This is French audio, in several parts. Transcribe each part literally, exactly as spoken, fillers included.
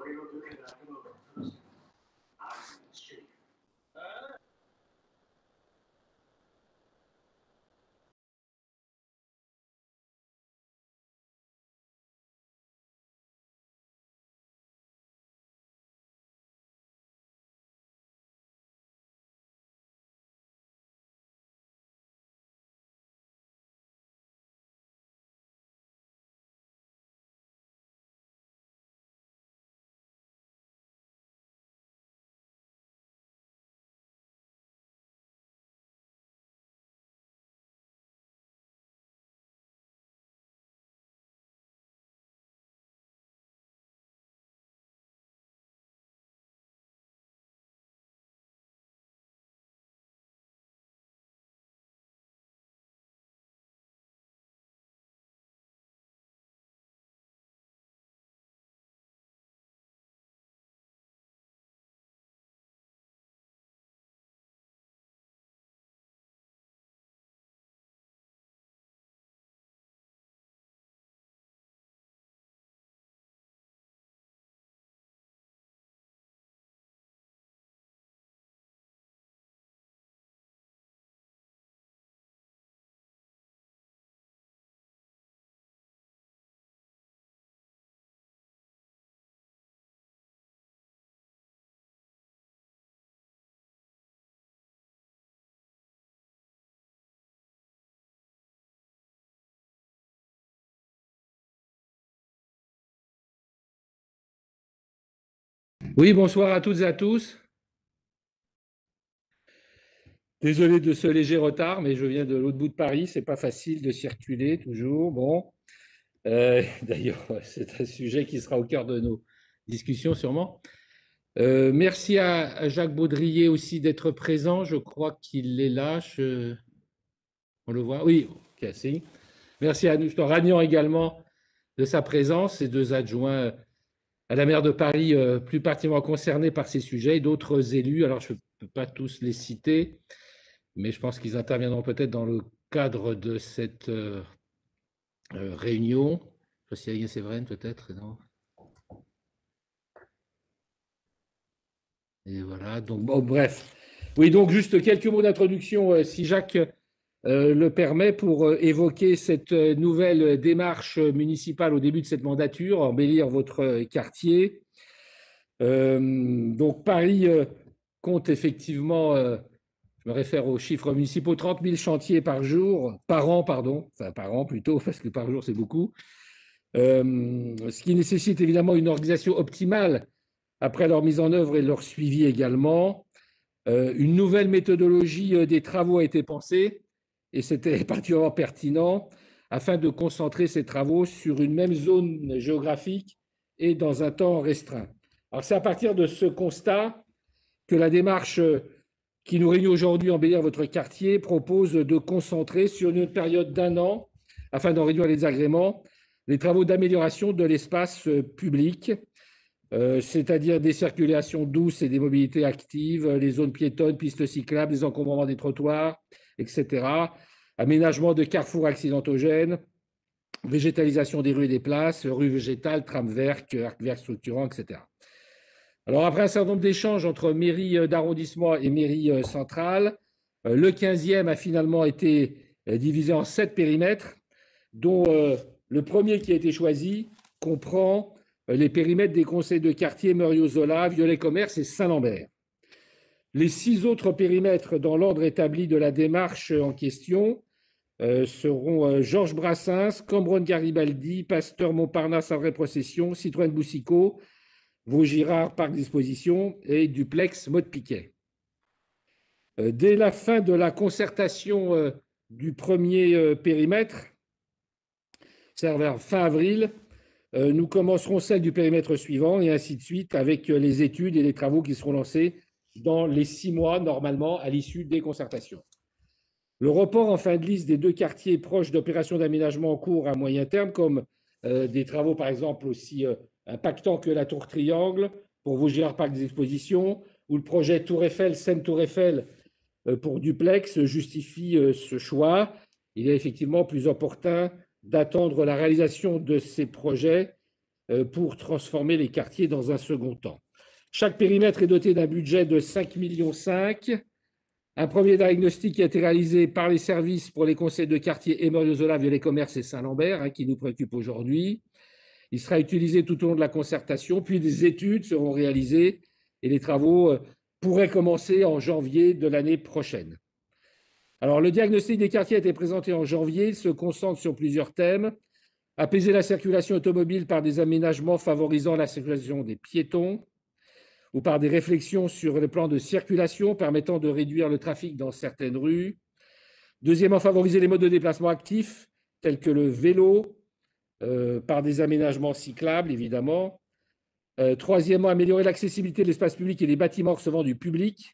Oui, bonsoir à toutes et à tous. Désolé de ce léger retard, mais je viens de l'autre bout de Paris. C'est pas facile de circuler toujours. Bon, Euh, d'ailleurs, c'est un sujet qui sera au cœur de nos discussions sûrement. Euh, merci à, à Jacques Baudrier aussi d'être présent. Je crois qu'il est là. Je- On le voit. Oui, ok, si. Merci à Anouchka Ragnan également de sa présence, ces deux adjoints à la maire de Paris, euh, plus particulièrement concernés par ces sujets, et d'autres élus. Alors, je ne peux pas tous les citer, mais je pense qu'ils interviendront peut-être dans le cadre de cette euh, euh, réunion. Je sais pas s'il y a Séverine, peut-être, non? Et voilà, donc bon, bref. Oui, donc juste quelques mots d'introduction, euh, si Jacques euh, le permet, pour euh, évoquer cette euh, nouvelle démarche municipale au début de cette mandature, embellir votre euh, quartier. Euh, donc Paris euh, compte effectivement, euh, je me réfère aux chiffres municipaux, trente mille chantiers par jour, par an, pardon, enfin par an plutôt, parce que par jour c'est beaucoup, Euh, ce qui nécessite évidemment une organisation optimale après leur mise en œuvre et leur suivi également. Euh, une nouvelle méthodologie euh, des travaux a été pensée, et c'était particulièrement pertinent, afin de concentrer ces travaux sur une même zone géographique et dans un temps restreint. Alors c'est à partir de ce constat que la démarche euh, qui nous réunit aujourd'hui, embellir votre quartier, propose de concentrer sur une période d'un an, afin d'en réduire les agréments, les travaux d'amélioration de l'espace euh, public, euh, c'est-à-dire des circulations douces et des mobilités actives, les zones piétonnes, pistes cyclables, les encombrements des trottoirs, et cetera. Aménagement de carrefours accidentogènes, végétalisation des rues et des places, rues végétales, trames vertes, arcs verts structurants, et cetera. Alors, après un certain nombre d'échanges entre mairie d'arrondissement et mairie centrale, euh, le quinzième a finalement été euh, divisé en sept périmètres, dont euh, le premier qui a été choisi comprend euh, les périmètres des conseils de quartier Meuriot-Zola, Viollet-Commerce et Saint-Lambert. Les six autres périmètres, dans l'ordre établi de la démarche en question, euh, seront euh, Georges Brassens, Cambronne-Garibaldi, Pasteur Montparnasse, Avray Procession, Citroën-Boussicot, Vaugirard, Parc Disposition et Duplex, Mode Piquet. Euh, dès la fin de la concertation euh, du premier euh, périmètre, c'est vers fin avril, euh, nous commencerons celle du périmètre suivant et ainsi de suite avec euh, les études et les travaux qui seront lancés dans les six mois normalement à l'issue des concertations. Le report en fin de liste des deux quartiers proches d'opérations d'aménagement en cours à moyen terme, comme euh, des travaux par exemple aussi euh, impactants que la Tour Triangle pour Vaugirard Parc des Expositions, ou le projet Tour Eiffel, Seine-Tour Eiffel euh, pour Duplex, justifie euh, ce choix. Il est effectivement plus opportun d'attendre la réalisation de ces projets pour transformer les quartiers dans un second temps. Chaque périmètre est doté d'un budget de cinq virgule cinq millions. Un premier diagnostic qui a été réalisé par les services pour les conseils de quartier Émery-Zola, Viollet-Commerce et Saint-Lambert, hein, qui nous préoccupe aujourd'hui. Il sera utilisé tout au long de la concertation, puis des études seront réalisées et les travaux pourraient commencer en janvier de l'année prochaine. Alors, le diagnostic des quartiers a été présenté en janvier. Il se concentre sur plusieurs thèmes. Apaiser la circulation automobile par des aménagements favorisant la circulation des piétons ou par des réflexions sur le plan de circulation permettant de réduire le trafic dans certaines rues. Deuxièmement, favoriser les modes de déplacement actifs tels que le vélo, euh, par des aménagements cyclables, évidemment. Euh, troisièmement, améliorer l'accessibilité de l'espace public et des bâtiments recevant du public.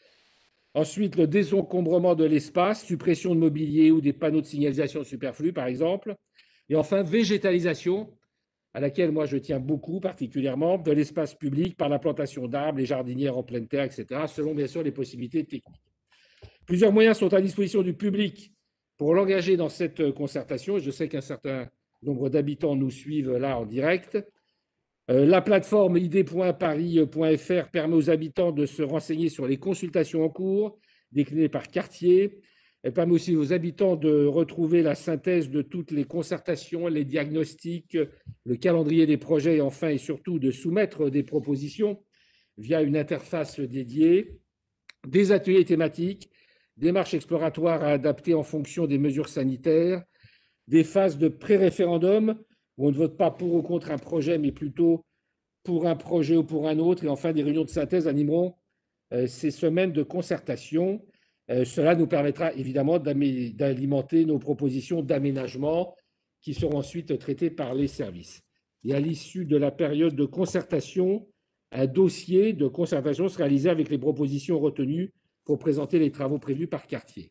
Ensuite, le désencombrement de l'espace, suppression de mobilier ou des panneaux de signalisation superflus, par exemple. Et enfin, végétalisation, à laquelle moi je tiens beaucoup particulièrement, de l'espace public par la plantation d'arbres, les jardinières en pleine terre, et cetera, selon bien sûr les possibilités techniques. Plusieurs moyens sont à disposition du public pour l'engager dans cette concertation. Je sais qu'un certain nombre d'habitants nous suivent là en direct. Euh, la plateforme idée point paris point F R permet aux habitants de se renseigner sur les consultations en cours, déclinées par quartier. Elle permet aussi aux habitants de retrouver la synthèse de toutes les concertations, les diagnostics, le calendrier des projets et enfin et surtout de soumettre des propositions via une interface dédiée, des ateliers thématiques, démarches exploratoires à adapter en fonction des mesures sanitaires, des phases de pré-référendum où on ne vote pas pour ou contre un projet, mais plutôt pour un projet ou pour un autre, et enfin des réunions de synthèse animeront euh, ces semaines de concertation. Euh, cela nous permettra évidemment d'alimenter nos propositions d'aménagement qui seront ensuite traitées par les services. Et à l'issue de la période de concertation, un dossier de concertation sera réalisé avec les propositions retenues pour présenter les travaux prévus par quartier.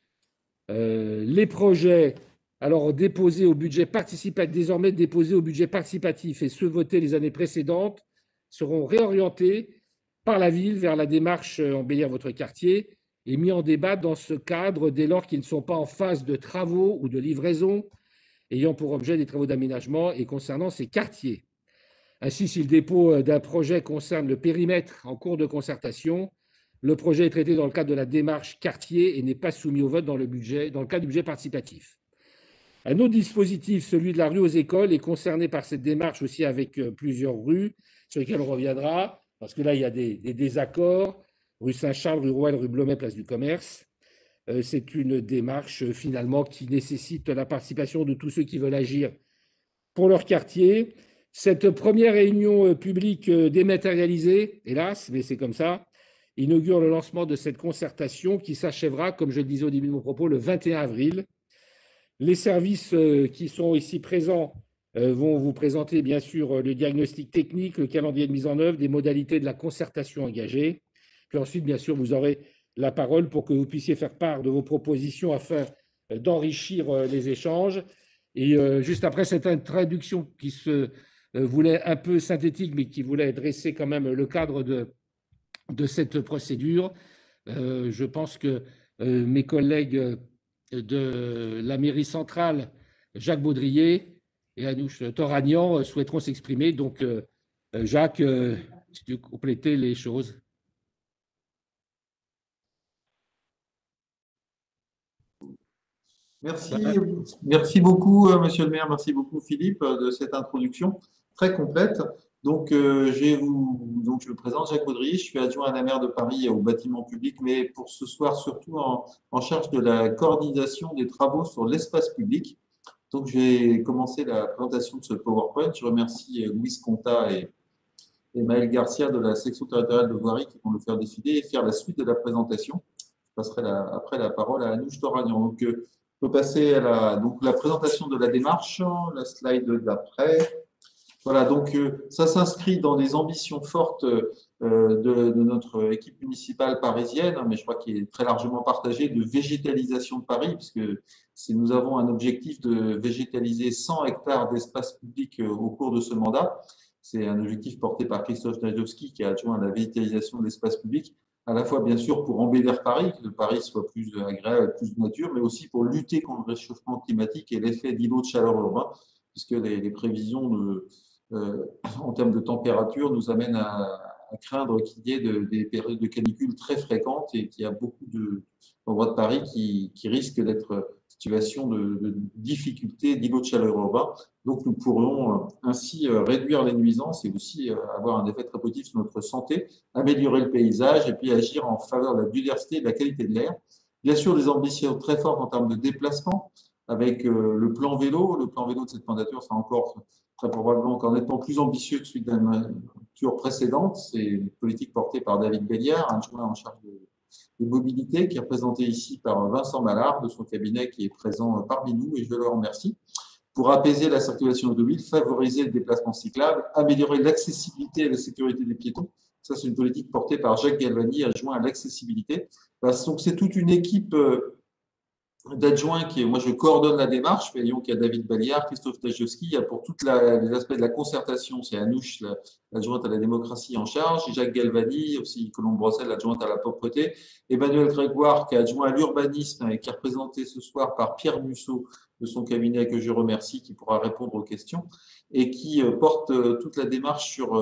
Euh, les projets alors déposés au budget participatif, désormais déposés au budget participatif et ceux votés les années précédentes seront réorientés par la ville vers la démarche embellir votre quartier et mis en débat dans ce cadre dès lors qu'ils ne sont pas en phase de travaux ou de livraison ayant pour objet des travaux d'aménagement et concernant ces quartiers. Ainsi, si le dépôt d'un projet concerne le périmètre en cours de concertation, le projet est traité dans le cadre de la démarche quartier et n'est pas soumis au vote dans le, budget, dans le cadre du budget participatif. Un autre dispositif, celui de la rue aux écoles, est concerné par cette démarche aussi avec plusieurs rues sur lesquelles on reviendra, parce que là, il y a des, des désaccords. Rue Saint-Charles, rue Rouelle, rue Blomet, place du Commerce. Euh, c'est une démarche finalement qui nécessite la participation de tous ceux qui veulent agir pour leur quartier. Cette première réunion publique dématérialisée, hélas, mais c'est comme ça, inaugure le lancement de cette concertation qui s'achèvera, comme je le disais au début de mon propos, le vingt et un avril. Les services qui sont ici présents vont vous présenter bien sûr le diagnostic technique, le calendrier de mise en œuvre, des modalités de la concertation engagée. Puis ensuite, bien sûr, vous aurez la parole pour que vous puissiez faire part de vos propositions afin d'enrichir les échanges. Et juste après cette introduction qui se voulait un peu synthétique, mais qui voulait dresser quand même le cadre de, de cette procédure, je pense que mes collègues de la mairie centrale, Jacques Baudrier et Anouche Toragnan souhaiteront s'exprimer. Donc, Jacques, si tu veux compléter les choses. Merci, merci beaucoup, Monsieur le maire, merci beaucoup, Philippe, de cette introduction très complète. Donc, euh, je, vous, donc, je me présente, Jacques Baudrier, je suis adjoint à la maire de Paris au bâtiment public, mais pour ce soir, surtout en, en charge de la coordination des travaux sur l'espace public. Donc, j'ai commencé la présentation de ce PowerPoint. Je remercie Louis Conta et, et Maël Garcia de la section territoriale de voirie qui vont le faire décider et faire la suite de la présentation. Je passerai la, après la parole à Anouche Toragnan. Donc, euh, on peut passer à la, donc, la présentation de la démarche, la slide d'après. Voilà, donc euh, ça s'inscrit dans des ambitions fortes euh, de, de notre équipe municipale parisienne, mais je crois qu'il est très largement partagé, de végétalisation de Paris, puisque si nous avons un objectif de végétaliser cent hectares d'espace public euh, au cours de ce mandat. C'est un objectif porté par Christophe Najdowski, qui est adjoint à la végétalisation de l'espace public, à la fois bien sûr pour embellir Paris, que Paris soit plus agréable, plus de nature, mais aussi pour lutter contre le réchauffement climatique et l'effet d'îlot de chaleur urbain, puisque les, les prévisions de euh, en termes de température, nous amène à, à craindre qu'il y ait de, des périodes de canicule très fréquentes et qu'il y a beaucoup de d'endroits de Paris qui, qui risquent d'être situation de, de difficulté d'îlots de chaleur urbain. Donc, nous pourrions ainsi réduire les nuisances et aussi avoir un effet très positif sur notre santé, améliorer le paysage et puis agir en faveur de la biodiversité et de la qualité de l'air. Bien sûr, des ambitions très fortes en termes de déplacement avec le plan vélo. Le plan vélo de cette mandature sera encore très probablement encore nettement plus ambitieux que celui de la mandature précédente. C'est une politique portée par David Belliard, adjoint en charge de de mobilité, qui est représenté ici par Vincent Mallard de son cabinet qui est présent parmi nous et je le remercie, pour apaiser la circulation automobile, favoriser le déplacement cyclable, améliorer l'accessibilité et la sécurité des piétons. Ça, c'est une politique portée par Jacques Galvani, adjoint à l'accessibilité. Donc, c'est toute une équipe d'adjoints qui, moi, je coordonne la démarche. Voyons qu'il y a David Belliard, Christophe Tajowski, il y a pour tous les aspects de la concertation, c'est Anouche, l'adjointe à la démocratie en charge, Jacques Galvani, aussi Colombe Brossel, l'adjointe à la propreté, Emmanuel Grégoire, qui est adjoint à l'urbanisme et qui est représenté ce soir par Pierre Musso de son cabinet, que je remercie, qui pourra répondre aux questions, et qui porte toute la démarche sur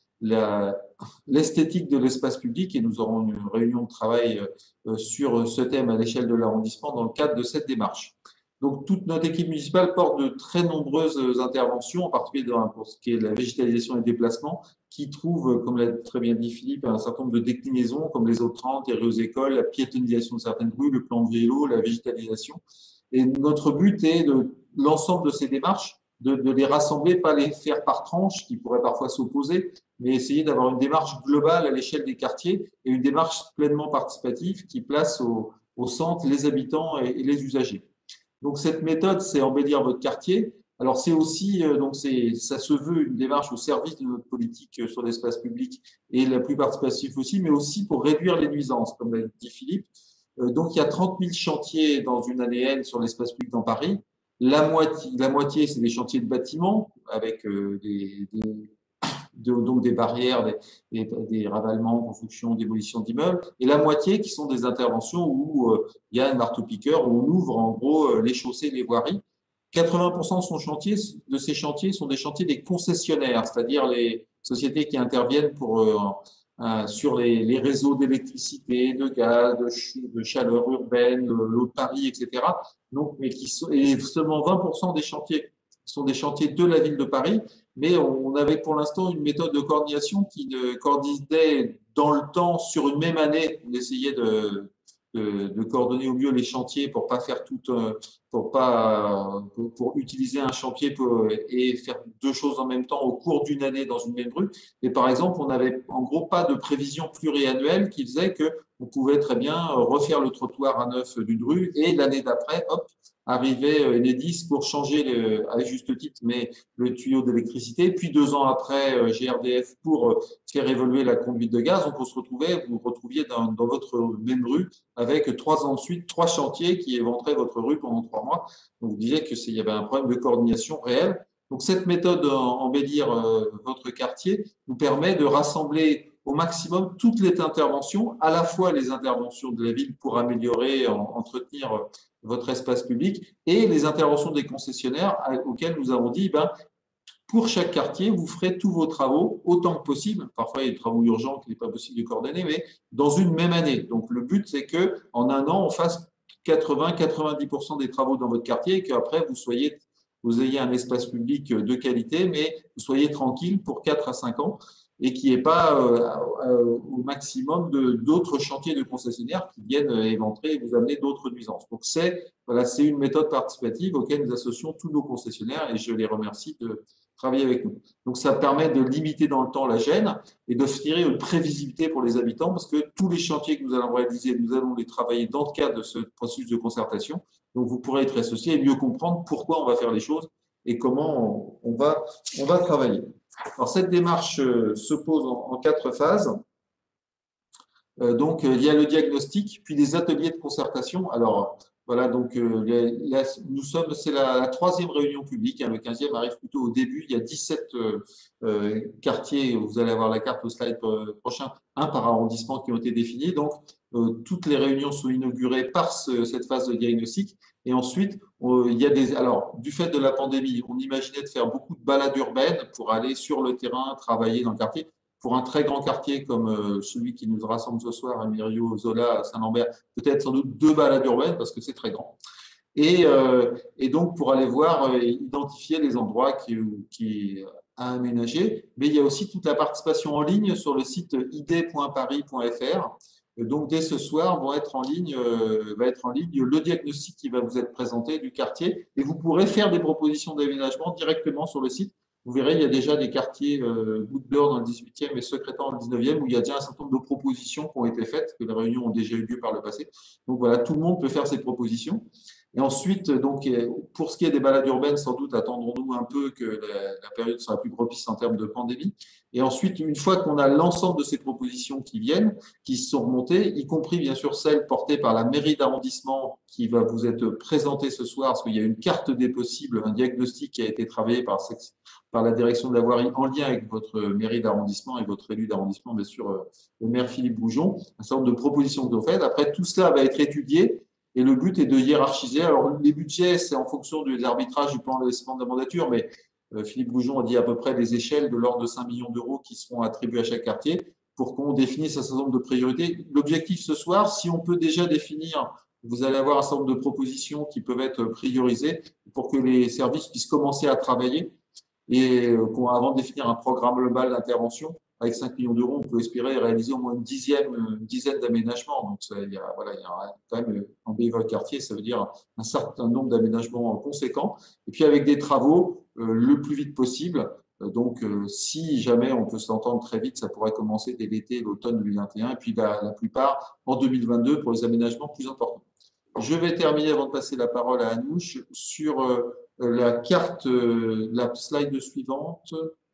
l'esthétique de l'espace public, et nous aurons une réunion de travail sur ce thème à l'échelle de l'arrondissement dans le cadre de cette démarche. Donc, toute notre équipe municipale porte de très nombreuses interventions, en particulier dans, pour ce qui est de la végétalisation et des déplacements, qui trouvent, comme l'a très bien dit Philippe, un certain nombre de déclinaisons, comme les O trente, les rues aux écoles, la piétonisation de certaines rues, le plan de vélo, la végétalisation. Et notre but est de l'ensemble de ces démarches, de, de les rassembler, pas les faire par tranches, qui pourraient parfois s'opposer, mais essayer d'avoir une démarche globale à l'échelle des quartiers et une démarche pleinement participative qui place au, au centre les habitants et, et les usagers. Donc, cette méthode, c'est embellir votre quartier. Alors, c'est aussi, donc c'est, ça se veut une démarche au service de notre politique sur l'espace public et la plus participative aussi, mais aussi pour réduire les nuisances, comme l'a dit Philippe. Donc, il y a trente mille chantiers dans une année N sur l'espace public dans Paris. La moitié, la moitié, c'est des chantiers de bâtiments avec des, des De, donc des barrières, des, des, des ravalements, construction, démolition d'immeubles, et la moitié qui sont des interventions où euh, il y a un marteau-piqueur, où on ouvre en gros euh, les chaussées, les voiries. quatre-vingts pour cent de, son chantier, de ces chantiers sont des chantiers des concessionnaires, c'est-à-dire les sociétés qui interviennent pour, euh, euh, sur les, les réseaux d'électricité, de gaz, de, ch de chaleur urbaine, l'eau de Paris, et cetera. Donc, mais qui sont, et seulement vingt pour cent des chantiers sont des chantiers de la ville de Paris, mais on avait pour l'instant une méthode de coordination qui ne coordonnait dans le temps sur une même année. On essayait de, de, de coordonner au mieux les chantiers pour pas faire tout, pour pas, pour, pour utiliser un chantier pour, et faire deux choses en même temps au cours d'une année dans une même rue. Et par exemple, on n'avait en gros pas de prévision pluriannuelle qui faisait que on pouvait très bien refaire le trottoir à neuf d'une rue et l'année d'après, hop, arrivait Enedis pour changer, le, à juste titre, mais le tuyau d'électricité. Puis deux ans après, G R D F pour faire évoluer la conduite de gaz. Donc on se retrouvait, vous vous retrouviez dans, dans votre même rue avec trois ans de suite, trois chantiers qui éventraient votre rue pendant trois mois. Donc vous disiez qu'il y avait un problème de coordination réel. Donc cette méthode embellir votre quartier nous permet de rassembler au maximum toutes les interventions, à la fois les interventions de la ville pour améliorer, entretenir votre espace public et les interventions des concessionnaires auxquels nous avons dit, ben, pour chaque quartier, vous ferez tous vos travaux autant que possible. Parfois, il y a des travaux urgents qu'il n'est pas possible de coordonner, mais dans une même année. Donc, le but, c'est qu'en un an, on fasse quatre-vingts à quatre-vingt-dix pour cent des travaux dans votre quartier et qu'après, vous soyez, vous ayez un espace public de qualité, mais vous soyez tranquille pour quatre à cinq ans et qu'il n'y ait pas euh, au maximum d'autres chantiers de concessionnaires qui viennent éventrer et vous amener d'autres nuisances. Donc, c'est voilà, c'est une méthode participative auquel nous associons tous nos concessionnaires et je les remercie de travailler avec nous. Donc, ça permet de limiter dans le temps la gêne et d'offrir une prévisibilité pour les habitants parce que tous les chantiers que nous allons réaliser, nous allons les travailler dans le cadre de ce processus de concertation. Donc, vous pourrez être associé et mieux comprendre pourquoi on va faire les choses et comment on va, on va travailler. Alors, cette démarche euh, se pose en, en quatre phases. Euh, donc, euh, il y a le diagnostic, puis des ateliers de concertation. Alors, Voilà, donc euh, les- la- nous sommes, c'est la, la troisième réunion publique, hein, le quinzième arrive plutôt au début. Il y a dix-sept euh, euh, quartiers, vous allez avoir la carte au slide euh, prochain, un par arrondissement qui ont été définis. Donc, euh, toutes les réunions sont inaugurées par ce- cette phase de diagnostic. Et ensuite, euh, il y a des. Alors, du fait de la pandémie, on imaginait de faire beaucoup de balades urbaines pour aller sur le terrain, travailler dans le quartier. Pour un très grand quartier comme euh, celui qui nous rassemble ce soir, à Miriot, Zola, Saint-Lambert, peut-être sans doute deux balades urbaines parce que c'est très grand. Et, euh, et donc, pour aller voir, euh, identifier les endroits qui, qui à aménager. Mais il y a aussi toute la participation en ligne sur le site i d point paris point f r. Donc, dès ce soir, vont être en ligne, euh, va être en ligne le diagnostic qui va vous être présenté du quartier. Et vous pourrez faire des propositions d'aménagement directement sur le site. Vous verrez, il y a déjà des quartiers euh, Goutte d'Or dans le dix-huitième et Secrétan dans le dix-neuvième où il y a déjà un certain nombre de propositions qui ont été faites, que les réunions ont déjà eu lieu par le passé. Donc voilà, tout le monde peut faire ses propositions. Et ensuite, donc, pour ce qui est des balades urbaines, sans doute attendrons-nous un peu que la, la période sera plus propice en termes de pandémie. Et ensuite, une fois qu'on a l'ensemble de ces propositions qui viennent, qui sont remontées, y compris bien sûr celles portées par la mairie d'arrondissement qui va vous être présentée ce soir, parce qu'il y a une carte des possibles, un diagnostic qui a été travaillé par, par la direction de la voirie en lien avec votre mairie d'arrondissement et votre élu d'arrondissement, bien sûr, le maire Philippe Goujon, un certain nombre de propositions que vous faites. Après, tout cela va être étudié. Et le but est de hiérarchiser. Alors, les budgets, c'est en fonction de l'arbitrage du plan d'investissement de la mandature, mais euh, Philippe Goujon a dit à peu près des échelles de l'ordre de cinq millions d'euros qui seront attribués à chaque quartier pour qu'on définisse un certain nombre de priorités. L'objectif ce soir, si on peut déjà définir, vous allez avoir un certain nombre de propositions qui peuvent être priorisées pour que les services puissent commencer à travailler et euh, avant de définir un programme global d'intervention, avec cinq millions d'euros, on peut espérer réaliser au moins une dizaine, une dizaine d'aménagements. Donc, ça, il y a, voilà, il y a quand même en bénévole quartier, ça veut dire un certain nombre d'aménagements conséquents. Et puis, avec des travaux euh, le plus vite possible. Donc, euh, si jamais on peut s'entendre très vite, ça pourrait commencer dès l'été, l'automne deux mille vingt et un, et puis la, la plupart en deux mille vingt-deux pour les aménagements plus importants. Je vais terminer avant de passer la parole à Anouche sur euh, la carte, euh, la slide suivante.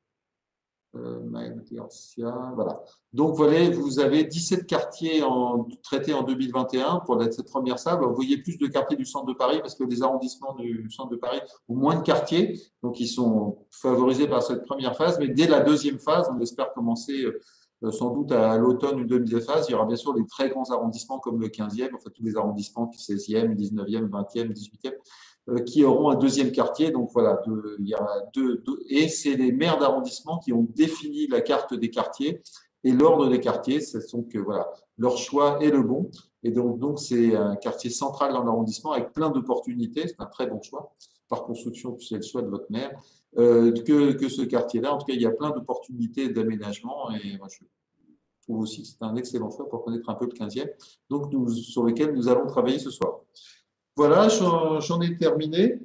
Euh, Garcia, voilà. Donc, voilà, vous avez dix-sept quartiers en, traités en deux mille vingt et un pour cette première salle. Vous voyez plus de quartiers du centre de Paris parce que les arrondissements du centre de Paris ont moins de quartiers. Donc, ils sont favorisés par cette première phase. Mais dès la deuxième phase, on espère commencer euh, sans doute à l'automne une deuxième phase. Il y aura bien sûr les très grands arrondissements comme le quinzième, enfin tous les arrondissements, seizième, dix-neuvième, vingtième, dix-huitième. Qui auront un deuxième quartier. Donc voilà, deux, il y a deux, deux et c'est les maires d'arrondissement qui ont défini la carte des quartiers et l'ordre des quartiers. Ce sont que voilà, leur choix est le bon. Et donc donc c'est un quartier central dans l'arrondissement avec plein d'opportunités. C'est un très bon choix par construction, puis c'est le choix de votre maire euh, que, que ce quartier-là. En tout cas, il y a plein d'opportunités d'aménagement et moi, je trouve aussi que c'est un excellent choix pour connaître un peu le quinzième, donc nous, sur lequel nous allons travailler ce soir. Voilà, j'en ai terminé.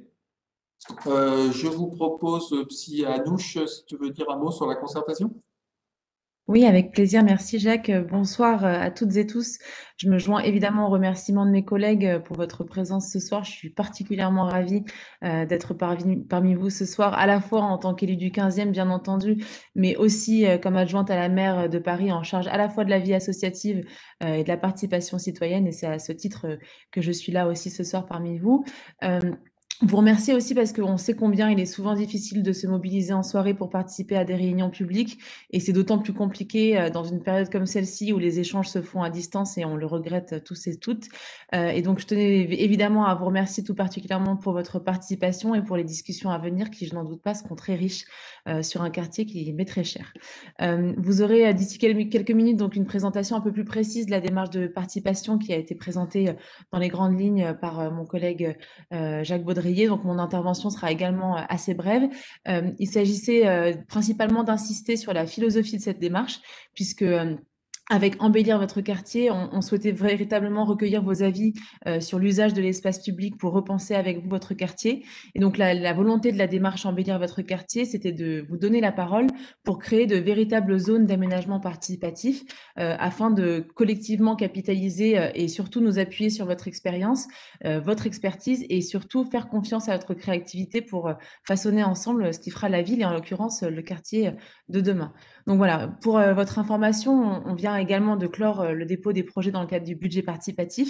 Euh, je vous propose, si Anouche, si tu veux dire un mot sur la concertation. Oui, avec plaisir. Merci Jacques. Bonsoir à toutes et tous. Je me joins évidemment aux remerciements de mes collègues pour votre présence ce soir. Je suis particulièrement ravie d'être parmi, parmi vous ce soir, à la fois en tant qu'élue du quinzième, bien entendu, mais aussi comme adjointe à la maire de Paris en charge à la fois de la vie associative et de la participation citoyenne. Et c'est à ce titre que je suis là aussi ce soir parmi vous. Euh, Vous remercier aussi parce qu'on sait combien il est souvent difficile de se mobiliser en soirée pour participer à des réunions publiques et c'est d'autant plus compliqué dans une période comme celle-ci où les échanges se font à distance et on le regrette tous et toutes. Et donc je tenais évidemment à vous remercier tout particulièrement pour votre participation et pour les discussions à venir qui, je n'en doute pas, seront très riches sur un quartier qui m'est très cher. Vous aurez d'ici quelques minutes donc une présentation un peu plus précise de la démarche de participation qui a été présentée dans les grandes lignes par mon collègue Jacques Baudry. Donc mon intervention sera également assez brève. Euh, il s'agissait euh, principalement d'insister sur la philosophie de cette démarche, puisque euh, avec Embellir votre quartier, on, on souhaitait véritablement recueillir vos avis euh, sur l'usage de l'espace public pour repenser avec vous votre quartier. Et donc la, la volonté de la démarche Embellir votre quartier, c'était de vous donner la parole pour créer de véritables zones d'aménagement participatif euh, afin de collectivement capitaliser euh, et surtout nous appuyer sur votre expérience, euh, votre expertise et surtout faire confiance à votre créativité pour euh, façonner ensemble ce qui fera la ville et en l'occurrence le quartier de demain. Donc voilà, pour euh, votre information, on, on vient également de clore euh, le dépôt des projets dans le cadre du budget participatif.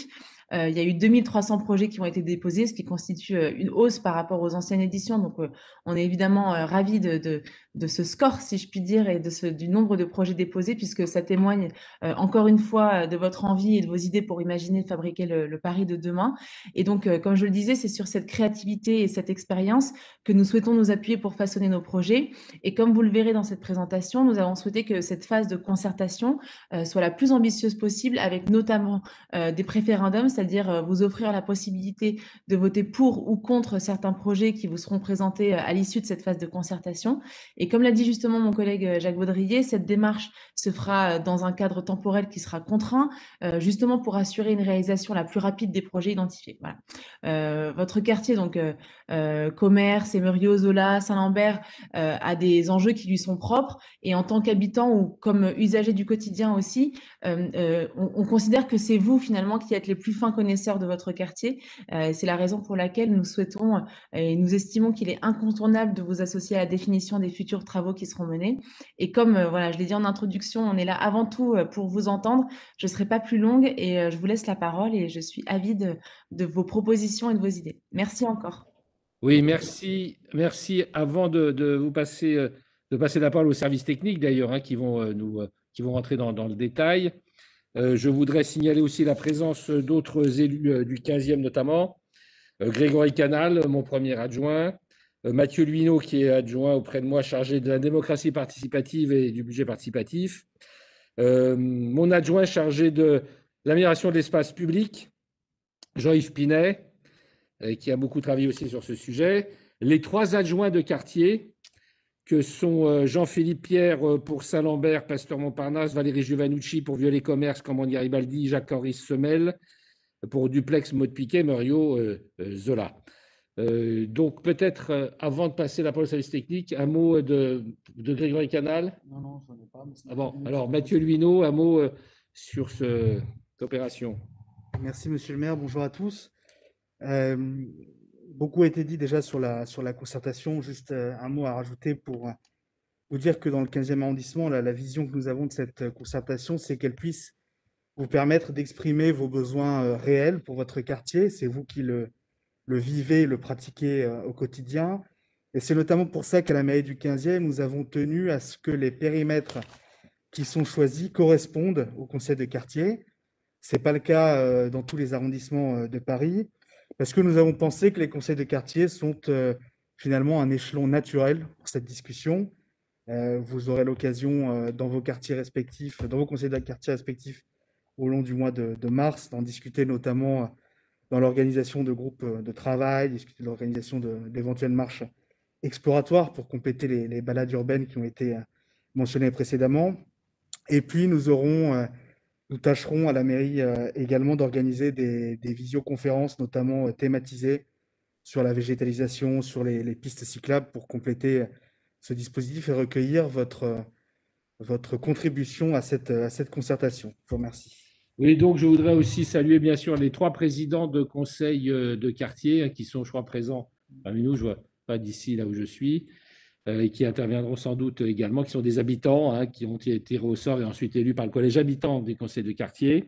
Euh, il y a eu deux mille trois cents projets qui ont été déposés, ce qui constitue euh, une hausse par rapport aux anciennes éditions. Donc, euh, on est évidemment euh, ravis de, de, de ce score, si je puis dire, et de ce, du nombre de projets déposés, puisque ça témoigne euh, encore une fois de votre envie et de vos idées pour imaginer fabriquer le, le Paris de demain. Et donc, euh, comme je le disais, c'est sur cette créativité et cette expérience que nous souhaitons nous appuyer pour façonner nos projets. Et comme vous le verrez dans cette présentation, nous avons souhaité que cette phase de concertation euh, soit la plus ambitieuse possible, avec notamment euh, des préférendums, c'est-à-dire euh, vous offrir la possibilité de voter pour ou contre certains projets qui vous seront présentés euh, à l'issue de cette phase de concertation. Et comme l'a dit justement mon collègue euh, Jacques Baudrier, cette démarche se fera euh, dans un cadre temporel qui sera contraint, euh, justement pour assurer une réalisation la plus rapide des projets identifiés. Voilà. Euh, votre quartier, donc euh, euh, Commerce, Emerio, Zola, Saint-Lambert, euh, a des enjeux qui lui sont propres. Et en tant qu'habitant ou comme usager du quotidien aussi, euh, euh, on, on considère que c'est vous finalement qui êtes les plus fins connaisseurs de votre quartier. Euh, c'est la raison pour laquelle nous souhaitons et nous estimons qu'il est incontournable de vous associer à la définition des futurs travaux qui seront menés. Et comme euh, voilà, je l'ai dit en introduction, on est là avant tout pour vous entendre. Je ne serai pas plus longue et euh, je vous laisse la parole et je suis avide de vos propositions et de vos idées. Merci encore. Oui, merci. Merci. Avant de, de vous passer, euh, de passer la parole aux services techniques, d'ailleurs, hein, qui vont euh, nous, euh, qui vont rentrer dans, dans le détail, euh, je voudrais signaler aussi la présence d'autres élus euh, du quinzième notamment. Euh, Grégory Canal, mon premier adjoint. Euh, Mathieu Luineau, qui est adjoint auprès de moi, chargé de la démocratie participative et du budget participatif. Euh, mon adjoint chargé de l'amélioration de l'espace public, Jean-Yves Pinet, qui a beaucoup travaillé aussi sur ce sujet. Les trois adjoints de quartier, que sont Jean-Philippe Pierre pour Saint-Lambert, Pasteur Montparnasse, Valérie Giovannucci pour Violet Commerce, Cambon Garibaldi, Jacques-Henri Semel pour Duplex, Maud Piquet, Mario euh, Zola. Euh, donc peut-être, euh, avant de passer la parole au service technique, un mot de, de Grégory Canal. Non, non, je n'en ai pas. Mais ah bon, alors Mathieu Luineau, un mot euh, sur ce, cette opération. Merci Monsieur le maire, bonjour à tous. Euh, beaucoup a été dit déjà sur la, sur la concertation, juste euh, un mot à rajouter pour euh, vous dire que dans le quinzième arrondissement, la, la vision que nous avons de cette concertation, c'est qu'elle puisse vous permettre d'exprimer vos besoins euh, réels pour votre quartier. C'est vous qui le, le vivez, le pratiquez euh, au quotidien. Et c'est notamment pour ça qu'à la mairie du quinzième, nous avons tenu à ce que les périmètres qui sont choisis correspondent au conseil de quartier. Ce n'est pas le cas euh, dans tous les arrondissements euh, de Paris, parce que nous avons pensé que les conseils de quartier sont euh, finalement un échelon naturel pour cette discussion. Euh, vous aurez l'occasion euh, dans vos quartiers respectifs, dans vos conseils de quartier respectifs, au long du mois de, de mars, d'en discuter notamment euh, dans l'organisation de groupes de travail, discuter de l'organisation d'éventuelles marches exploratoires pour compléter les, les balades urbaines qui ont été euh, mentionnées précédemment. Et puis, nous aurons, euh, nous tâcherons à la mairie euh, également d'organiser des, des visioconférences, notamment euh, thématisées sur la végétalisation, sur les, les pistes cyclables, pour compléter ce dispositif et recueillir votre, euh, votre contribution à cette, à cette concertation. Je vous remercie. Oui, donc je voudrais aussi saluer bien sûr les trois présidents de conseils de quartier qui sont, je crois, présents parmi nous. Je ne vois pas d'ici là où je suis. Et qui interviendront sans doute également, qui sont des habitants, hein, qui ont été tirés au sort et ensuite élus par le collège habitant des conseils de quartier.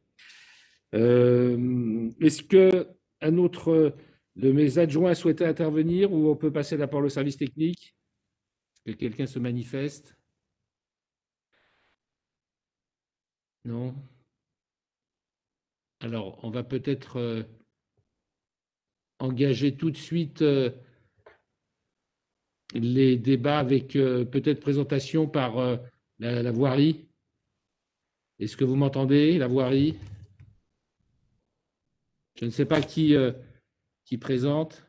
Euh, Est-ce qu'un autre de mes adjoints souhaitait intervenir ou on peut passer la parole au service technique? Est-ce que quelqu'un se manifeste? Non? Alors, on va peut-être euh, engager tout de suite euh, les débats avec euh, peut-être présentation par euh, la, la voirie. Est-ce que vous m'entendez, la voirie? Je ne sais pas qui, euh, qui présente.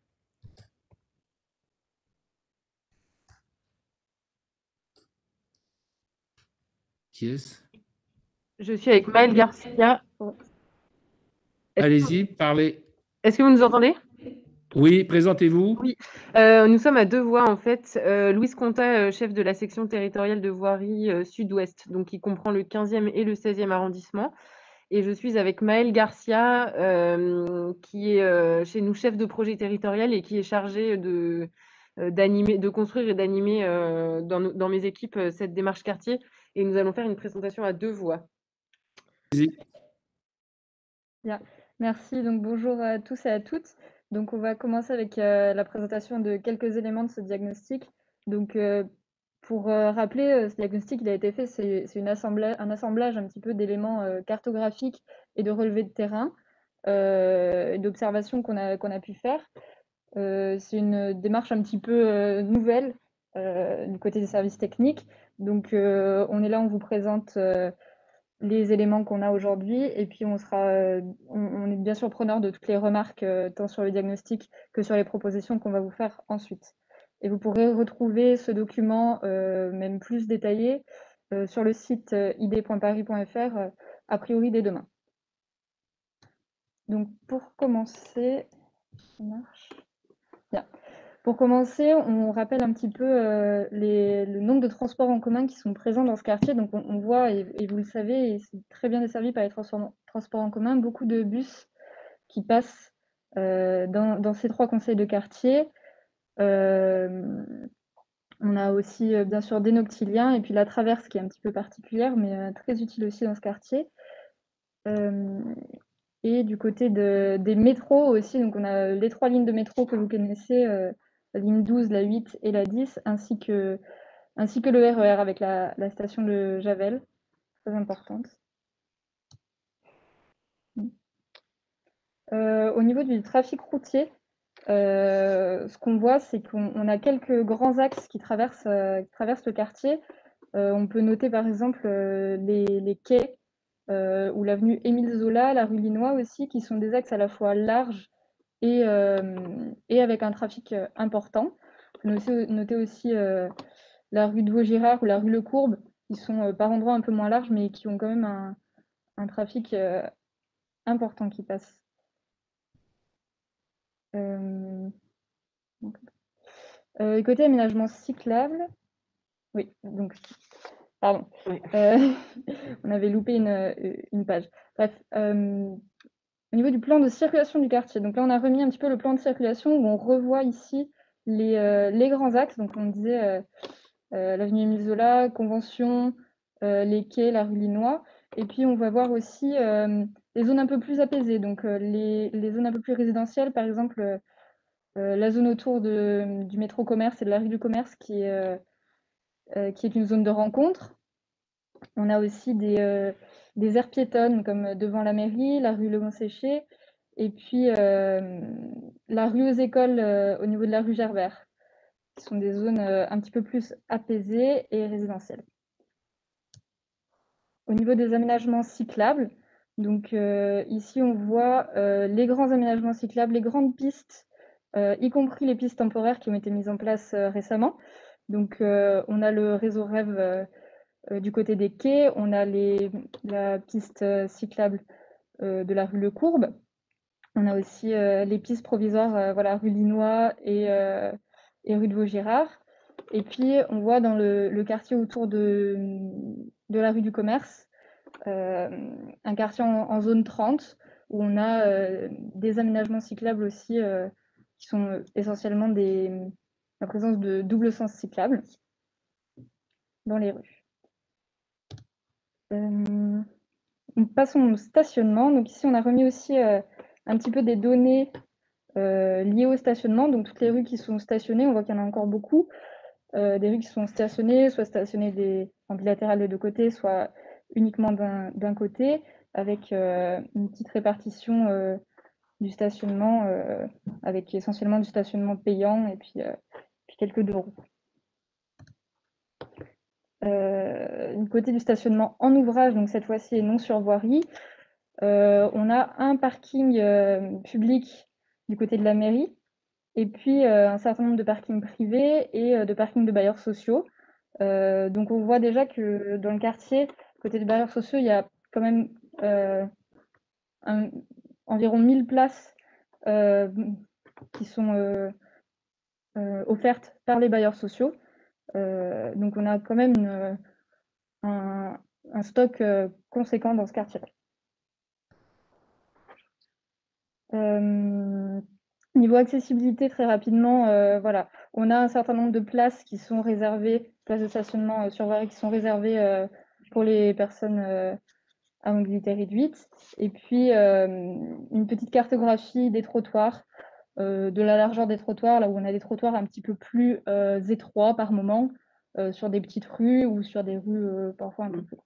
Qui est-ce? Je suis avec Maëlle Garcia. Allez-y, parlez. Est-ce que vous nous entendez? Oui, présentez-vous. Oui, euh, nous sommes à deux voies en fait. Euh, Louise Conta, euh, chef de la section territoriale de voirie euh, sud-ouest, donc qui comprend le quinzième et le seizième arrondissement. Et je suis avec Maëlle Garcia, euh, qui est euh, chez nous chef de projet territorial et qui est chargée de, euh, d'animer, de construire et d'animer euh, dans, nos- dans mes équipes euh, cette démarche quartier. Et nous allons faire une présentation à deux voix. Allez-y. Yeah. Merci, donc bonjour à tous et à toutes. Donc on va commencer avec euh, la présentation de quelques éléments de ce diagnostic. Donc euh, pour euh, rappeler, euh, ce diagnostic il a été fait, c'est c'est une assemblée, un assemblage un petit peu d'éléments euh, cartographiques et de relevés de terrain, euh, et d'observations qu'on a, qu'on a pu faire. Euh, c'est une démarche un petit peu euh, nouvelle euh, du côté des services techniques. Donc euh, on est là, on vous présente euh, les éléments qu'on a aujourd'hui et puis on sera, euh, on, on est bien sûr preneur de toutes les remarques euh, tant sur le diagnostic que sur les propositions qu'on va vous faire ensuite. Et vous pourrez retrouver ce document euh, même plus détaillé euh, sur le site euh, i d point paris point f r euh, a priori dès demain. Donc pour commencer, ça marche. Bien. Pour commencer, on rappelle un petit peu euh, les, le nombre de transports en commun qui sont présents dans ce quartier. Donc on, on voit, et, et vous le savez, et c'est très bien desservi par les transports, transports en commun, beaucoup de bus qui passent euh, dans, dans ces trois conseils de quartier. Euh, on a aussi euh, bien sûr des noctiliens et puis la traverse qui est un petit peu particulière, mais euh, très utile aussi dans ce quartier. Euh, et du côté de, des métros aussi, donc on a les trois lignes de métro que vous connaissez, euh, la ligne douze, la huit et la dix, ainsi que, ainsi que le R E R avec la, la station de Javel, très importante. Euh, au niveau du trafic routier, euh, ce qu'on voit, c'est qu'on on a quelques grands axes qui traversent, euh, qui traversent le quartier. Euh, on peut noter par exemple euh, les, les quais euh, ou l'avenue Émile Zola, la rue Linois aussi, qui sont des axes à la fois larges et, euh, et avec un trafic euh, important. On peut noter, noter aussi euh, la rue de Vaugirard ou la rue Le Courbe, qui sont euh, par endroits un peu moins larges, mais qui ont quand même un, un trafic euh, important qui passe. Euh, donc, euh, côté aménagement cyclable, oui, donc, pardon, Oui. euh, on avait loupé une, une page. Bref, euh, au niveau du plan de circulation du quartier, donc là on a remis un petit peu le plan de circulation où on revoit ici les, euh, les grands axes. Donc on disait euh, euh, l'avenue Émile Zola, Convention, euh, les quais, la rue Linois. Et puis on va voir aussi euh, les zones un peu plus apaisées, donc euh, les, les zones un peu plus résidentielles, par exemple euh, la zone autour de, du métro commerce et de la rue du commerce qui est, euh, euh, qui est une zone de rencontre. On a aussi des, euh, des aires piétonnes comme devant la mairie, la rue Le Mont-Séché, et puis euh, la rue aux écoles euh, au niveau de la rue Gerbert, qui sont des zones euh, un petit peu plus apaisées et résidentielles. Au niveau des aménagements cyclables, donc euh, ici on voit euh, les grands aménagements cyclables, les grandes pistes, euh, y compris les pistes temporaires qui ont été mises en place euh, récemment. Donc euh, on a le réseau Rêve euh, euh, du côté des quais, on a les, la piste euh, cyclable euh, de la rue Le Courbe, on a aussi euh, les pistes provisoires, euh, voilà, rue Linois et, euh, et rue de Vaugirard. Et puis on voit dans le, le quartier autour de, de la rue du Commerce, euh, un quartier en, en zone trente, où on a euh, des aménagements cyclables aussi, euh, qui sont essentiellement des, la présence de double sens cyclables dans les rues. Euh, passons au stationnement. Donc ici, on a remis aussi euh, un petit peu des données euh, liées au stationnement. Donc toutes les rues qui sont stationnées, on voit qu'il y en a encore beaucoup. Euh, des rues qui sont stationnées, soit stationnées des, en bilatéral des deux côtés, soit uniquement d'un côté, avec euh, une petite répartition euh, du stationnement, euh, avec essentiellement du stationnement payant et puis, euh, puis quelques deux roues. Euh, du côté du stationnement en ouvrage, donc cette fois-ci et non sur voirie, euh, on a un parking euh, public du côté de la mairie, et puis euh, un certain nombre de parkings privés et euh, de parkings de bailleurs sociaux. Euh, donc on voit déjà que dans le quartier, côté des bailleurs sociaux, il y a quand même euh, un, environ mille places euh, qui sont euh, euh, offertes par les bailleurs sociaux. Euh, donc on a quand même une, un, un, stock euh, conséquent dans ce quartier-là. Euh, niveau accessibilité, très rapidement, euh, voilà, on a un certain nombre de places qui sont réservées, places de stationnement euh, sur voirie qui sont réservées euh, pour les personnes euh, à mobilité réduite, et puis euh, une petite cartographie des trottoirs, euh, de la largeur des trottoirs, là où on a des trottoirs un petit peu plus euh, étroits par moment, euh, sur des petites rues ou sur des rues euh, parfois un peu plus.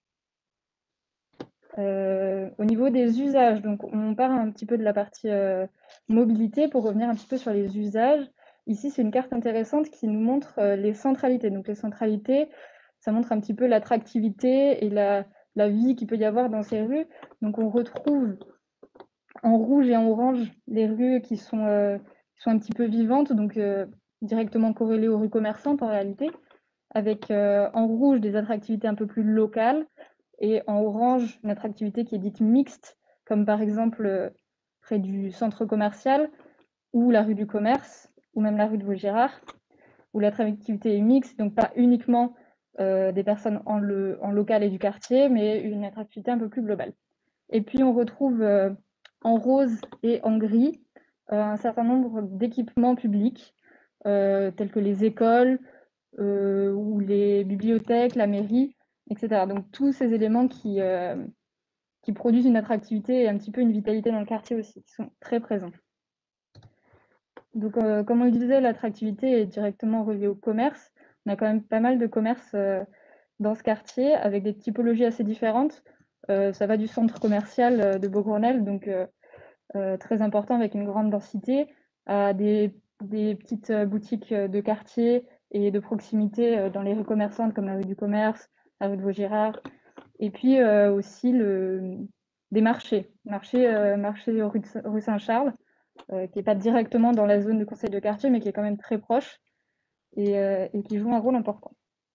Euh, au niveau des usages, donc on part un petit peu de la partie euh, mobilité pour revenir un petit peu sur les usages. Ici, c'est une carte intéressante qui nous montre euh, les centralités. Donc les centralités, ça montre un petit peu l'attractivité et la, la vie qu'il peut y avoir dans ces rues. Donc on retrouve en rouge et en orange les rues qui sont, euh, qui sont un petit peu vivantes, donc euh, directement corrélées aux rues commerçantes en réalité, avec euh, en rouge des attractivités un peu plus locales, et en orange, une attractivité qui est dite mixte, comme par exemple euh, près du centre commercial, ou la rue du commerce, ou même la rue de Vaugirard, où l'attractivité est mixte, donc pas uniquement euh, des personnes en, le, en local et du quartier, mais une attractivité un peu plus globale. Et puis on retrouve euh, en rose et en gris euh, un certain nombre d'équipements publics, euh, tels que les écoles, euh, ou les bibliothèques, la mairie, et cetera. Donc tous ces éléments qui, euh, qui produisent une attractivité et un petit peu une vitalité dans le quartier aussi, qui sont très présents. Donc euh, comme on le disait, l'attractivité est directement reliée au commerce. On a quand même pas mal de commerces euh, dans ce quartier, avec des typologies assez différentes. Euh, ça va du centre commercial euh, de Beaucourneuil, donc euh, euh, très important avec une grande densité, à des, des petites euh, boutiques de quartier et de proximité euh, dans les rues commerçantes comme la rue du Commerce, la rue de Vaugirard, et puis euh, aussi le, des marchés, marché, euh, marché rue, de, rue Saint-Charles, euh, qui n'est pas directement dans la zone de conseil de quartier, mais qui est quand même très proche et, euh, et qui joue un rôle important.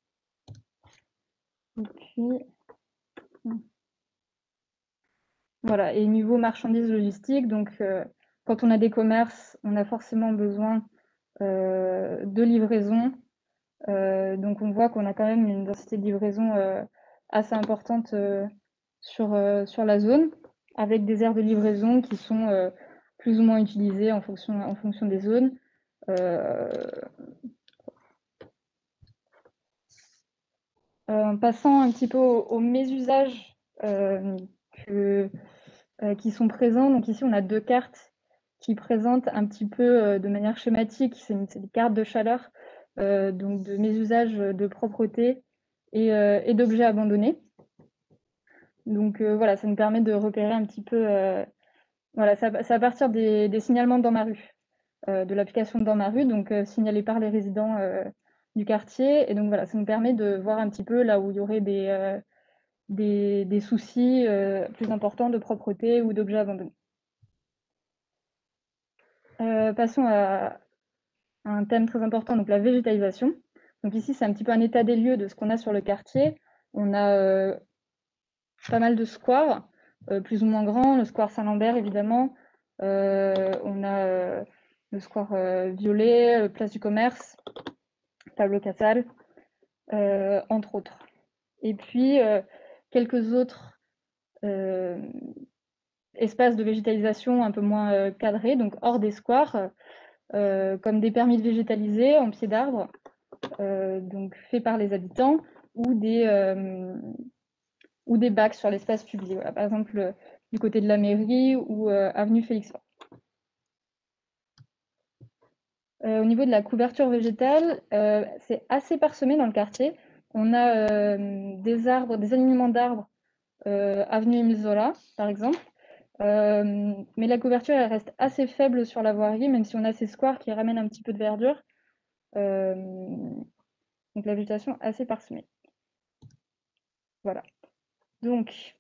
Et puis, voilà, et niveau marchandises logistiques, donc euh, quand on a des commerces, on a forcément besoin euh, de livraison. Euh, donc on voit qu'on a quand même une densité de livraison euh, assez importante euh, sur, euh, sur la zone, avec des aires de livraison qui sont euh, plus ou moins utilisées en fonction, en fonction des zones. Euh, euh, en passant un petit peu aux, aux mésusages euh, que, euh, qui sont présents, donc ici on a deux cartes qui présentent un petit peu euh, de manière schématique, c'est des cartes de chaleur, euh, donc de mésusages de propreté et, euh, et d'objets abandonnés. Donc euh, voilà, ça nous permet de repérer un petit peu, euh, voilà, ça, c'est à partir des, des signalements dans ma rue, euh, de l'application dans ma rue, donc euh, signalé par les résidents euh, du quartier. Et donc voilà, ça nous permet de voir un petit peu là où il y aurait des, euh, des, des soucis euh, plus importants de propreté ou d'objets abandonnés. Euh, passons à, à un thème très important, donc la végétalisation. Donc ici, c'est un petit peu un état des lieux de ce qu'on a sur le quartier. On a euh, pas mal de squares, euh, plus ou moins grands, le square Saint-Lambert évidemment, euh, on a euh, le square euh, Violet, place du Commerce, Pablo Casals, euh, entre autres. Et puis euh, quelques autres euh, espaces de végétalisation un peu moins euh, cadrés, donc hors des squares, euh, comme des permis de végétaliser en pied d'arbre, euh, donc faits par les habitants, ou des, euh, ou des bacs sur l'espace public. Voilà, par exemple, euh, du côté de la mairie ou euh, avenue Félix-Faure. Euh, au niveau de la couverture végétale, euh, c'est assez parsemé dans le quartier. On a euh, des arbres, des alignements d'arbres, euh, avenue Émile Zola, par exemple. Euh, mais la couverture, elle reste assez faible sur la voirie, même si on a ces squares qui ramènent un petit peu de verdure. Euh, donc la végétation assez parsemée. Voilà. Donc,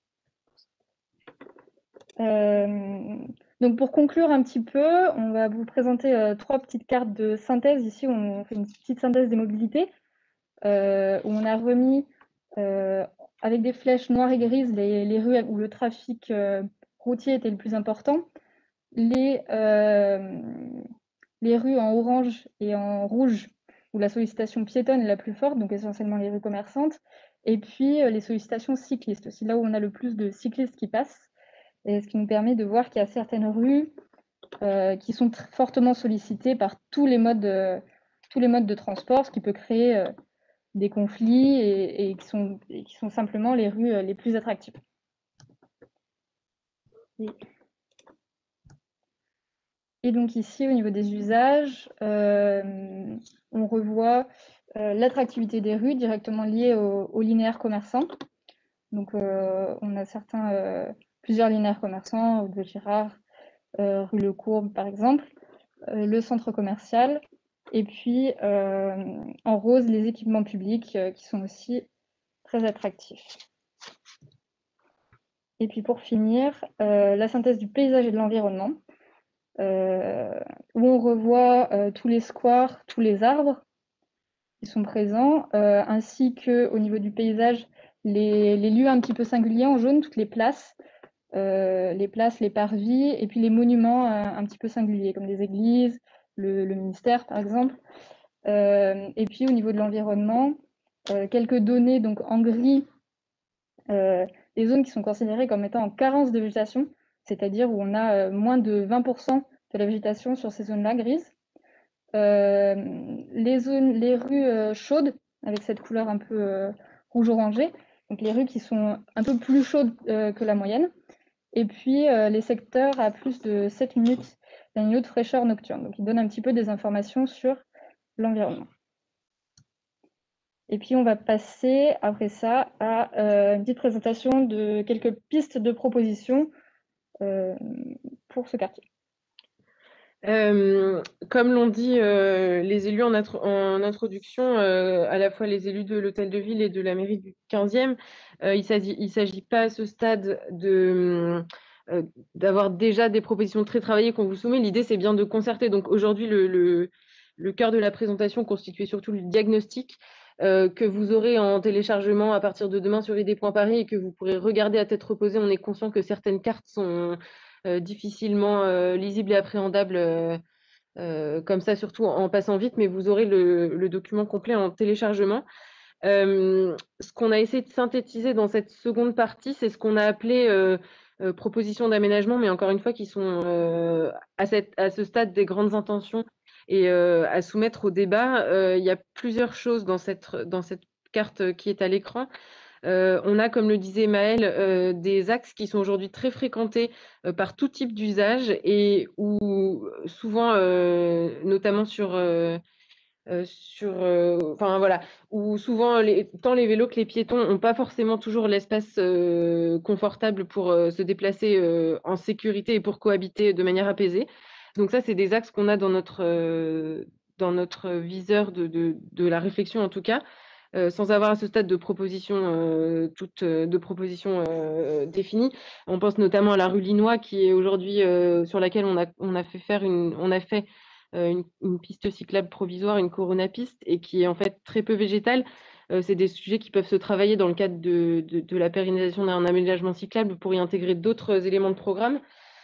euh, donc pour conclure un petit peu, on va vous présenter euh, trois petites cartes de synthèse. Ici, on fait une petite synthèse des mobilités, euh, où on a remis euh, avec des flèches noires et grises les, les rues où le trafic euh, routier était le plus important, les, euh, les rues en orange et en rouge où la sollicitation piétonne est la plus forte, donc essentiellement les rues commerçantes, et puis euh, les sollicitations cyclistes, c'est là où on a le plus de cyclistes qui passent, et ce qui nous permet de voir qu'il y a certaines rues euh, qui sont fortement sollicitées par tous les modes, euh, tous les modes de transport, ce qui peut créer euh, des conflits et, et, qui sont, et qui sont simplement les rues euh, les plus attractives. Et, et donc ici, au niveau des usages, euh, on revoit euh, l'attractivité des rues directement liée au, au linéaire commerçant. Donc euh, on a certains, euh, plusieurs linéaires commerçants, de Girard, euh, rue Le Courbe par exemple, euh, le centre commercial, et puis euh, en rose les équipements publics euh, qui sont aussi très attractifs. Et puis pour finir, euh, la synthèse du paysage et de l'environnement, euh, où on revoit euh, tous les squares, tous les arbres qui sont présents, euh, ainsi qu'au niveau du paysage, les, les lieux un petit peu singuliers en jaune, toutes les places, euh, les places, les parvis, et puis les monuments euh, un petit peu singuliers, comme les églises, le, le ministère par exemple. Euh, et puis au niveau de l'environnement, euh, quelques données donc en gris, euh, des zones qui sont considérées comme étant en carence de végétation, c'est-à-dire où on a euh, moins de vingt pour cent de la végétation sur ces zones-là grises. Euh, les zones, les rues euh, chaudes, avec cette couleur un peu euh, rouge-orangé, donc les rues qui sont un peu plus chaudes euh, que la moyenne, et puis euh, les secteurs à plus de sept minutes d'un niveau de fraîcheur nocturne. Donc ils donnent un petit peu des informations sur l'environnement. Et puis on va passer après ça à euh, une petite présentation de quelques pistes de propositions euh, pour ce quartier. Euh, comme l'ont dit euh, les élus en, intro en introduction, euh, à la fois les élus de l'hôtel de ville et de la mairie du quinzième, euh, il ne s'agit pas à ce stade de euh, d'avoir déjà des propositions très travaillées qu'on vous soumet. L'idée, c'est bien de concerter. Donc aujourd'hui, le, le, le cœur de la présentation constituait surtout le diagnostic euh, que vous aurez en téléchargement à partir de demain sur I D point Paris et que vous pourrez regarder à tête reposée. On est conscient que certaines cartes sont Euh, difficilement euh, lisible et appréhendable euh, euh, comme ça, surtout en, en passant vite, mais vous aurez le, le document complet en téléchargement. Euh, ce qu'on a essayé de synthétiser dans cette seconde partie, c'est ce qu'on a appelé euh, euh, propositions d'aménagement, mais encore une fois, qui sont euh, à, cette, à ce stade des grandes intentions et euh, à soumettre au débat. Euh, il y a plusieurs choses dans cette, dans cette carte qui est à l'écran. Euh, on a, comme le disait Maëlle, euh, des axes qui sont aujourd'hui très fréquentés euh, par tout type d'usage et où souvent, euh, notamment sur, euh, euh, sur, euh, enfin voilà, où souvent les, tant les vélos que les piétons n'ont pas forcément toujours l'espace euh, confortable pour euh, se déplacer euh, en sécurité et pour cohabiter de manière apaisée. Donc ça, c'est des axes qu'on a dans notre, euh, dans notre viseur de, de, de la réflexion en tout cas. Euh, sans avoir à ce stade de propositions euh, toutes euh, de propositions euh, définies. On pense notamment à la rue Linois qui est aujourd'hui euh, sur laquelle on a on a fait faire une on a fait euh, une, une piste cyclable provisoire, une corona piste, et qui est en fait très peu végétale. Euh, c'est des sujets qui peuvent se travailler dans le cadre de, de, de la pérennisation d'un aménagement cyclable pour y intégrer d'autres éléments de programme.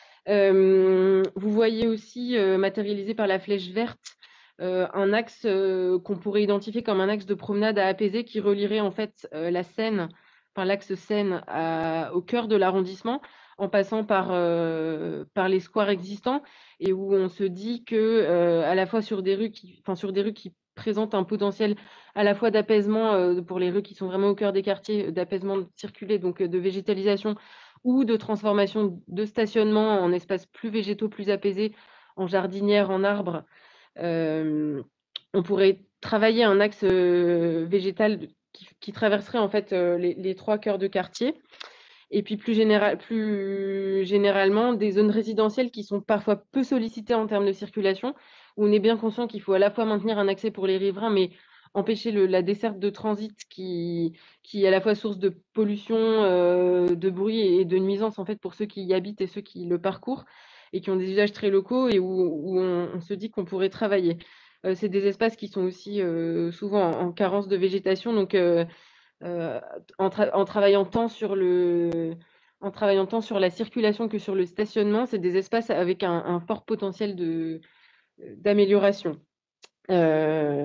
Euh, vous voyez aussi euh, matérialisé par la flèche verte Euh, un axe euh, qu'on pourrait identifier comme un axe de promenade à apaiser qui relierait en fait euh, la Seine, enfin l'axe Seine à, au cœur de l'arrondissement en passant par, euh, par les squares existants et où on se dit que euh, à la fois sur des rues qui, enfin sur des rues qui présentent un potentiel à la fois d'apaisement euh, pour les rues qui sont vraiment au cœur des quartiers, d'apaisement circulé, donc de végétalisation ou de transformation de stationnement en espaces plus végétaux, plus apaisés, en jardinières, en arbres. Euh, on pourrait travailler un axe euh, végétal qui, qui traverserait en fait euh, les, les trois cœurs de quartier. Et puis plus, général, plus généralement, des zones résidentielles qui sont parfois peu sollicitées en termes de circulation, où on est bien conscient qu'il faut à la fois maintenir un accès pour les riverains, mais empêcher le, la desserte de transit qui, qui est à la fois source de pollution, euh, de bruit et de nuisance en fait pour ceux qui y habitent et ceux qui le parcourent et qui ont des usages très locaux et où, où on, on se dit qu'on pourrait travailler. Euh, c'est des espaces qui sont aussi euh, souvent en, en carence de végétation, donc euh, euh, en, tra en, travaillant tant sur le, en travaillant tant sur la circulation que sur le stationnement, c'est des espaces avec un, un fort potentiel de d'amélioration. Euh,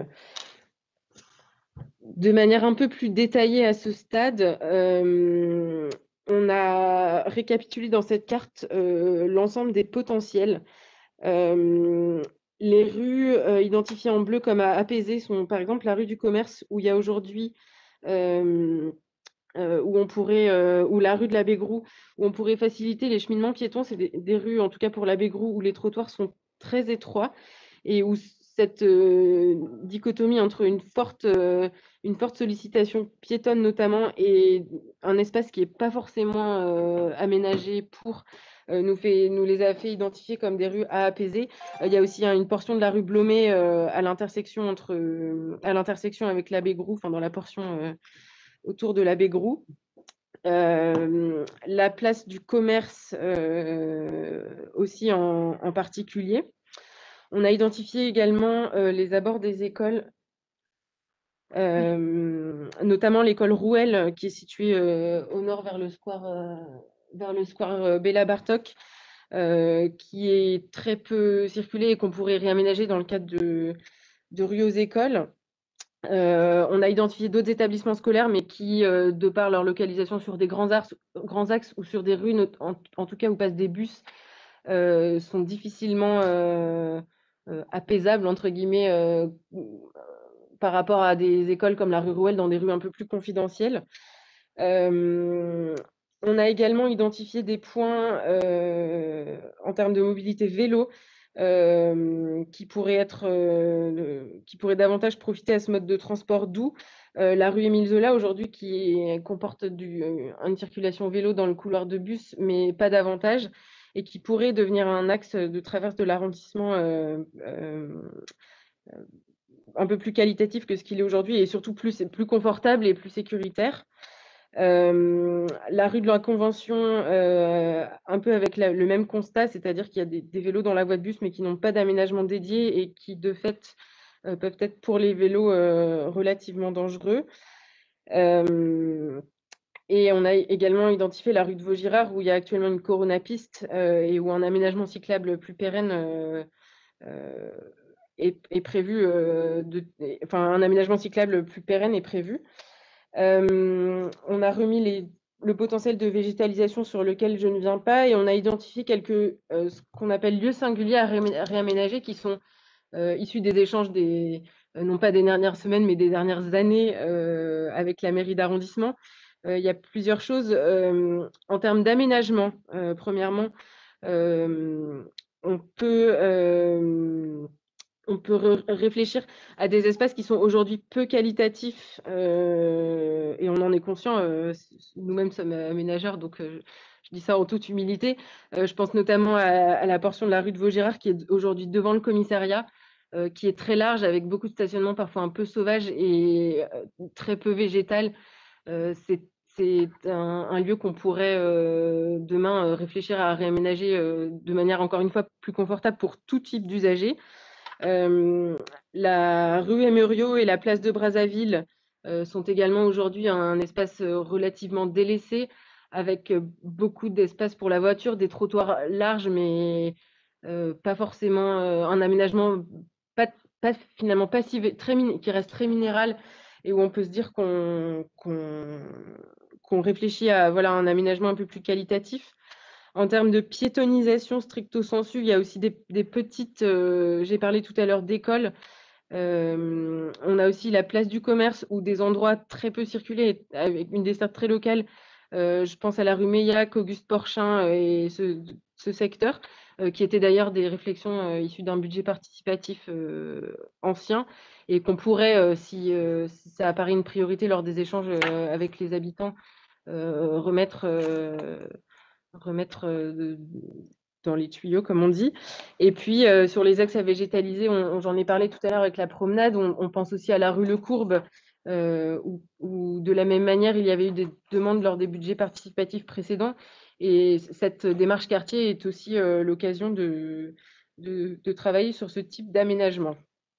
de manière un peu plus détaillée à ce stade, euh, on a récapitulé dans cette carte euh, l'ensemble des potentiels. Euh, les rues euh, identifiées en bleu comme à apaiser sont par exemple la rue du commerce où il y a aujourd'hui euh, Euh, où où on pourrait, euh, ou la rue de l'Abbé Groux, où on pourrait faciliter les cheminements piétons. C'est des, des rues, en tout cas pour l'Abbé Groux, où les trottoirs sont très étroits et où cette euh, dichotomie entre une forte, euh, une forte sollicitation piétonne notamment et un espace qui n'est pas forcément euh, aménagé pour euh, nous, fait, nous les a fait identifier comme des rues à apaiser. Euh, il y a aussi hein, une portion de la rue Blomet euh, à l'intersection entre euh, à l'intersection avec l'Abbé Groux, enfin dans la portion euh, autour de l'Abbé Groux. Euh, la place du commerce euh, aussi en, en particulier. On a identifié également euh, les abords des écoles, euh, notamment l'école Rouelle, qui est située euh, au nord vers le square, euh, vers le square euh, Béla Bartok, euh, qui est très peu circulée et qu'on pourrait réaménager dans le cadre de, de rue aux écoles. Euh, on a identifié d'autres établissements scolaires, mais qui, euh, de par leur localisation sur des grands axes, grands axes ou sur des rues, en, en tout cas où passent des bus, euh, sont difficilement euh, euh, apaisables, entre guillemets, euh, par rapport à des écoles comme la rue Rouelle, dans des rues un peu plus confidentielles. Euh, on a également identifié des points euh, en termes de mobilité vélo euh, qui pourraient être, euh, qui pourraient davantage profiter à ce mode de transport doux. Euh, la rue Émile Zola aujourd'hui qui est- comporte du, euh, une circulation vélo dans le couloir de bus, mais pas davantage, et qui pourrait devenir un axe de traverse de l'arrondissement euh, euh, un peu plus qualitatif que ce qu'il est aujourd'hui et surtout plus, plus confortable et plus sécuritaire. Euh, la rue de la Convention, euh, un peu avec la, le même constat, c'est-à-dire qu'il y a des, des vélos dans la voie de bus mais qui n'ont pas d'aménagement dédié et qui de fait euh, peuvent être pour les vélos euh, relativement dangereux. Euh, et on a également identifié la rue de Vaugirard où il y a actuellement une coronapiste euh, et où un aménagement cyclable plus pérenne euh, euh, est, est, prévu, euh, de, enfin un aménagement cyclable plus pérenne est prévu. Euh, on a remis les, le potentiel de végétalisation sur lequel je ne viens pas et on a identifié quelques euh, ce qu'on appelle lieux singuliers à, ré, à réaménager qui sont euh, issus des échanges des euh, non pas des dernières semaines mais des dernières années euh, avec la mairie d'arrondissement. Euh, il y a plusieurs choses euh, en termes d'aménagement. Euh, premièrement, euh, on peut euh, on peut réfléchir à des espaces qui sont aujourd'hui peu qualitatifs euh, et on en est conscient. Euh, nous-mêmes sommes aménageurs, donc euh, je dis ça en toute humilité. Euh, je pense notamment à, à la portion de la rue de Vaugirard qui est aujourd'hui devant le commissariat, euh, qui est très large avec beaucoup de stationnement parfois un peu sauvage et euh, très peu végétal. Euh, c'est c'est un, un lieu qu'on pourrait euh, demain euh, réfléchir à réaménager euh, de manière encore une fois plus confortable pour tout type d'usagers. Euh, la rue Emerio et la place de Brazzaville euh, sont également aujourd'hui un espace relativement délaissé avec beaucoup d'espace pour la voiture, des trottoirs larges, mais euh, pas forcément euh, un aménagement pas, pas, finalement pas si, très, qui reste très minéral et où on peut se dire qu'on qu'on, qu'on réfléchit à voilà, un aménagement un peu plus qualitatif. En termes de piétonisation stricto sensu, il y a aussi des, des petites, euh, j'ai parlé tout à l'heure d'écoles, euh, on a aussi la place du commerce ou des endroits très peu circulés avec une desserte très locale. Euh, je pense à la rue Meillac, Auguste Porchin euh, et ce, ce secteur, euh, qui étaient d'ailleurs des réflexions euh, issues d'un budget participatif euh, ancien et qu'on pourrait, euh, si, euh, si ça apparaît une priorité lors des échanges euh, avec les habitants, euh, remettre euh, remettre euh, dans les tuyaux, comme on dit. Et puis, euh, sur les axes à végétaliser, on, on, j'en ai parlé tout à l'heure avec la promenade, on, on pense aussi à la rue Le Courbe, euh, où, où de la même manière, il y avait eu des demandes lors des budgets participatifs précédents. Et cette démarche quartier est aussi euh, l'occasion de, de, de travailler sur ce type d'aménagement.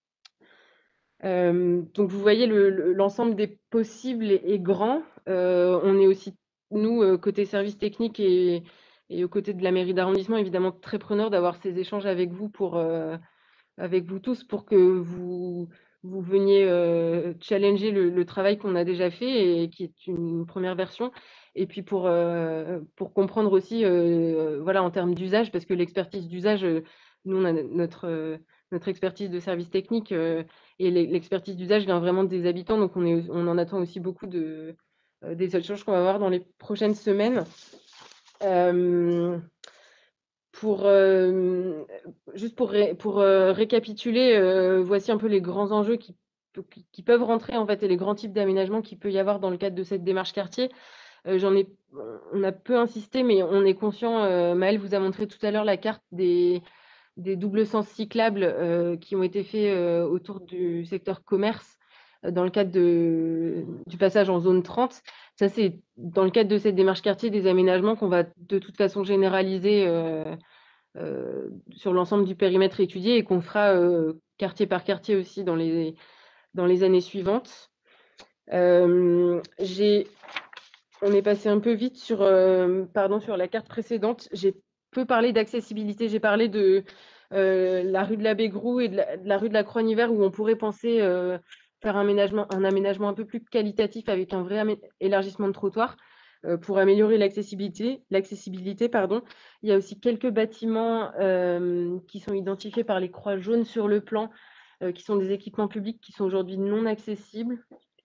Euh, donc, vous voyez, l'ensemble le, des possibles est, est grand. Euh, on est aussi, nous, euh, côté service technique et, et aux côtés de la mairie d'arrondissement, évidemment, très preneur d'avoir ces échanges avec vous, pour, euh, avec vous tous pour que vous, vous veniez euh, challenger le, le travail qu'on a déjà fait et qui est une première version. Et puis, pour, euh, pour comprendre aussi, euh, voilà, en termes d'usage, parce que l'expertise d'usage, nous, on a notre... Euh, notre expertise de service technique euh, et l'expertise d'usage vient vraiment des habitants, donc on, est, on en attend aussi beaucoup de, euh, des échanges qu'on va avoir dans les prochaines semaines. Euh, pour, euh, juste pour, ré, pour euh, récapituler, euh, voici un peu les grands enjeux qui, qui, qui peuvent rentrer en fait et les grands types d'aménagements qu'il peut y avoir dans le cadre de cette démarche quartier. Euh, j'en ai, on a peu insisté, mais on est conscient, euh, Maëlle vous a montré tout à l'heure la carte des, des doubles sens cyclables euh, qui ont été faits euh, autour du secteur commerce euh, dans le cadre de, du passage en zone trente. Ça, c'est dans le cadre de cette démarche quartier des aménagements qu'on va de toute façon généraliser euh, euh, sur l'ensemble du périmètre étudié et qu'on fera euh, quartier par quartier aussi dans les, dans les années suivantes. Euh, j'ai On est passé un peu vite sur, euh, pardon, sur la carte précédente. J'ai peu parlé d'accessibilité. J'ai parlé de euh, la rue de la Bégrou et de la, de la rue de la Croix-Niver où on pourrait penser euh, faire un aménagement, un aménagement un peu plus qualitatif avec un vrai élargissement de trottoir euh, pour améliorer l'accessibilité. L'accessibilité, pardon. Il y a aussi quelques bâtiments euh, qui sont identifiés par les croix jaunes sur le plan, euh, qui sont des équipements publics qui sont aujourd'hui non accessibles.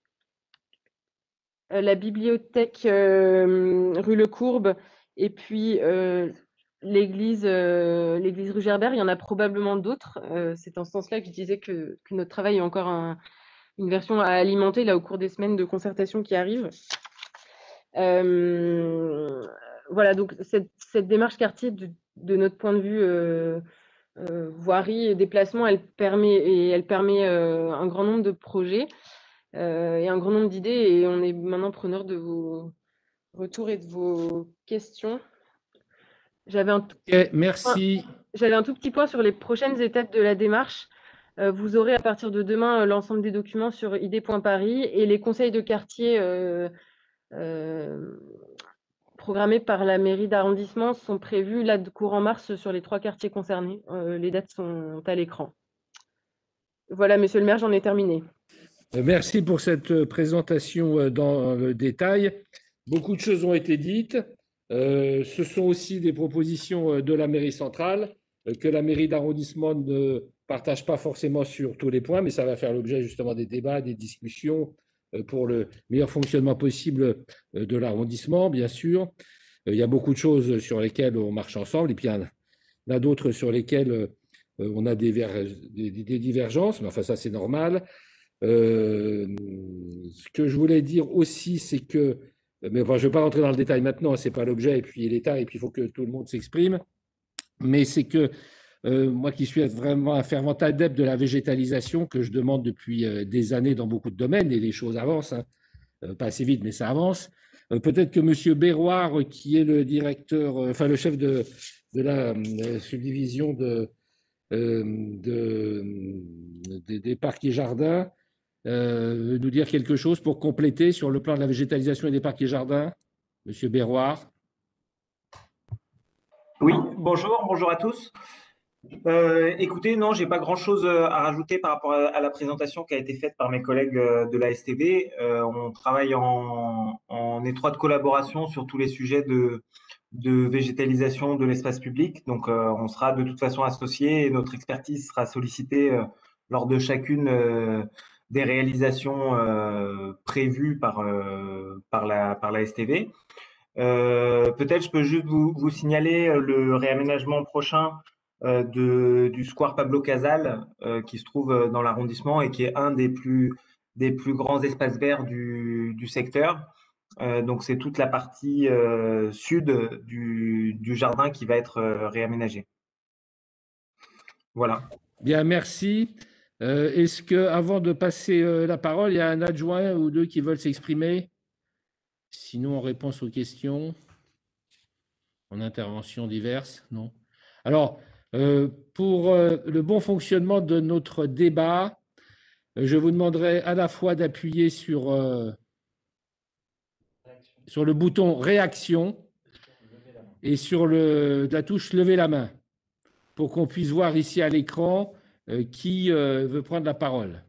La bibliothèque euh, rue Le Courbe et puis euh, l'église euh, l'église rue Gerbert. Il y en a probablement d'autres. Euh, c'est en ce sens-là que je disais que, que notre travail est encore un, une version à alimenter là, au cours des semaines de concertation qui arrivent. Euh, voilà, donc cette, cette démarche quartier, de, de notre point de vue euh, euh, voirie et déplacement, elle permet, et elle permet euh, un grand nombre de projets. Euh, et un grand nombre d'idées et on est maintenant preneur de vos retours et de vos questions. J'avais un, okay, merci. J'avais un tout petit point sur les prochaines étapes de la démarche. Euh, vous aurez à partir de demain l'ensemble des documents sur I D point Paris et les conseils de quartier euh, euh, programmés par la mairie d'arrondissement sont prévus là de courant mars sur les trois quartiers concernés. Euh, les dates sont à l'écran. Voilà, monsieur le maire, j'en ai terminé. Merci pour cette présentation dans le détail. Beaucoup de choses ont été dites. Euh, ce sont aussi des propositions de la mairie centrale que la mairie d'arrondissement ne partage pas forcément sur tous les points, mais ça va faire l'objet justement des débats, des discussions pour le meilleur fonctionnement possible de l'arrondissement, bien sûr. Il y a beaucoup de choses sur lesquelles on marche ensemble et puis il y en a d'autres sur lesquelles on a des, des, des divergences, mais enfin ça c'est normal. Euh, ce que je voulais dire aussi, c'est que, mais enfin, je ne vais pas rentrer dans le détail maintenant, ce n'est pas l'objet, et puis l'État, et puis il faut que tout le monde s'exprime, mais c'est que euh, moi qui suis vraiment un fervent adepte de la végétalisation, que je demande depuis euh, des années dans beaucoup de domaines, et les choses avancent, hein, euh, pas assez vite, mais ça avance. Euh, peut-être que M. Berroir, qui est le directeur, euh, enfin le chef de, de la euh, subdivision de, euh, de, de, des parcs et jardins, Euh, nous dire quelque chose pour compléter sur le plan de la végétalisation et des parcs et jardins, Monsieur Berroir. Oui, bonjour, bonjour à tous. Euh, écoutez, non, j'ai pas grand-chose à rajouter par rapport à la présentation qui a été faite par mes collègues de la S T B. Euh, on travaille en, en étroite collaboration sur tous les sujets de, de végétalisation de l'espace public. Donc, euh, on sera de toute façon associés et notre expertise sera sollicitée euh, lors de chacune euh, des réalisations euh, prévues par, euh, par, la, par la S T B. Euh, peut-être je peux juste vous, vous signaler le réaménagement prochain euh, de, du square Pablo Casals euh, qui se trouve dans l'arrondissement et qui est un des plus, des plus grands espaces verts du, du secteur. Euh, donc c'est toute la partie euh, sud du, du jardin qui va être euh, réaménagée. Voilà. Bien, merci. Euh, Est-ce que, avant de passer euh, la parole, il y a un adjoint ou deux qui veulent s'exprimer? Sinon, en réponse aux questions, en interventions diverses, non? Alors, euh, pour euh, le bon fonctionnement de notre débat, je vous demanderai à la fois d'appuyer sur, euh, sur le bouton réaction et sur le, la touche lever la main pour qu'on puisse voir ici à l'écran euh, qui euh, veut prendre la parole.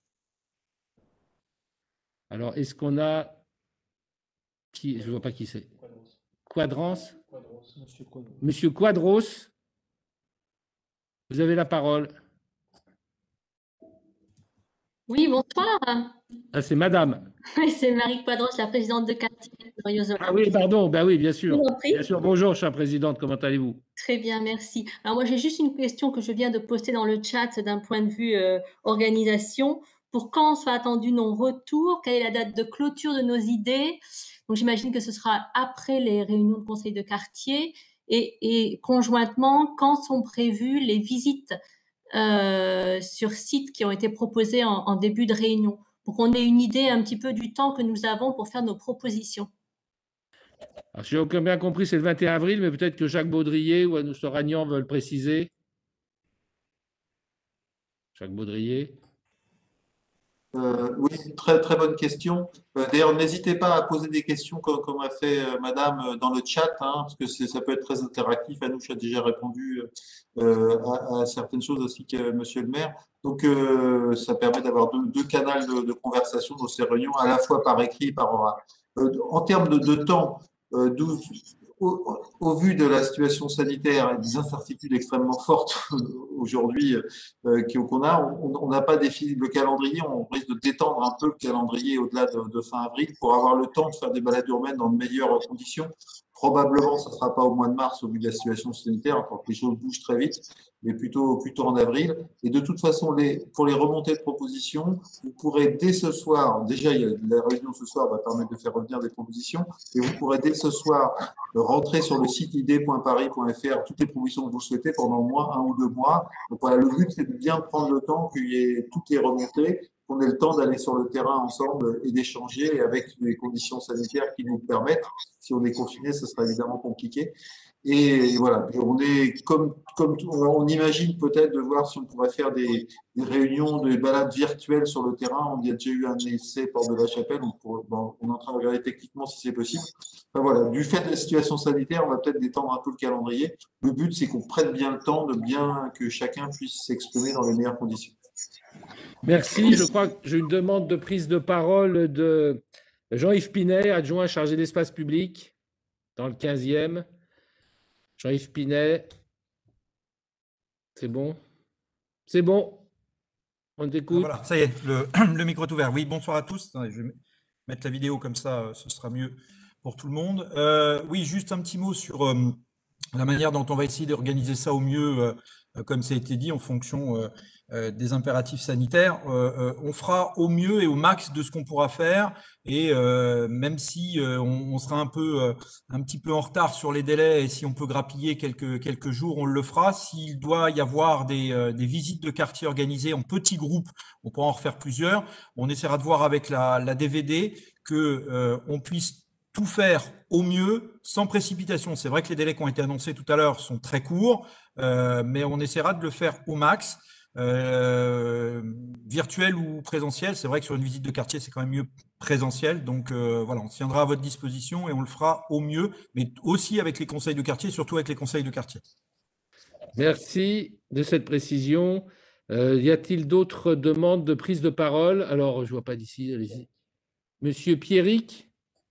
Alors, est-ce qu'on a... Qui... Je ne vois pas qui c'est. Quadrance. Monsieur Quadros. Monsieur Quadros, vous avez la parole. Oui, bonsoir. Ah, c'est madame. Oui, c'est Marie Quadros, la présidente de quartier de Riozola. Ah oui, pardon, ben oui, bien Je sûr. vous en prie. Bien sûr, bonjour, chère présidente, comment allez-vous? Très bien, merci. Alors moi, j'ai juste une question que je viens de poster dans le chat d'un point de vue euh, organisation. Pour quand sera attendu nos retours? Quelle est la date de clôture de nos idées? Donc j'imagine que ce sera après les réunions de conseil de quartier et, et conjointement, quand sont prévues les visites euh, sur site qui ont été proposées en, en début de réunion, pour qu'on ait une idée un petit peu du temps que nous avons pour faire nos propositions. Alors, si j'ai bien compris, c'est le vingt et un avril, mais peut-être que Jacques Baudrier ou Anouche Ragnan veulent préciser. Jacques Baudrier. Euh, oui, très, très bonne question. Euh, D'ailleurs, n'hésitez pas à poser des questions comme, comme a fait euh, Madame euh, dans le chat, hein, parce que c'est- ça peut être très interactif. Anouche a déjà répondu euh, à, à certaines choses aussi que Monsieur le maire. Donc, euh, ça permet d'avoir deux, deux canaux de, de conversation dans ces réunions, à la fois par écrit et par oral. Euh, en termes de, de temps, euh, d'où- au, au vu de la situation sanitaire et des incertitudes extrêmement fortes aujourd'hui euh, qu'on a, on n'a pas défini le calendrier, on risque de détendre un peu le calendrier au-delà de, de fin avril pour avoir le temps de faire des balades urbaines dans de meilleures conditions. Probablement, ça ne sera pas au mois de mars au vu de la situation sanitaire, encore que les choses bougent très vite, mais plutôt, plutôt en avril. Et de toute façon, les, pour les remontées de propositions, vous pourrez dès ce soir, déjà il y a, la réunion ce soir va permettre de faire revenir des propositions, et vous pourrez dès ce soir rentrer sur le site idée point paris point F R toutes les propositions que vous souhaitez pendant au moins un ou deux mois. Donc voilà, le but c'est de bien prendre le temps qu'il y ait toutes les remontées, qu'on ait le temps d'aller sur le terrain ensemble et d'échanger avec les conditions sanitaires qui nous le permettent. Si on est confiné, ce sera évidemment compliqué. Et voilà, on est comme, comme on imagine peut-être de voir si on pourrait faire des, des réunions, des balades virtuelles sur le terrain. On y a déjà eu un essai Porte de la Chapelle. On, pour, bon, on est en train de regarder techniquement si c'est possible. Enfin, voilà, du fait de la situation sanitaire, on va peut-être détendre un peu le calendrier. Le but, c'est qu'on prenne bien le temps de bien que chacun puisse s'exprimer dans les meilleures conditions. Merci. Je crois que j'ai une demande de prise de parole de Jean-Yves Pinet, adjoint chargé d'espace public dans le quinzième. Jean-Yves Pinet, c'est bon? C'est bon. On Ah, t'écoute. voilà, ça y est, le, le micro est ouvert. Oui, bonsoir à tous. Attendez, je vais mettre la vidéo comme ça, euh, ce sera mieux pour tout le monde. Euh, oui, juste un petit mot sur euh, la manière dont on va essayer d'organiser ça au mieux, euh, euh, comme ça a été dit, en fonction euh, euh, des impératifs sanitaires. Euh, euh, on fera au mieux et au max de ce qu'on pourra faire. Et euh, même si euh, on, on sera un peu, euh, un petit peu en retard sur les délais et si on peut grappiller quelques quelques jours, on le fera. S'il doit y avoir des, euh, des visites de quartier organisées en petits groupes, on pourra en refaire plusieurs. On essaiera de voir avec la, la D V D que euh, on puisse tout faire au mieux, sans précipitation. C'est vrai que les délais qui ont été annoncés tout à l'heure sont très courts, euh, mais on essaiera de le faire au max. Euh, virtuel ou présentiel, c'est vrai que sur une visite de quartier, c'est quand même mieux présentiel. Donc euh, voilà, on tiendra à votre disposition et on le fera au mieux, mais aussi avec les conseils de quartier, surtout avec les conseils de quartier. Merci de cette précision. Euh, y a-t-il d'autres demandes de prise de parole? Alors, je ne vois pas d'ici, allez-y. Monsieur Pierrick,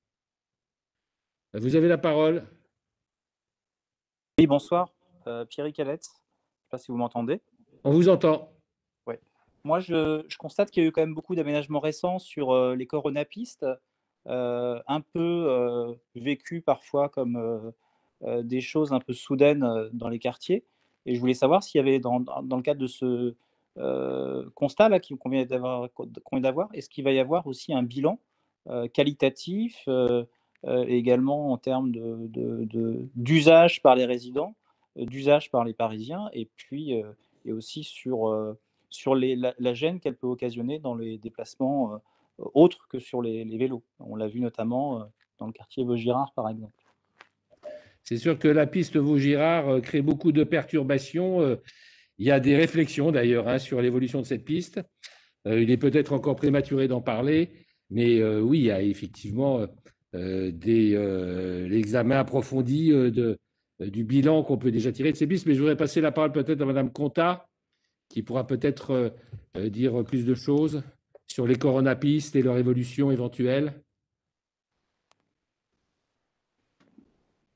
vous avez la parole. Oui, bonsoir, euh, Pierrick Calette. Je ne sais pas si vous m'entendez. On vous entend. Ouais. Moi, je, je constate qu'il y a eu quand même beaucoup d'aménagements récents sur euh, les coronapistes, euh, un peu euh, vécus parfois comme euh, euh, des choses un peu soudaines euh, dans les quartiers. Et je voulais savoir s'il y avait, dans, dans le cadre de ce euh, constat-là qu'on vient d'avoir, qu'on vient d'avoir, est-ce qu'il va y avoir aussi un bilan euh, qualitatif, euh, euh, également en termes de, de, de, d'usage par les résidents, euh, d'usage par les Parisiens, et puis euh, et aussi sur, euh, sur les, la, la gêne qu'elle peut occasionner dans les déplacements euh, autres que sur les, les vélos. On l'a vu notamment euh, dans le quartier Vaugirard, par exemple. C'est sûr que la piste Vaugirard crée beaucoup de perturbations. Il y a des réflexions d'ailleurs hein, sur l'évolution de cette piste. Il est peut-être encore prématuré d'en parler, mais oui, il y a effectivement euh, des, euh, l'examen approfondi de, du bilan qu'on peut déjà tirer de ces pistes. Mais je voudrais passer la parole peut-être à Madame Contat, qui pourra peut-être euh, dire plus de choses sur les coronapistes et leur évolution éventuelle.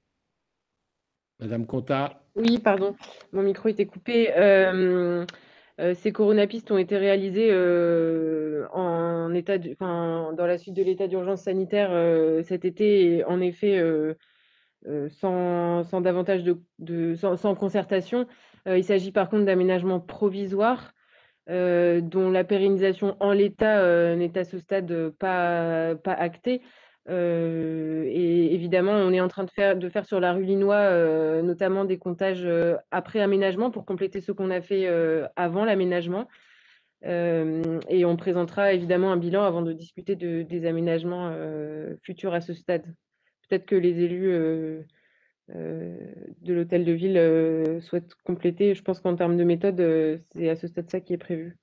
Madame Contat. Oui, pardon, mon micro était coupé. Euh, Euh, ces coronapistes ont été réalisés euh, en état de- enfin, dans la suite de l'état d'urgence sanitaire euh, cet été, et en effet, euh, euh, sans, sans davantage de, de- sans, sans concertation. Euh, il s'agit par contre d'aménagements provisoires euh, dont la pérennisation en l'état euh, n'est à ce stade euh, pas, pas actée. Euh, et évidemment, on est en train de faire, de faire sur la rue Linois euh, notamment des comptages euh, après aménagement pour compléter ce qu'on a fait euh, avant l'aménagement. Euh, et on présentera évidemment un bilan avant de discuter de, des aménagements euh, futurs à ce stade. Peut-être que les élus euh, euh, de l'hôtel de ville euh, souhaitent compléter. Je pense qu'en termes de méthode, euh, c'est à ce stade ça qui est prévu.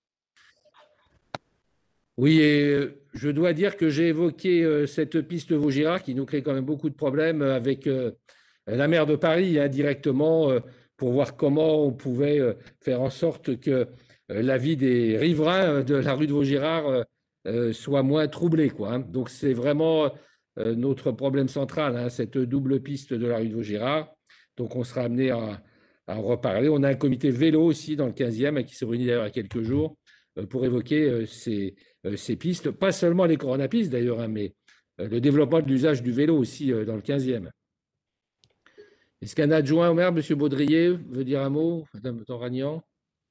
Oui, et euh, je dois dire que j'ai évoqué euh, cette piste Vaugirard qui nous crée quand même beaucoup de problèmes avec euh, la maire de Paris indirectement euh, pour voir comment on pouvait euh, faire en sorte que euh, la vie des riverains de la rue de Vaugirard euh, euh, soit moins troublée, quoi, hein. Donc c'est vraiment euh, notre problème central, hein, cette double piste de la rue de Vaugirard. Donc on sera amené à, à en reparler. On a un comité vélo aussi dans le quinzième qui s'est réuni d'ailleurs il y a quelques jours euh, pour évoquer euh, ces euh, ces pistes, pas seulement les coronapistes d'ailleurs, hein, mais euh, le développement de l'usage du vélo aussi euh, dans le quinzième. Est-ce qu'un adjoint au maire, M. Baudrier, veut dire un mot, Mme Toragnan?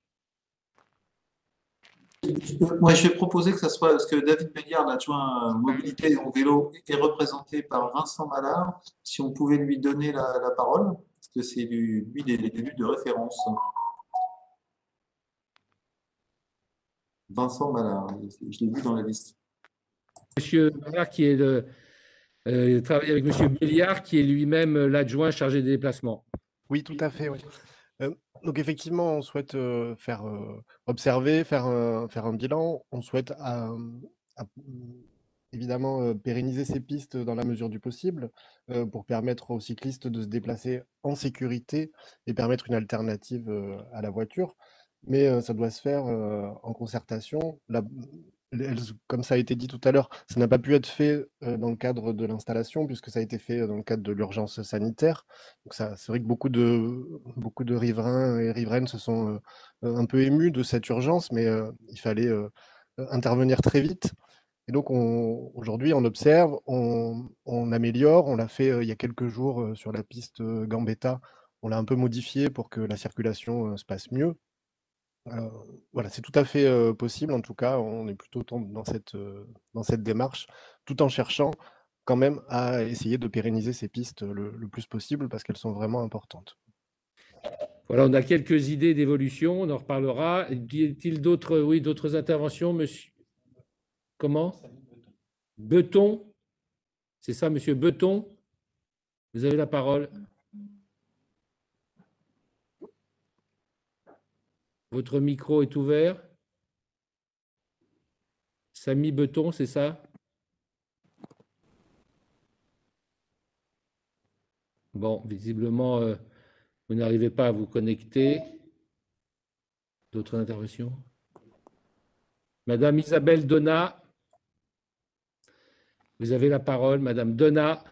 Moi, je vais proposer que ça soit, parce que David Béliard, l'adjoint mobilité au vélo, est représenté par Vincent Mallard. Si on pouvait lui donner la, la parole, parce que c'est lui l'élu de référence. Vincent Mallard, je l'ai vu dans la liste. Monsieur Mallard, qui est le, euh, travaille avec M. Béliard, qui est lui-même l'adjoint chargé des déplacements. Oui, tout à fait. Oui. Euh, donc effectivement, on souhaite euh, faire euh, observer, faire un, faire un bilan. On souhaite euh, à- évidemment euh, pérenniser ces pistes dans la mesure du possible euh, pour permettre aux cyclistes de se déplacer en sécurité et permettre une alternative euh, à la voiture. Mais euh, ça doit se faire euh, en concertation. La- elles- comme ça a été dit tout à l'heure, ça n'a pas pu être fait euh, dans le cadre de l'installation puisque ça a été fait dans le cadre de l'urgence sanitaire. Donc ça, c'est vrai que beaucoup de, beaucoup de riverains et riveraines se sont euh, un peu émus de cette urgence, mais euh, il fallait euh, intervenir très vite. Et donc on- aujourd'hui, on observe, on, on améliore. On l'a fait euh, il y a quelques jours euh, sur la piste euh, Gambetta. On l'a un peu modifié pour que la circulation euh, se passe mieux. Euh, voilà, c'est tout à fait euh, possible. En tout cas, on est plutôt dans dans cette, euh, dans cette démarche, tout en cherchant quand même à essayer de pérenniser ces pistes le, le plus possible parce qu'elles sont vraiment importantes. Voilà, on a quelques idées d'évolution, on en reparlera. Y a-t-il d'autres, oui, d'autres interventions, monsieur? Comment? Beton? C'est ça, monsieur Beton? Vous avez la parole. Votre micro est ouvert. Samy Beton, c'est ça? Bon, visiblement, euh, vous n'arrivez pas à vous connecter. D'autres interventions? Madame Isabelle Donat, vous avez la parole. Madame Donat.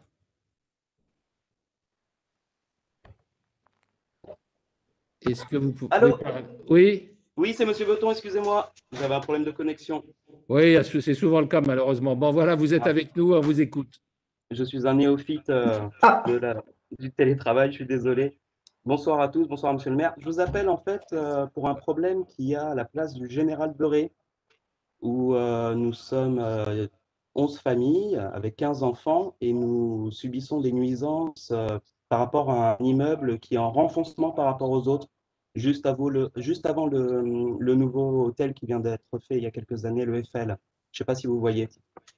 Est-ce que vous pouvez Allô? parler? Oui? Oui, c'est Monsieur Beton, excusez-moi. J'avais un problème de connexion. Oui, c'est souvent le cas, malheureusement. Bon, voilà, vous êtes Ah. avec nous, on vous écoute. Je suis un néophyte euh, de la- du télétravail, je suis désolé. Bonsoir à tous, bonsoir Monsieur le maire. Je vous appelle en fait euh, pour un problème qu'il y a à la place du Général Beurré, où euh, nous sommes euh, onze familles avec quinze enfants et nous subissons des nuisances euh, par rapport à un immeuble qui est en renfoncement par rapport aux autres, juste avant le, juste avant le, le nouveau hôtel qui vient d'être fait il y a quelques années, le F L. Je ne sais pas si vous voyez.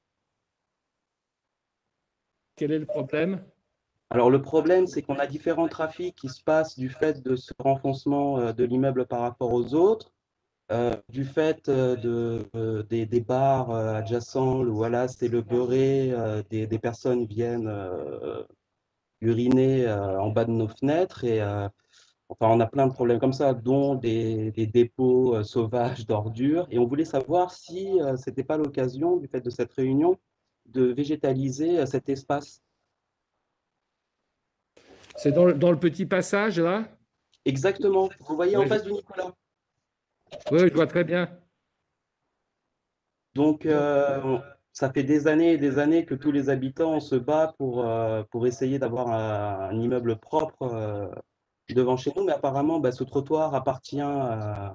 Quel est le problème? Alors le problème, c'est qu'on a différents trafics qui se passent du fait de ce renfoncement euh, de l'immeuble par rapport aux autres. Euh, du fait euh, de, euh, des, des bars euh, adjacents, où voilà, c'est le beurré, euh, des, des personnes viennent euh, uriner euh, en bas de nos fenêtres et euh, enfin, on a plein de problèmes comme ça, dont des, des dépôts euh, sauvages d'ordures. Et on voulait savoir si euh, ce n'était pas l'occasion, du fait de cette réunion, de végétaliser euh, cet espace. C'est dans, le- dans le petit passage, là? Exactement. Vous voyez Oui, en je- face du Nicolas. Oui, je vois très bien. Donc, euh, ça fait des années et des années que tous les habitants se battent pour, euh, pour essayer d'avoir un, un immeuble propre euh, devant chez nous, mais apparemment, bah, ce trottoir appartient à,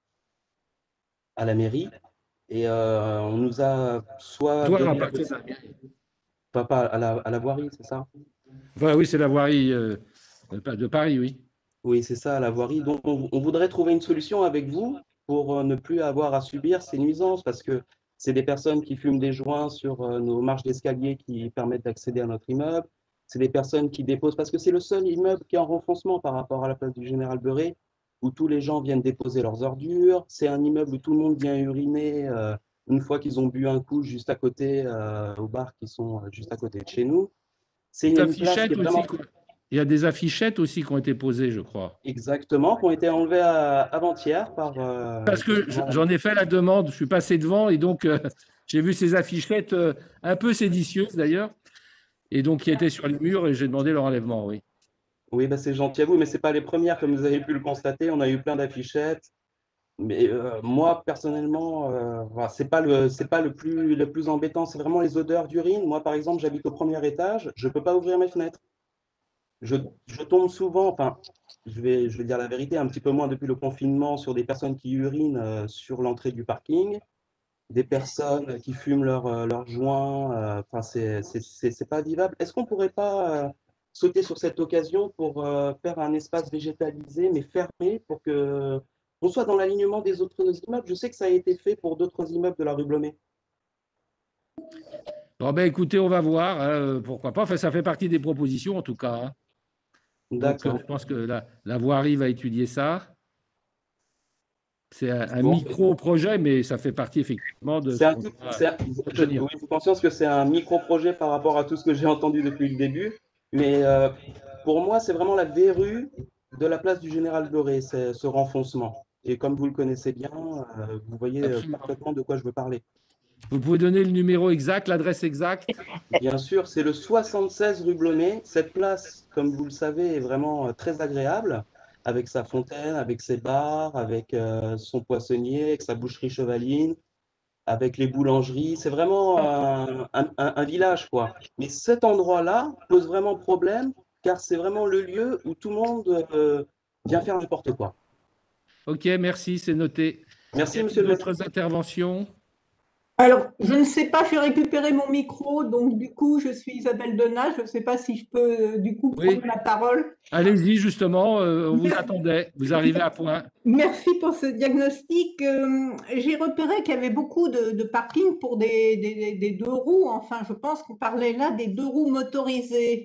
à la mairie et euh, on nous a soit Toi, donné la appartient à la possibilité, mairie. pas, pas à la, à la voirie, c'est ça? Enfin, oui, c'est la voirie euh, de Paris, oui. Oui, c'est ça, la voirie. Donc, on, on voudrait trouver une solution avec vous pour euh, ne plus avoir à subir ces nuisances parce que c'est des personnes qui fument des joints sur euh, nos marches d'escalier qui permettent d'accéder à notre immeuble. C'est des personnes qui déposent, parce que c'est le seul immeuble qui est en renfoncement par rapport à la place du Général Beuret, où tous les gens viennent déposer leurs ordures. C'est un immeuble où tout le monde vient uriner euh, une fois qu'ils ont bu un coup juste à côté, euh, aux bars qui sont euh, juste à côté de chez nous. C'est Des une place qui est affichettes aussi. vraiment quoi. Il y a des affichettes aussi qui ont été posées, je crois. exactement, qui ont été enlevées à- avant-hier par euh, Parce que justement la- j'en ai fait la demande, je suis passé devant et donc euh, j'ai vu ces affichettes euh, un peu séditieuses d'ailleurs, et donc qui étaient sur les murs et j'ai demandé leur enlèvement, oui. Oui, bah, c'est gentil à vous, mais c'est pas les premières, comme vous avez pu le constater. On a eu plein d'affichettes. Mais euh, moi, personnellement, euh, voilà, c'est pas le, c'est pas le plus, le plus embêtant. C'est vraiment les odeurs d'urine. Moi, par exemple, j'habite au premier étage. Je peux pas ouvrir mes fenêtres. Je, je tombe souvent, enfin, je vais, je vais dire la vérité, un petit peu moins depuis le confinement, sur des personnes qui urinent euh, sur l'entrée du parking, des personnes qui fument leur, euh, leur joint. euh, Enfin, c'est, c'est, c'est c'est pas vivable. Est-ce qu'on pourrait pas euh, sauter sur cette occasion pour euh, faire un espace végétalisé, mais fermé, pour que on soit dans l'alignement des autres immeubles? Je sais que ça a été fait pour d'autres immeubles de la rue Blomet. Bon, ben écoutez, on va voir, hein, pourquoi pas. Enfin, ça fait partie des propositions en tout cas, hein. Donc, euh, D'accord. je pense que la, la voirie va étudier ça. C'est un, un Bon. micro-projet, mais ça fait partie effectivement de C'est ce un qu'on tout- va c'est un- je, retenir. oui, j'ai conscience que c'est un micro-projet par rapport à tout ce que j'ai entendu depuis le début, mais euh, pour moi, c'est vraiment la verrue de la place du Général Doré, c'est ce renfoncement. Et comme vous le connaissez bien, euh, vous voyez euh, Absolument. parfaitement de quoi je veux parler. Vous pouvez donner le numéro exact, l'adresse exacte? Bien sûr, c'est le soixante-seize rue Blomet. Cette place, comme vous le savez, est vraiment euh, très agréable, avec sa fontaine, avec ses bars, avec euh, son poissonnier, avec sa boucherie chevaline, avec les boulangeries. C'est vraiment un, un- un- un village, quoi. Mais cet endroit-là pose vraiment problème, car c'est vraiment le lieu où tout le monde euh, vient faire n'importe quoi. Ok, merci, c'est noté. Y Merci, a-t-il monsieur le maire. d'autres interventions? Alors, je ne sais pas, j'ai récupéré mon micro, donc du coup, je suis Isabelle Donat. Je ne sais pas si je peux, euh, du coup, Oui, prendre la parole. allez-y, justement, euh, on vous attendait. Vous arrivez à point. Merci pour ce diagnostic. Euh, j'ai repéré qu'il y avait beaucoup de, de parkings pour des, des- des deux roues. Enfin, je pense qu'on parlait là des deux roues motorisées.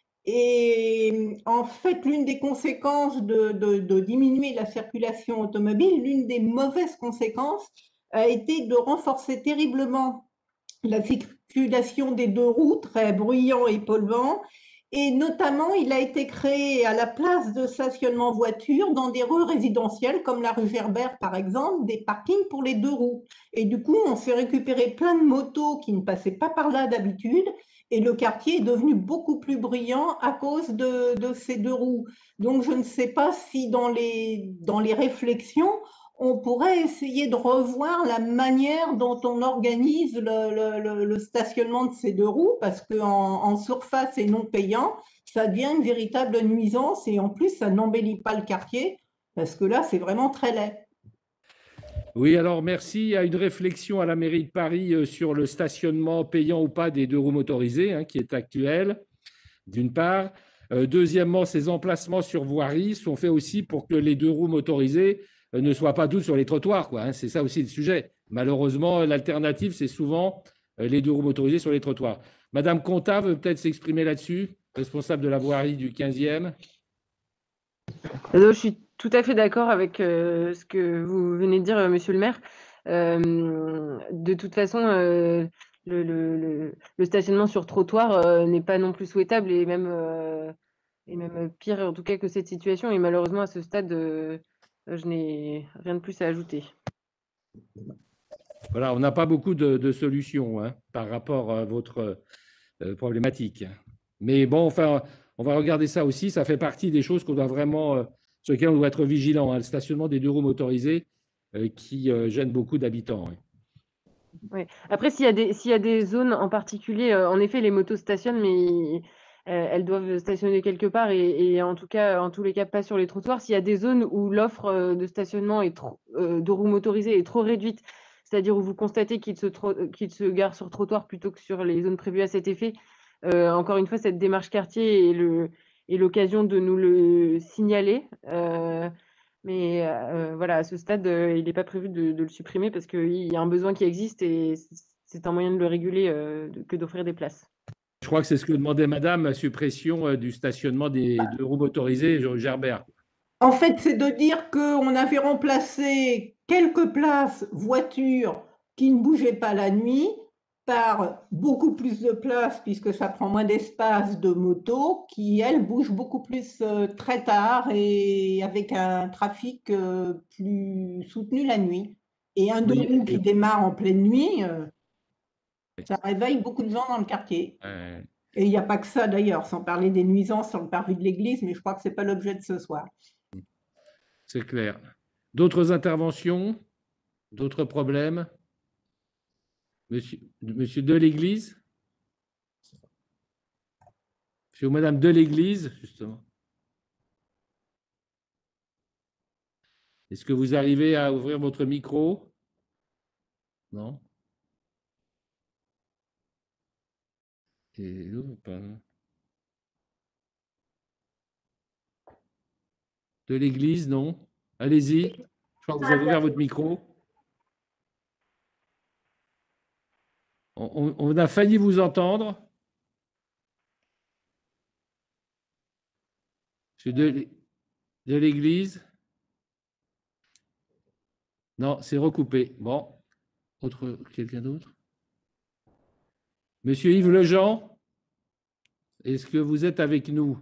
Et en fait, l'une des conséquences de, de- de diminuer la circulation automobile, l'une des mauvaises conséquences a été de renforcer terriblement la circulation des deux roues, très bruyant et polluant. Et notamment, il a été créé à la place de stationnement voiture dans des rues résidentielles, comme la rue Gerbert par exemple, des parkings pour les deux roues. Et du coup, on s'est récupéré plein de motos qui ne passaient pas par là d'habitude. Et le quartier est devenu beaucoup plus bruyant à cause de, de ces deux roues. Donc, je ne sais pas si dans les, dans les réflexions, on pourrait essayer de revoir la manière dont on organise le, le- le- le stationnement de ces deux roues, parce qu'en en surface et non payant, ça devient une véritable nuisance et en plus, ça n'embellit pas le quartier, parce que là, c'est vraiment très laid. Oui, alors merci. Il y a une réflexion à la mairie de Paris euh, sur le stationnement payant ou pas des deux roues motorisées, hein, qui est actuel, d'une part. Euh, deuxièmement, ces emplacements sur voirie sont faits aussi pour que les deux roues motorisées euh, ne soient pas toutes sur les trottoirs, quoi, hein. C'est ça aussi le sujet. Malheureusement, l'alternative, c'est souvent euh, les deux roues motorisées sur les trottoirs. Madame Contat veut peut-être s'exprimer là-dessus, responsable de la voirie du quinzième. Alors, je suis tout à fait d'accord avec euh, ce que vous venez de dire, euh, monsieur le maire. Euh, de toute façon, euh, le, le- le- le stationnement sur trottoir euh, n'est pas non plus souhaitable et même, euh, et même pire en tout cas que cette situation. Et malheureusement, à ce stade, euh, je n'ai rien de plus à ajouter. Voilà, on n'a pas beaucoup de, de solutions, hein, par rapport à votre euh, problématique. Mais bon, enfin, on va regarder ça aussi. Ça fait partie des choses qu'on doit vraiment, euh, sur lesquelles on doit être vigilant, hein. Le stationnement des deux roues motorisées euh, qui euh, gêne beaucoup d'habitants. Oui. Ouais. Après, s'il y a des, s'il y a des zones en particulier, euh, en effet, les motos stationnent, mais euh, elles doivent stationner quelque part et, et en tout cas, en tous les cas, pas sur les trottoirs. S'il y a des zones où l'offre euh, de stationnement est trop, euh, de roues motorisées est trop réduite, c'est-à-dire où vous constatez qu'ils se, tro- qu'ils se garent sur trottoir plutôt que sur les zones prévues à cet effet, euh, encore une fois, cette démarche quartier est le, est l'occasion de nous le signaler. Euh, mais euh, voilà, à ce stade, euh, il n'est pas prévu de, de le supprimer parce qu'il y a un besoin qui existe et c'est un moyen de le réguler euh, de- que d'offrir des places. Je crois que c'est ce que demandait Madame, la suppression euh, du stationnement des deux roues motorisées, Gerbert. En fait, c'est de dire qu'on avait remplacé quelques places voitures qui ne bougeaient pas la nuit par beaucoup plus de places, puisque ça prend moins d'espace, de motos qui, elles, bougent beaucoup plus euh, très tard et avec un trafic euh, plus soutenu la nuit. Et un deux Oui, roues et- qui démarre en pleine nuit, euh, ça réveille beaucoup de gens dans le quartier. euh, Et il n'y a pas que ça d'ailleurs, sans parler des nuisances sur le parvis de l'église, mais je crois que ce n'est pas l'objet de ce soir. c'est clair. D'autres interventions? D'autres problèmes? Monsieur, Monsieur de l'Église? Monsieur ou Madame de l'Église, justement. Est-ce que vous arrivez à ouvrir votre micro? Non? Et l'ouvre pas. De l'Église, non? Allez-y. Je crois que vous avez ouvert votre micro. On, on- on a failli vous entendre. Monsieur de, l'É- de l'Église? Non, c'est recoupé. Bon. Autre, quelqu'un d'autre? Monsieur Yves Lejean, est-ce que vous êtes avec nous?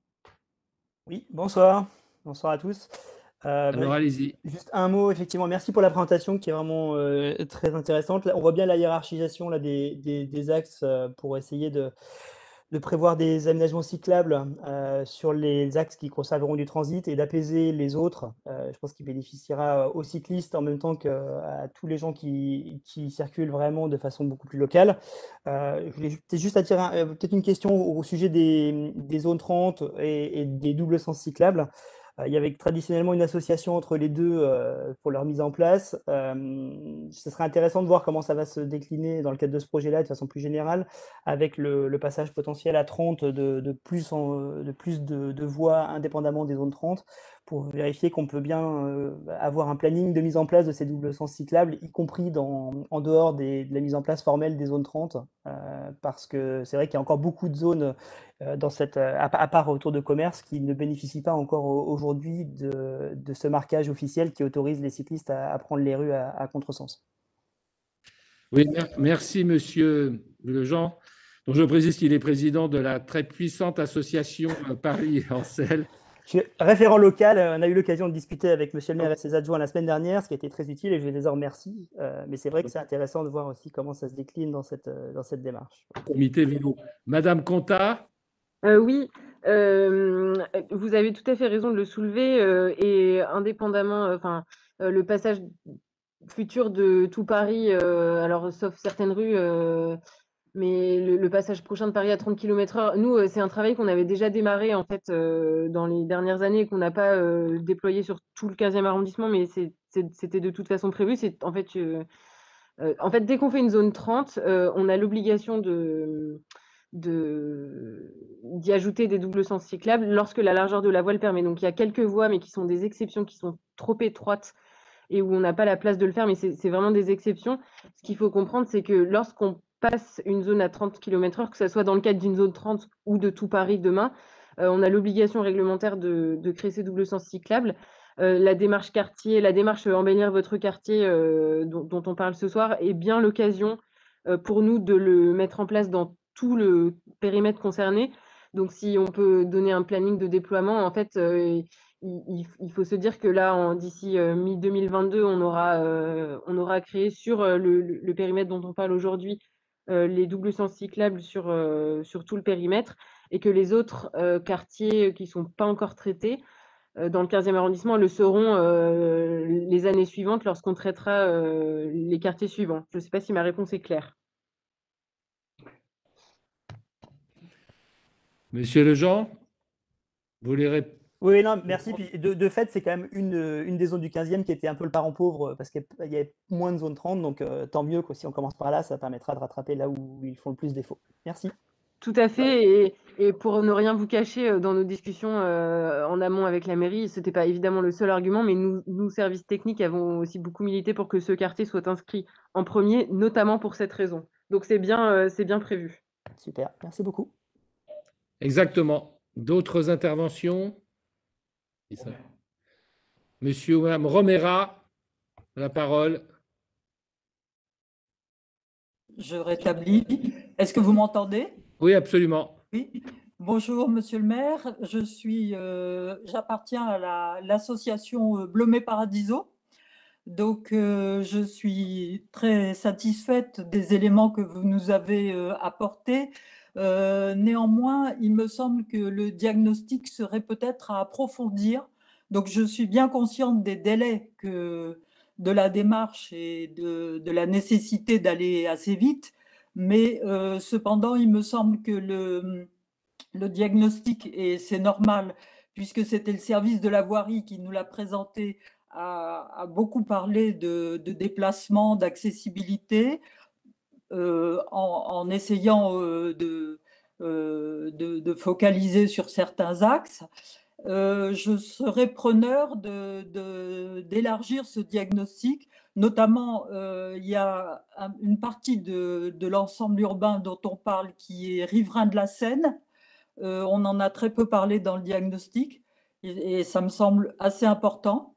Oui, bonsoir. Bonsoir à tous. Euh, bah, Alors, allez-y. juste un mot, effectivement. Merci pour la présentation qui est vraiment euh, très intéressante. Là, on voit bien la hiérarchisation là, des, des- des axes euh, pour essayer de, de prévoir des aménagements cyclables euh, sur les axes qui conserveront du transit et d'apaiser les autres. Euh, je pense qu'il bénéficiera aux cyclistes en même temps qu'à tous les gens qui, qui circulent vraiment de façon beaucoup plus locale. Euh, je voulais peut-être juste attirer un- euh, peut-être une question au, au sujet des, des zones trente et, et des doubles sens cyclables. Euh, il y avait traditionnellement une association entre les deux euh, pour leur mise en place. Euh, ce serait intéressant de voir comment ça va se décliner dans le cadre de ce projet-là de façon plus générale, avec le, le passage potentiel à trente de, de plus, en, de, plus de, de voies indépendamment des zones trente, pour vérifier qu'on peut bien euh, avoir un planning de mise en place de ces doubles sens cyclables, y compris dans, en dehors des, de la mise en place formelle des zones trente, euh, parce que c'est vrai qu'il y a encore beaucoup de zones euh, dans cette, à, à part autour de commerce qui ne bénéficient pas encore aujourd'hui de, de ce marquage officiel qui autorise les cyclistes à, à prendre les rues à, à contresens. Oui, mer- merci, Monsieur Lejean. Donc, je précise qu'il est président de la très puissante association euh, Paris-Ancel. Je suis référent local. euh, On a eu l'occasion de discuter avec Monsieur le maire et ses adjoints la semaine dernière, ce qui a été très utile et je les en remercie. Euh, mais c'est vrai que c'est intéressant de voir aussi comment ça se décline dans cette, euh, dans cette démarche. Comité vélo. Madame Contat? Euh, oui, euh, vous avez tout à fait raison de le soulever euh, et indépendamment, euh, enfin, euh, le passage futur de tout Paris, euh, alors sauf certaines rues, euh, mais le, le passage prochain de Paris à trente kilomètres heure, nous, euh, c'est un travail qu'on avait déjà démarré en fait euh, dans les dernières années, qu'on n'a pas euh, déployé sur tout le quinzième arrondissement, mais c'est- c'est- c'était de toute façon prévu. C'est en fait, euh, euh, en fait, dès qu'on fait une zone trente, euh, on a l'obligation de de- d'y ajouter des doubles sens cyclables lorsque la largeur de la voie le permet. Donc il y a quelques voies, mais qui sont des exceptions, qui sont trop étroites et où on n'a pas la place de le faire, mais c'est c'est vraiment des exceptions. Ce qu'il faut comprendre, c'est que lorsqu'on passe une zone à trente kilomètres heure, que ce soit dans le cadre d'une zone trente ou de tout Paris demain, euh, on a l'obligation réglementaire de, de créer ces doubles sens cyclables. Euh, la démarche quartier, la démarche euh, embellir votre quartier euh, dont, dont on parle ce soir est bien l'occasion euh, pour nous de le mettre en place dans tout le périmètre concerné. Donc, si on peut donner un planning de déploiement, en fait, euh, il, il- il faut se dire que là, en- d'ici euh, mi deux mille vingt-deux, on aura, euh, on aura créé sur euh, le, le- le périmètre dont on parle aujourd'hui euh, les doubles sens cyclables sur, euh, sur tout le périmètre et que les autres euh, quartiers qui ne sont pas encore traités euh, dans le quinzième arrondissement le seront euh, les années suivantes lorsqu'on traitera euh, les quartiers suivants. Je ne sais pas si ma réponse est claire. Monsieur Lejean, vous voulez répondre? Oui, non, merci. Puis de, de fait, c'est quand même une, une des zones du quinzième qui était un peu le parent pauvre parce qu'il y avait moins de zone trente. Donc, euh, tant mieux que si on commence par là, ça permettra de rattraper là où ils font le plus défaut. Merci. Tout à fait. Et, et pour ne rien vous cacher, dans nos discussions euh, en amont avec la mairie, ce n'était pas évidemment le seul argument, mais nous, nous, services techniques, avons aussi beaucoup milité pour que ce quartier soit inscrit en premier, notamment pour cette raison. Donc, c'est bien, euh, c'est bien prévu. Super. Merci beaucoup. Exactement. D'autres interventions? Monsieur ou Madame Romera, la parole. Je rétablis. Est-ce que vous m'entendez? Oui, absolument. Oui. Bonjour, monsieur le maire. Je suis, euh, j'appartiens à l'association la, Blomet Paradiso. Donc, euh, je suis très satisfaite des éléments que vous nous avez euh, apportés. Euh, néanmoins, il me semble que le diagnostic serait peut-être à approfondir. Donc, je suis bien consciente des délais que, de la démarche et de, de la nécessité d'aller assez vite. Mais euh, cependant, il me semble que le, le diagnostic, et c'est normal, puisque c'était le service de la voirie qui nous l'a présenté, a, a beaucoup parlé de, de déplacement, d'accessibilité, euh, en, en essayant euh, de, euh, de, de focaliser sur certains axes. Euh, je serais preneur d'élargir ce diagnostic. Notamment, euh, il y a un, une partie de, de l'ensemble urbain dont on parle qui est riverain de la Seine. Euh, on en a très peu parlé dans le diagnostic et, et ça me semble assez important.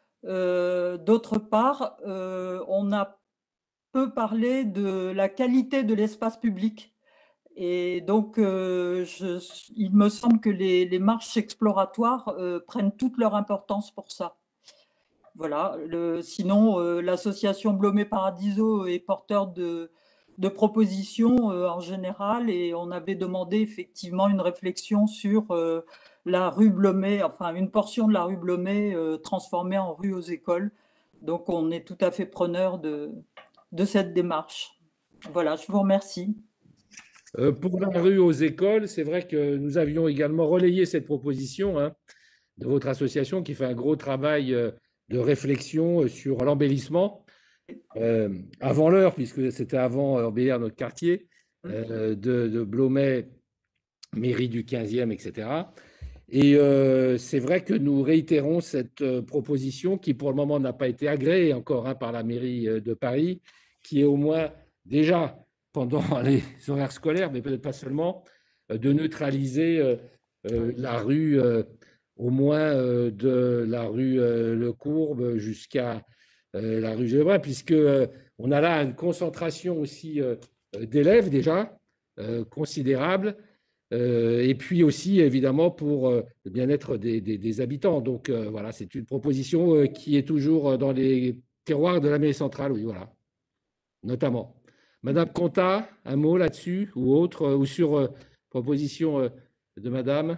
Euh, D'autre part, euh, on a peu parlé de la qualité de l'espace public. Et donc, euh, je, il me semble que les, les marches exploratoires euh, prennent toute leur importance pour ça. Voilà. Le, sinon, euh, l'association Blomet Paradiso est porteur de, de propositions euh, en général et on avait demandé effectivement une réflexion sur euh, la rue Blomet, enfin une portion de la rue Blomet euh, transformée en rue aux écoles. Donc, on est tout à fait preneur de, de cette démarche. Voilà, je vous remercie. Euh, pour la rue aux écoles, c'est vrai que nous avions également relayé cette proposition hein, de votre association qui fait un gros travail euh, de réflexion sur l'embellissement euh, avant l'heure, puisque c'était avant embellir notre quartier, euh, de, de Blomet, mairie du quinzième, et cetera. Et euh, c'est vrai que nous réitérons cette euh, proposition qui, pour le moment, n'a pas été agréée encore hein, par la mairie de Paris, qui est au moins déjà pendant les horaires scolaires, mais peut-être pas seulement, de neutraliser euh, euh, la rue, euh, au moins euh, de la rue euh, Le Courbe jusqu'à euh, la rue Gévin, puisque euh, on a là une concentration aussi euh, d'élèves déjà euh, considérable, euh, et puis aussi évidemment pour euh, le bien-être des, des, des habitants. Donc euh, voilà, c'est une proposition euh, qui est toujours dans les tiroirs de la mairie centrale, oui, voilà, notamment. Madame Contat, un mot là-dessus ou autre, ou sur euh, proposition euh, de Madame?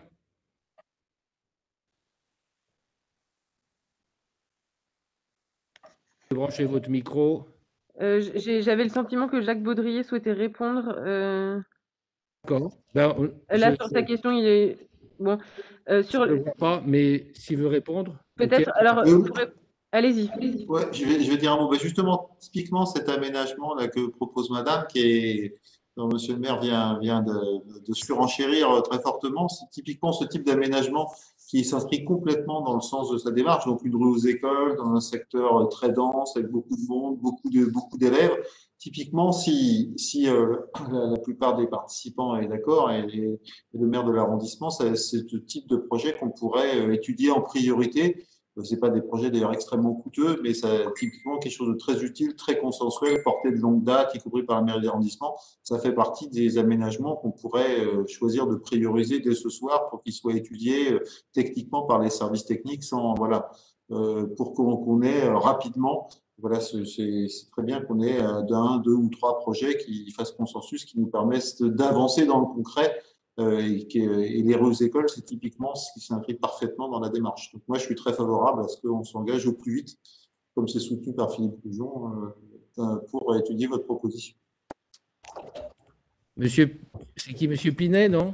Branchez votre micro. Euh, J'avais le sentiment que Jacques Baudrier souhaitait répondre. Euh... D'accord. Ben, Là, je, sur sa question, il est... Bon, euh, sur... Je ne le vois pas, mais s'il veut répondre. Peut-être. Okay. Alors, oui. pour... allez-y. Ouais, je, vais, je vais dire un mot. Ben justement, typiquement, cet aménagement là, que propose Madame, qui est, dont Monsieur le maire vient, vient de, de surenchérir très fortement, c'est typiquement ce type d'aménagement qui s'inscrit complètement dans le sens de sa démarche. Donc, une rue aux écoles, dans un secteur très dense, avec beaucoup de monde, beaucoup de beaucoup d'élèves. Typiquement, si, si euh, la, la plupart des participants est d'accord et, et le maire de l'arrondissement, c'est ce type de projet qu'on pourrait étudier en priorité. Ce n'est pas des projets d'ailleurs extrêmement coûteux, mais c'est typiquement quelque chose de très utile, très consensuel, porté de longue date, y compris par la mairie d'arrondissement. Ça fait partie des aménagements qu'on pourrait choisir de prioriser dès ce soir pour qu'ils soient étudiés techniquement par les services techniques, sans voilà, euh, pour qu'on qu'on ait rapidement. Voilà, c'est très bien qu'on ait d'un, deux ou trois projets qui fassent consensus, qui nous permettent d'avancer dans le concret Euh, et, que, et les rues écoles, c'est typiquement ce qui s'inscrit parfaitement dans la démarche. Donc moi, je suis très favorable à ce qu'on s'engage au plus vite, comme c'est soutenu par Philippe Poujon, euh, pour étudier votre proposition. Monsieur, c'est qui, Monsieur Pinet, non?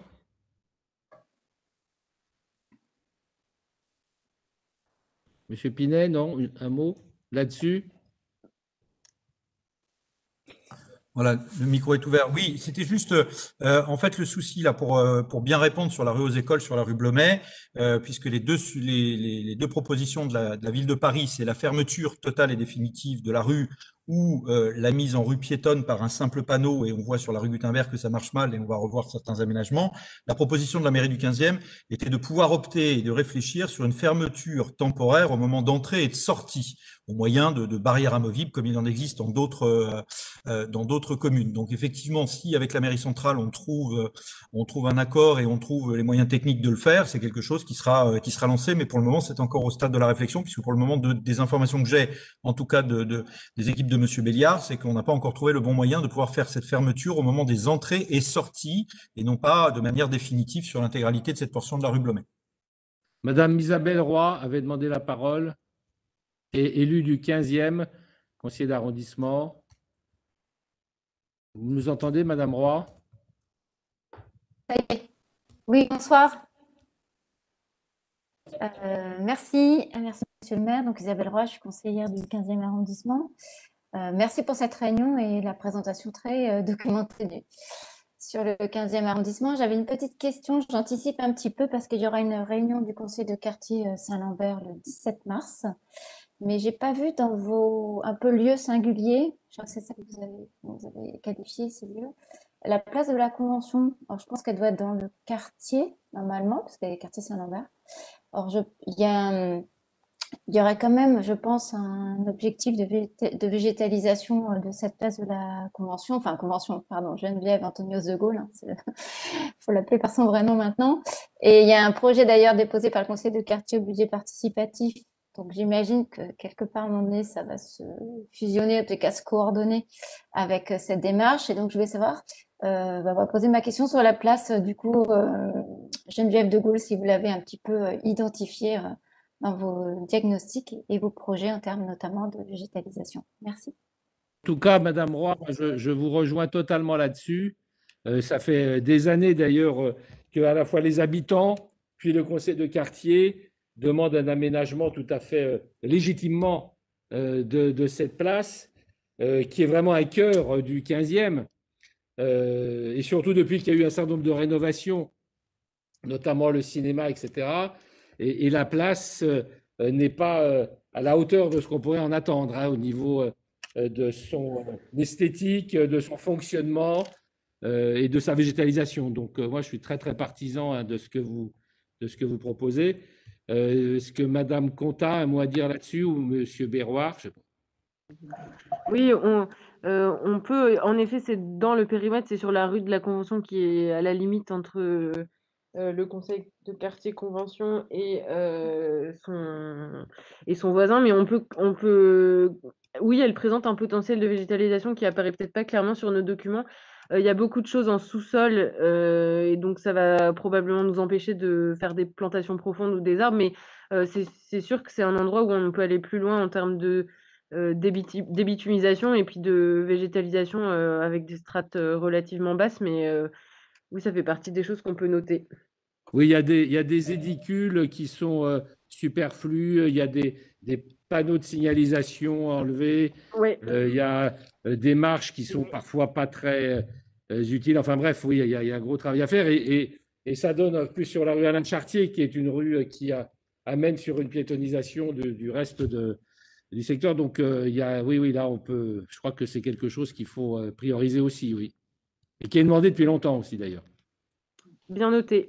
Monsieur Pinet, non? Un mot là-dessus? Voilà, le micro est ouvert. Oui, c'était juste, euh, en fait, le souci là pour euh, pour bien répondre sur la rue aux écoles, sur la rue Blomet, euh, puisque les deux les, les, les deux propositions de la, de la ville de Paris, c'est la fermeture totale et définitive de la rue ou euh, la mise en rue piétonne par un simple panneau, et on voit sur la rue Gutenberg que ça marche mal et on va revoir certains aménagements. La proposition de la mairie du quinzième était de pouvoir opter et de réfléchir sur une fermeture temporaire au moment d'entrée et de sortie, au moyen de, de barrières amovibles comme il en existe dans d'autres euh, euh, dans d'autres communes. Donc effectivement, si avec la mairie centrale on trouve euh, on trouve un accord et on trouve les moyens techniques de le faire, c'est quelque chose qui sera euh, qui sera lancé, mais pour le moment c'est encore au stade de la réflexion, puisque pour le moment de, des informations que j'ai, en tout cas de, de des équipes de Monsieur Béliard, c'est qu'on n'a pas encore trouvé le bon moyen de pouvoir faire cette fermeture au moment des entrées et sorties, et non pas de manière définitive sur l'intégralité de cette portion de la rue Blomet. Madame Isabelle Roy avait demandé la parole, et élue du quinzième, conseiller d'arrondissement. Vous nous entendez, Madame Roy? Oui, bonsoir. Euh, merci, merci Monsieur le maire. Donc Isabelle Roy, je suis conseillère du quinzième arrondissement. Euh, merci pour cette réunion et la présentation très euh, documentée du, sur le quinzième arrondissement. J'avais une petite question, j'anticipe un petit peu parce qu'il y aura une réunion du conseil de quartier Saint-Lambert le dix-sept mars, mais j'ai pas vu dans vos un peu lieux singuliers, je crois que c'est ça que vous avez, vous avez qualifié ces lieux, la place de la Convention. Alors, je pense qu'elle doit être dans le quartier normalement, parce qu'il y a le quartier Saint-Lambert. Or, je, il y a il y aurait quand même, je pense, un objectif de, végéta de végétalisation de cette place de la Convention, enfin Convention, pardon, Geneviève Antonios de Gaulle, il hein, faut l'appeler par son vrai nom maintenant. Et il y a un projet d'ailleurs déposé par le conseil de quartier au budget participatif, donc j'imagine que quelque part à un moment donné, ça va se fusionner, en tout cas se coordonner avec cette démarche. Et donc je vais savoir, euh, bah, on va poser ma question sur la place du coup euh, Geneviève de Gaulle, si vous l'avez un petit peu euh, identifiée euh, dans vos diagnostics et vos projets en termes notamment de végétalisation. Merci. En tout cas, Madame Roy, je, je vous rejoins totalement là-dessus. Euh, ça fait des années d'ailleurs euh, que à la fois les habitants puis le conseil de quartier demandent un aménagement tout à fait euh, légitimement euh, de, de cette place, euh, qui est vraiment un cœur euh, du quinzième. Euh, et surtout depuis qu'il y a eu un certain nombre de rénovations, notamment le cinéma, et cetera. Et, et la place euh, n'est pas euh, à la hauteur de ce qu'on pourrait en attendre hein, au niveau euh, de son esthétique, de son fonctionnement euh, et de sa végétalisation. Donc euh, moi, je suis très très partisan hein, de ce que vous de ce que vous proposez. Euh, Est-ce que Madame Conta a un mot à dire là-dessus ou Monsieur Berroir? Je sais pas. Oui, on, euh, on peut, en effet, c'est dans le périmètre, c'est sur la rue de la Convention qui est à la limite entre euh, le conseil de quartier Convention et, euh, son, et son voisin, mais on peut, on peut, oui, elle présente un potentiel de végétalisation qui apparaît peut-être pas clairement sur nos documents. Euh, Il y a beaucoup de choses en sous-sol euh, et donc ça va probablement nous empêcher de faire des plantations profondes ou des arbres, mais euh, c'est c'est sûr que c'est un endroit où on peut aller plus loin en termes de euh, débiti- débitumisation et puis de végétalisation euh, avec des strates euh, relativement basses, mais euh, oui, ça fait partie des choses qu'on peut noter. Oui, il y a des, il y a des édicules qui sont euh, superflus, il y a des, des panneaux de signalisation enlevés, Oui. euh, il y a euh, des marches qui sont parfois pas très euh, utiles. Enfin bref, oui, il y a, il y a un gros travail à faire. Et, et, et ça donne en plus sur la rue Alain de Chartier, qui est une rue qui a, amène sur une piétonisation de- du reste de, du secteur. Donc, euh, il y a, oui, oui, là, on peut, je crois que c'est quelque chose qu'il faut euh, prioriser aussi, oui. Et qui est demandé depuis longtemps aussi, d'ailleurs. Bien noté.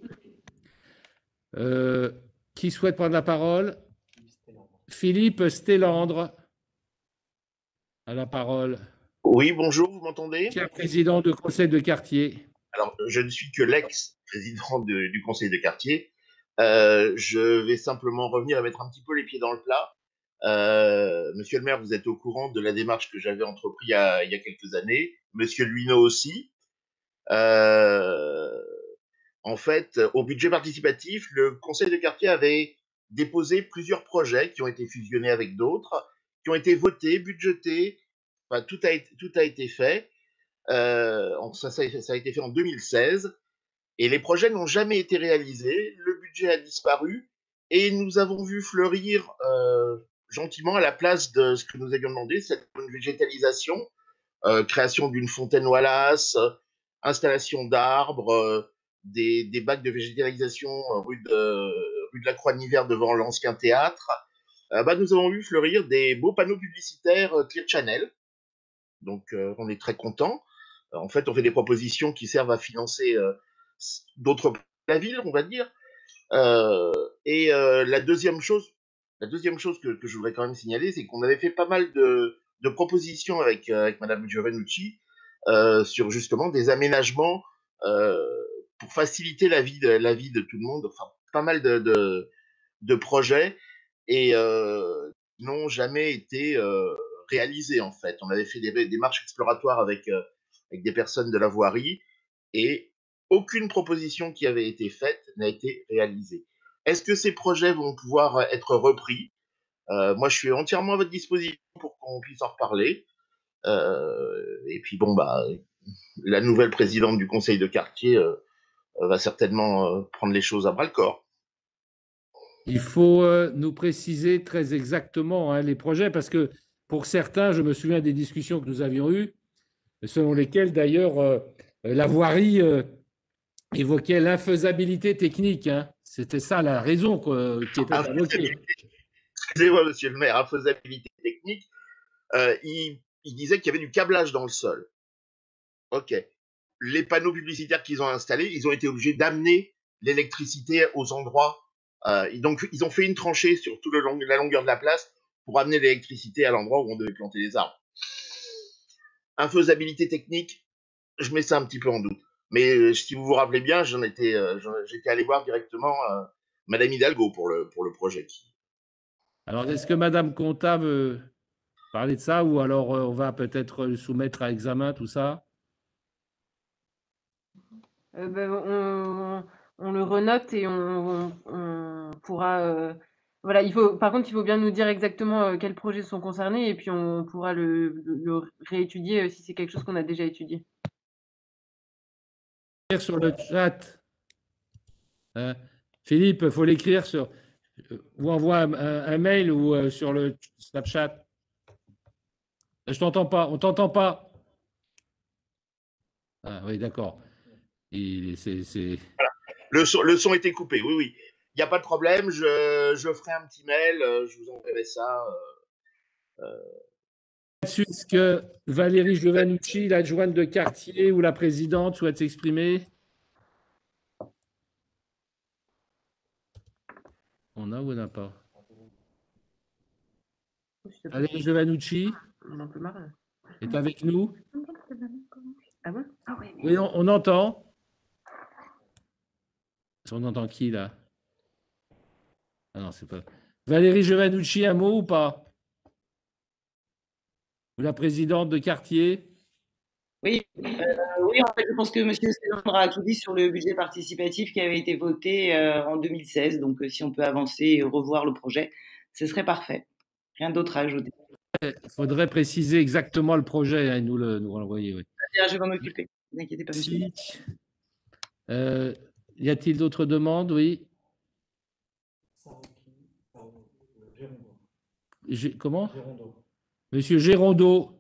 Euh, qui souhaite prendre la parole? Philippe Stélandre a la parole. Oui, bonjour, vous m'entendez? Président de conseil de quartier. Alors, je ne suis que l'ex-président du conseil de quartier. Euh, je vais simplement revenir et mettre un petit peu les pieds dans le plat. Euh, Monsieur le maire, vous êtes au courant de la démarche que j'avais entreprise il y a, il y a quelques années. Monsieur Luineau aussi. Euh, en fait, au budget participatif, le conseil de quartier avait déposé plusieurs projets qui ont été fusionnés avec d'autres, qui ont été votés, budgétés, enfin, tout a été, tout a été fait. Euh, ça, ça, ça a été fait en deux mille seize, et les projets n'ont jamais été réalisés, le budget a disparu, et nous avons vu fleurir euh, gentiment à la place de ce que nous avions demandé, cette végétalisation, euh, création d'une fontaine Wallace, euh, installation d'arbres, euh, des, des bacs de végétalisation euh, rue, de, rue de la Croix-de-Niver devant l'ancien théâtre. Euh, bah, nous avons vu fleurir des beaux panneaux publicitaires euh, Clear Channel, donc euh, on est très contents. En fait, on fait des propositions qui servent à financer euh, d'autres la ville, on va dire. Euh, et euh, la deuxième chose, la deuxième chose que, que je voudrais quand même signaler, c'est qu'on avait fait pas mal de, de propositions avec, euh, avec Madame Giovannucci euh, sur justement des aménagements euh, pour faciliter la vie de la vie de tout le monde. Enfin, pas mal de, de, de projets et euh, qui n'ont jamais été euh, réalisés en fait. On avait fait des, des marches exploratoires avec euh, avec des personnes de la voirie et aucune proposition qui avait été faite n'a été réalisée. Est-ce que ces projets vont pouvoir être repris? euh, Moi, je suis entièrement à votre disposition pour qu'on puisse en reparler. Euh, et puis, bon, bah, la nouvelle présidente du conseil de quartier euh, va certainement euh, prendre les choses à bras-le-corps. Il faut euh, nous préciser très exactement hein, les projets, parce que pour certains, je me souviens des discussions que nous avions eues, selon lesquelles d'ailleurs euh, la voirie euh, évoquait l'infaisabilité technique. Hein. C'était ça la raison quoi, qui était invoquée. Excusez-moi, monsieur le maire, infaisabilité technique, euh, il, il disait qu'il y avait du câblage dans le sol. Ok. Les panneaux publicitaires qu'ils ont installés, ils ont été obligés d'amener l'électricité aux endroits. Euh, donc, ils ont fait une tranchée sur toute long, la longueur de la place pour amener l'électricité à l'endroit où on devait planter les arbres. Infaisabilité technique, je mets ça un petit peu en doute. Mais euh, si vous vous rappelez bien, j'en étais, euh, j'étais allé voir directement euh, Madame Hidalgo pour le, pour le projet. Alors, est-ce que Madame Conta veut parler de ça ou alors euh, on va peut-être le soumettre à examen, tout ça? Euh, ben, on, on le renote et on, on, on pourra. Euh, voilà, il faut, par contre, il faut bien nous dire exactement euh, quels projets sont concernés et puis on pourra le, le, le réétudier euh, si c'est quelque chose qu'on a déjà étudié. Sur le chat, hein, Philippe, il faut l'écrire sur. Ou envoie un, un, un mail ou euh, sur le Snapchat. Je t'entends pas, on t'entend pas. Ah oui, d'accord. C'est, c'est... Voilà. Le son, le son était coupé, oui, oui. Il n'y a pas de problème, je, je ferai un petit mail, je vous enverrai ça. Euh, euh... Est-ce que Valérie Giovannucci, l'adjointe de quartier ou la présidente souhaite s'exprimer? On a ou on n'a pas? Valérie Giovannucci est avec nous? Ah bon? Ah oui, oui, on, on entend. On entend qui là? Ah non, c'est pas. Valérie Giovannucci, un mot ou pas? Ou la présidente de quartier? Oui, euh, oui, en fait, je pense que M. Célandre a tout dit sur le budget participatif qui avait été voté euh, en deux mille seize. Donc, euh, si on peut avancer et revoir le projet, ce serait parfait. Rien d'autre à ajouter. Il faudrait préciser exactement le projet et nous le nous renvoyer. Oui. Je vais m'en occuper. Ne vous inquiétez pas, monsieur. Euh, y a-t-il d'autres demandes? Oui. G Comment? Monsieur Gérondeau.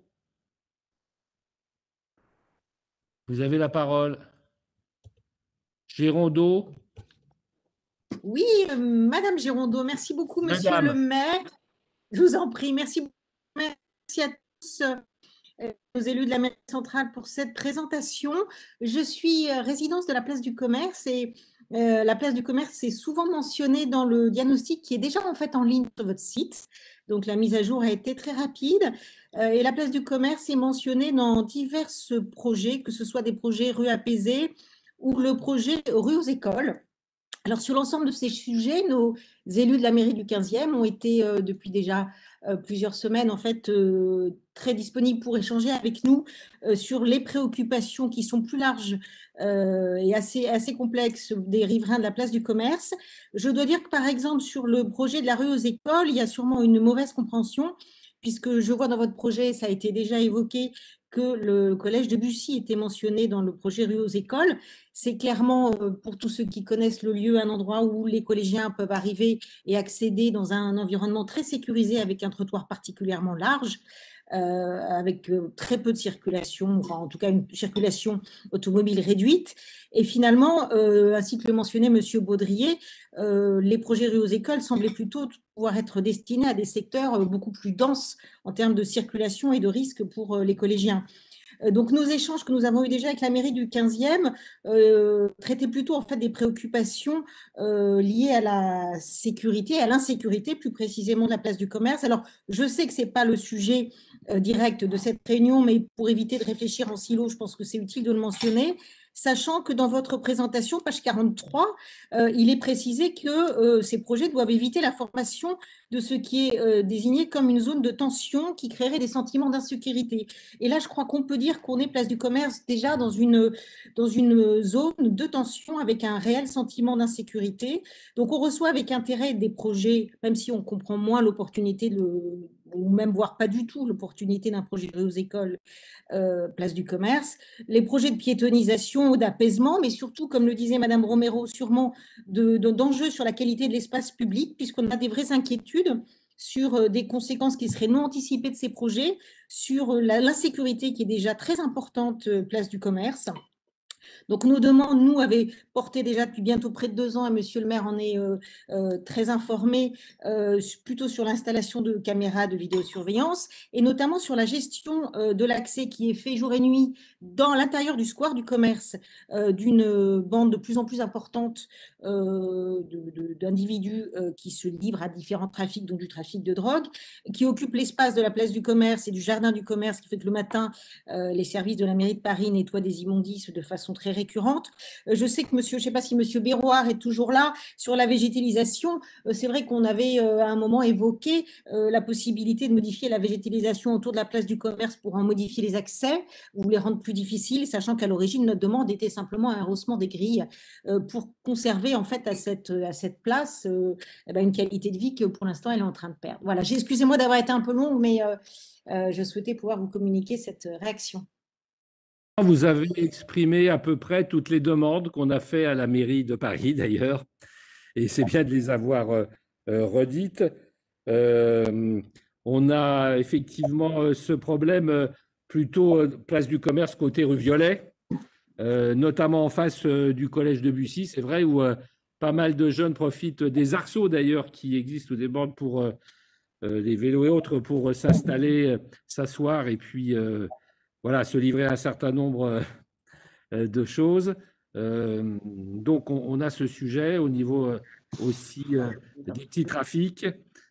Vous avez la parole. Gérondeau. Oui, euh, Madame Gérondeau, merci beaucoup, Monsieur Madame. le maire. Je vous en prie, merci, merci à tous euh, aux élus de la mairie centrale pour cette présentation. Je suis euh, résidence de la place du commerce et euh, la place du commerce est souvent mentionnée dans le diagnostic qui est déjà en fait en ligne sur votre site. Donc la mise à jour a été très rapide euh, et la place du commerce est mentionnée dans divers projets, que ce soit des projets rue apaisée ou le projet rue aux écoles. Alors, sur l'ensemble de ces sujets, nos élus de la mairie du quinzième ont été euh, depuis déjà euh, plusieurs semaines en fait euh, très disponibles pour échanger avec nous euh, sur les préoccupations qui sont plus larges euh, et assez, assez complexes des riverains de la place du commerce. Je dois dire que par exemple sur le projet de la rue aux écoles, il y a sûrement une mauvaise compréhension puisque je vois dans votre projet, ça a été déjà évoqué, que le collège de Bussy était mentionné dans le projet rue aux écoles. C'est clairement, pour tous ceux qui connaissent le lieu, un endroit où les collégiens peuvent arriver et accéder dans un environnement très sécurisé avec un trottoir particulièrement large, euh, avec très peu de circulation, enfin en tout cas une circulation automobile réduite. Et finalement, euh, ainsi que le mentionnait M. Baudrier, euh, les projets rue aux écoles semblaient plutôt pouvoir être destinés à des secteurs beaucoup plus denses en termes de circulation et de risque pour les collégiens. Donc, nos échanges que nous avons eus déjà avec la mairie du quinzième euh, traitaient plutôt en fait des préoccupations euh, liées à la sécurité, à l'insécurité plus précisément de la place du commerce. Alors, je sais que ce n'est pas le sujet euh, direct de cette réunion, mais pour éviter de réfléchir en silo, je pense que c'est utile de le mentionner. Sachant que dans votre présentation, page quarante-trois, euh, il est précisé que euh, ces projets doivent éviter la formation de ce qui est euh, désigné comme une zone de tension qui créerait des sentiments d'insécurité. Et là, je crois qu'on peut dire qu'on est place du commerce déjà dans une, dans une zone de tension avec un réel sentiment d'insécurité. Donc, on reçoit avec intérêt des projets, même si on comprend moins l'opportunité de ou même voire pas du tout l'opportunité d'un projet de rue aux écoles, euh, place du commerce, les projets de piétonisation ou d'apaisement, mais surtout, comme le disait Madame Romero, sûrement de, de, d'enjeux sur la qualité de l'espace public, puisqu'on a des vraies inquiétudes sur des conséquences qui seraient non anticipées de ces projets, sur l'insécurité qui est déjà très importante place du commerce. Donc, nos demandes, nous, avaient porté déjà depuis bientôt près de deux ans, et monsieur le maire en est euh, euh, très informé, euh, plutôt sur l'installation de caméras de vidéosurveillance et notamment sur la gestion euh, de l'accès qui est fait jour et nuit dans l'intérieur du square du commerce euh, d'une bande de plus en plus importante euh, d'individus euh, qui se livrent à différents trafics, dont du trafic de drogue, qui occupent l'espace de la place du commerce et du jardin du commerce, qui fait que le matin, euh, les services de la mairie de Paris nettoient des immondices de façon très récurrente. Je sais que monsieur, je ne sais pas si monsieur Béroir est toujours là, sur la végétalisation. C'est vrai qu'on avait à un moment évoqué la possibilité de modifier la végétalisation autour de la place du commerce pour en modifier les accès ou les rendre plus difficiles, sachant qu'à l'origine, notre demande était simplement un rehaussement des grilles pour conserver en fait à cette, à cette place euh, eh ben, une qualité de vie que pour l'instant, elle est en train de perdre. Voilà, excusez-moi d'avoir été un peu longue, mais euh, euh, je souhaitais pouvoir vous communiquer cette réaction. Vous avez exprimé à peu près toutes les demandes qu'on a fait à la mairie de Paris, d'ailleurs, et c'est bien de les avoir euh, redites. Euh, on a effectivement ce problème plutôt place du commerce côté rue Violet, euh, notamment en face euh, du collège de Bussy, c'est vrai, où euh, pas mal de jeunes profitent des arceaux, d'ailleurs, qui existent ou des bornes pour euh, les vélos et autres, pour s'installer, s'asseoir et puis... Euh, Voilà, se livrer à un certain nombre de choses. Euh, donc, on, on a ce sujet au niveau aussi euh, des petits trafics.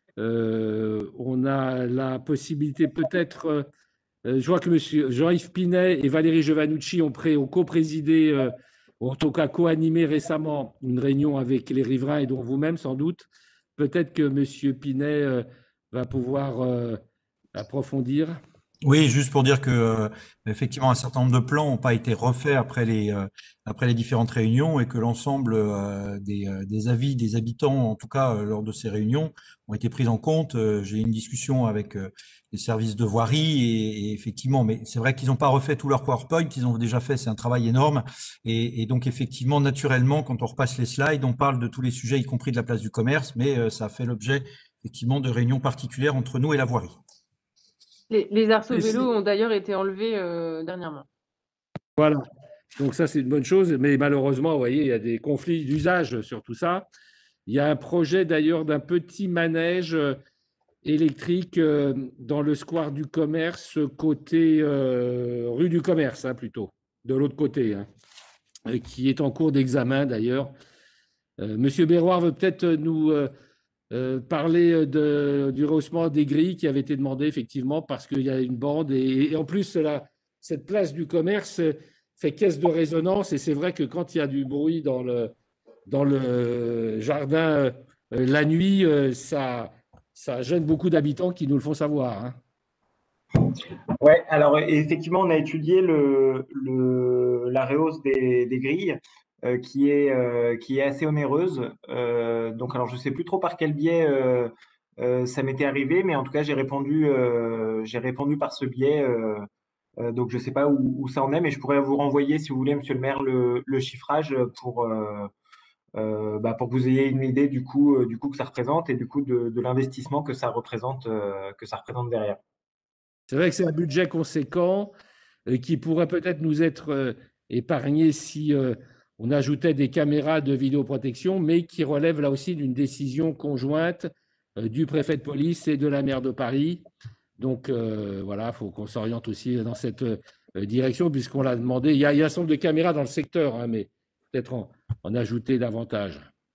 Euh, on a la possibilité peut-être, euh, je vois que M. Jean-Yves Pinet et Valérie Giovannucci ont, pré, ont co-présidé, euh, ou en tout cas co-animé récemment une réunion avec les riverains et dont vous-même sans doute. Peut-être que M. Pinet euh, va pouvoir euh, approfondir. Oui, juste pour dire que euh, effectivement un certain nombre de plans n'ont pas été refaits après les euh, après les différentes réunions et que l'ensemble euh, des, euh, des avis des habitants, en tout cas euh, lors de ces réunions, ont été pris en compte. Euh, j'ai eu une discussion avec euh, les services de voirie et, et effectivement, mais c'est vrai qu'ils n'ont pas refait tout leur PowerPoint, ils ont déjà fait, c'est un travail énorme et, et donc effectivement, naturellement, quand on repasse les slides, on parle de tous les sujets, y compris de la place du commerce, mais euh, ça a fait l'objet effectivement de réunions particulières entre nous et la voirie. Les, les arceaux vélos ont d'ailleurs été enlevés euh, dernièrement. Voilà, donc ça c'est une bonne chose, mais malheureusement, vous voyez, il y a des conflits d'usage sur tout ça. Il y a un projet d'ailleurs d'un petit manège électrique dans le square du commerce, côté euh, rue du commerce, hein, plutôt, de l'autre côté, hein, qui est en cours d'examen d'ailleurs. Euh, Monsieur Béroir veut peut-être nous... Euh, Euh, parler de, du rehaussement des grilles qui avait été demandé effectivement parce qu'il y a une bande et, et en plus la, cette place du commerce fait caisse de résonance et c'est vrai que quand il y a du bruit dans le, dans le jardin la nuit, ça, ça gêne beaucoup d'habitants qui nous le font savoir, hein. Ouais, alors effectivement, on a étudié le, le, la rehausse des, des grilles euh, qui, est, euh, qui est assez onéreuse. Euh, donc, alors je ne sais plus trop par quel biais euh, euh, ça m'était arrivé, mais en tout cas, j'ai répondu, euh, j'ai répondu par ce biais. Euh, euh, donc, je ne sais pas où, où ça en est, mais je pourrais vous renvoyer, si vous voulez, Monsieur le maire, le, le chiffrage pour, euh, euh, bah, pour que vous ayez une idée du coup, euh, du coup que ça représente et du coup de, de l'investissement que ça représente, euh, que ça représente derrière. C'est vrai que c'est un budget conséquent euh, qui pourrait peut-être nous être euh, épargné si euh, on ajoutait des caméras de vidéoprotection, mais qui relève là aussi d'une décision conjointe euh, du préfet de police et de la maire de Paris. Donc euh, voilà, il faut qu'on s'oriente aussi dans cette euh, direction, puisqu'on l'a demandé. Il y, a, il y a un certain nombre de caméras dans le secteur, hein, mais peut-être en, en ajouter davantage.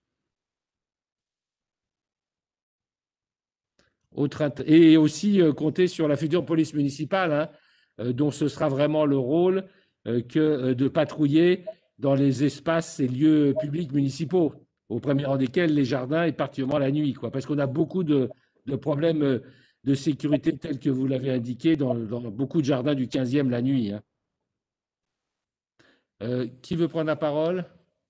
Autre, et aussi euh, compter sur la future police municipale, hein, euh, dont ce sera vraiment le rôle euh, que euh, de patrouiller dans les espaces et lieux publics municipaux, au premier rang desquels les jardins et particulièrement la nuit, quoi, parce qu'on a beaucoup de, de problèmes euh, de sécurité tels que vous l'avez indiqué dans, dans beaucoup de jardins du quinzième la nuit, hein. Euh, qui veut prendre la parole?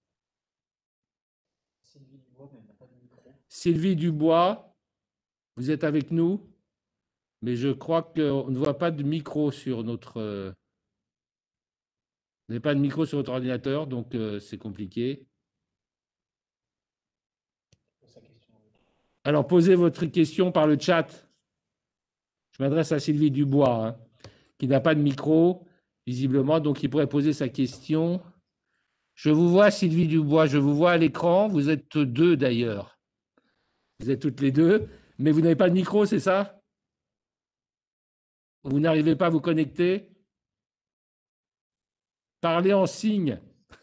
Sylvie Dubois, vous êtes avec nous? Mais je crois qu'on ne voit pas de micro sur notre... Euh... Vous n'avez pas de micro sur votre ordinateur, donc euh, c'est compliqué. Alors, posez votre question par le chat. Je m'adresse à Sylvie Dubois, hein, qui n'a pas de micro, visiblement, donc il pourrait poser sa question. Je vous vois, Sylvie Dubois, je vous vois à l'écran. Vous êtes deux, d'ailleurs. Vous êtes toutes les deux, mais vous n'avez pas de micro, c'est ça? Vous n'arrivez pas à vous connecter? Parlez en signe.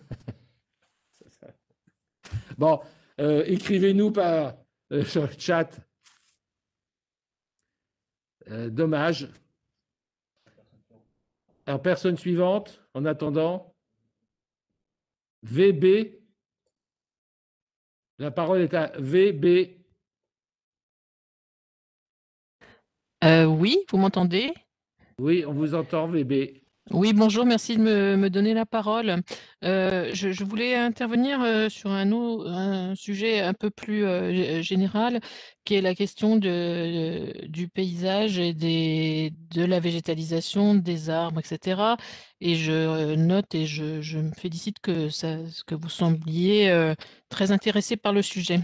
Bon, euh, écrivez-nous par euh, sur le chat. Euh, dommage. Alors, personne suivante, en attendant. V B. La parole est à V B. Euh, oui, vous m'entendez? Oui, on vous entend, V B. Oui, bonjour, merci de me, me donner la parole. Euh, je, je voulais intervenir euh, sur un, autre, un sujet un peu plus euh, général, qui est la question de, du paysage et des, de la végétalisation, des arbres, et cetera. Et je note et je, je me félicite que, ça, que vous sembliez euh, très intéressé par le sujet.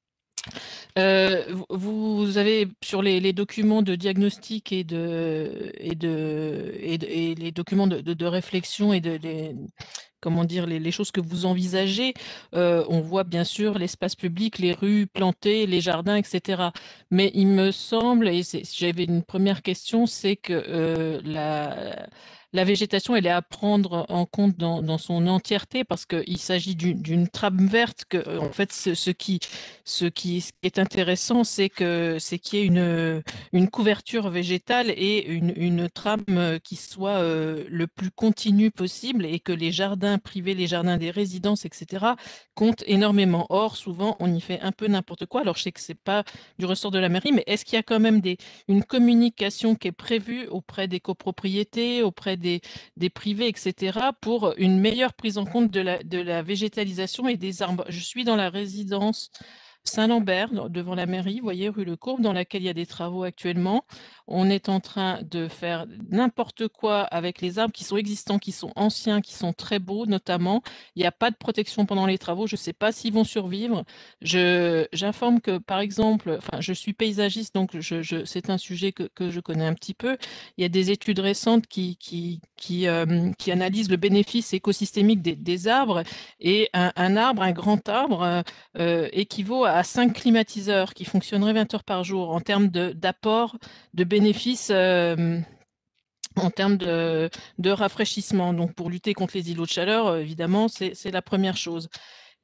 Euh, vous avez sur les, les documents de diagnostic et de et de et, de, et les documents de, de, de réflexion et de les, comment dire les, les choses que vous envisagez, euh, on voit bien sûr l'espace public, les rues plantées, les jardins, et cetera. Mais il me semble, et j'avais une première question, c'est que euh, la La végétation, elle est à prendre en compte dans, dans son entièreté parce qu'il s'agit d'une trame verte. Que, en fait, ce, ce, qui, ce, qui, ce qui est intéressant, c'est que c'est qu'il y ait une, une couverture végétale et une, une trame qui soit euh, le plus continue possible et que les jardins privés, les jardins des résidences, et cetera, comptent énormément. Or, souvent, on y fait un peu n'importe quoi. Alors, je sais que ce n'est pas du ressort de la mairie, mais est-ce qu'il y a quand même des, une communication qui est prévue auprès des copropriétés, auprès des, des privés, et cetera, pour une meilleure prise en compte de la, de la végétalisation et des arbres? Je suis dans la résidence Saint-Lambert, devant la mairie, vous voyez, rue Le Courbe, dans laquelle il y a des travaux actuellement. On est en train de faire n'importe quoi avec les arbres qui sont existants, qui sont anciens, qui sont très beaux, notamment. Il n'y a pas de protection pendant les travaux. Je ne sais pas s'ils vont survivre. J'informe que, par exemple, enfin, je suis paysagiste, donc je, je, c'est un sujet que, que je connais un petit peu. Il y a des études récentes qui, qui, qui, euh, qui analysent le bénéfice écosystémique des, des arbres. Et un, un arbre, un grand arbre, euh, équivaut à à cinq climatiseurs qui fonctionneraient vingt heures par jour en termes d'apport, de, de bénéfices euh, en termes de, de rafraîchissement. Donc, pour lutter contre les îlots de chaleur, évidemment, c'est la première chose.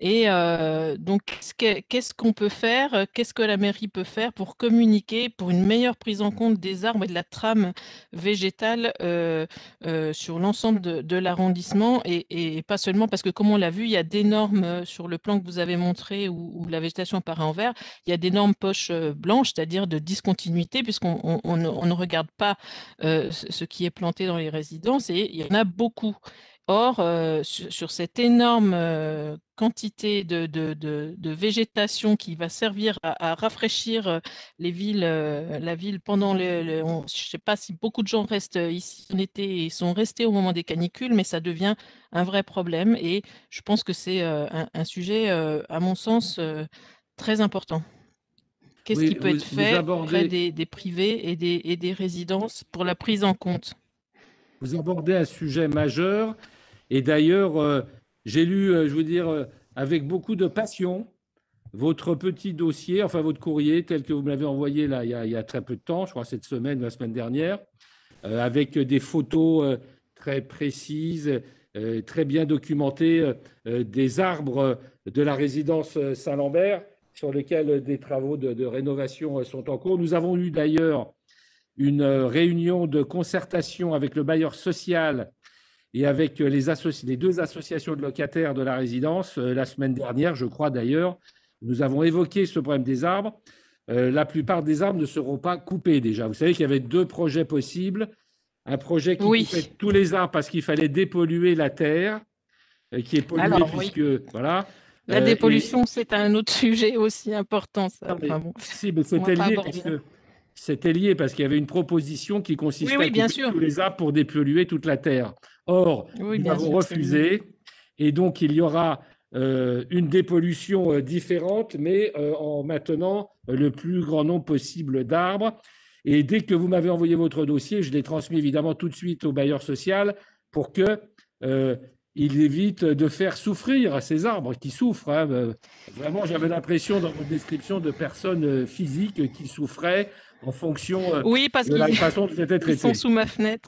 Et euh, donc, qu'est-ce que- qu'est-ce qu'on peut faire? Qu'est-ce que la mairie peut faire pour communiquer pour une meilleure prise en compte des arbres et de la trame végétale euh, euh, sur l'ensemble de, de l'arrondissement et, et pas seulement parce que, comme on l'a vu, il y a des normes euh, sur le plan que vous avez montré où, où la végétation apparaît en vert. Il y a des normes poches euh, blanches, c'est-à-dire de discontinuité, puisqu'on on, on ne- on ne regarde pas euh, ce ce qui est planté dans les résidences et il y en a beaucoup. Or, euh, sur, sur cette énorme euh, quantité de, de- de- de végétation qui va servir à, à rafraîchir euh, les villes, euh, la ville pendant le, le- on- je ne sais pas si beaucoup de gens restent euh, ici en été et sont restés au moment des canicules, mais ça devient un vrai problème et je pense que c'est euh, un, un sujet, euh, à mon sens, euh, très important. Qu'est-ce qui Oui, peut vous, être vous fait auprès abordez, des, des privés et des, et des résidences pour la prise en compte? vous abordez un sujet majeur. Et d'ailleurs, euh, j'ai lu, euh, je veux dire, euh, avec beaucoup de passion, votre petit dossier, enfin votre courrier tel que vous me l'avez envoyé là, il y a, il y a très peu de temps, je crois cette semaine, la semaine dernière, euh, avec des photos euh, très précises, euh, très bien documentées euh, euh, des arbres de la résidence euh, Saint-Lambert sur lesquels des travaux de, de rénovation euh, sont en cours. Nous avons eu d'ailleurs une euh, réunion de concertation avec le bailleur social et avec euh, les, associ- les deux associations de locataires de la résidence euh, la semaine dernière, je crois d'ailleurs. Nous avons évoqué ce problème des arbres. Euh, la plupart des arbres ne seront pas coupés déjà. Vous savez qu'il y avait deux projets possibles. Un projet qui Oui. coupait tous les arbres parce qu'il fallait dépolluer la terre, euh, qui est polluée Alors, oui. puisque, voilà. La Euh, et, dépollution, c'est un autre sujet aussi important, ça. non, mais Enfin bon, si, mais on va c'était pas lié aborder parce là. que c'était lié parce qu'il y avait une proposition qui Oui, consistait à oui, bien couper sûr. tous les arbres pour dépolluer toute la terre. Or, Oui, nous bien avons sûr, c'est lié. refusé et donc il y aura euh, une dépollution euh, différente, mais euh, en maintenant le plus grand nombre possible d'arbres. Et dès que vous m'avez envoyé votre dossier, je l'ai transmis évidemment tout de suite au bailleur social pour que euh, il évite de faire souffrir ces arbres qui souffrent. Hein. Euh, Vraiment, j'avais l'impression dans votre description de personnes euh, physiques qui souffraient en fonction euh, Oui, parce de la qu'ils façon dont c'était ils sont traité. sous ma fenêtre.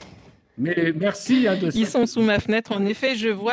Mais merci hein, de Ils cette. sont sous ma fenêtre. En effet, je vois.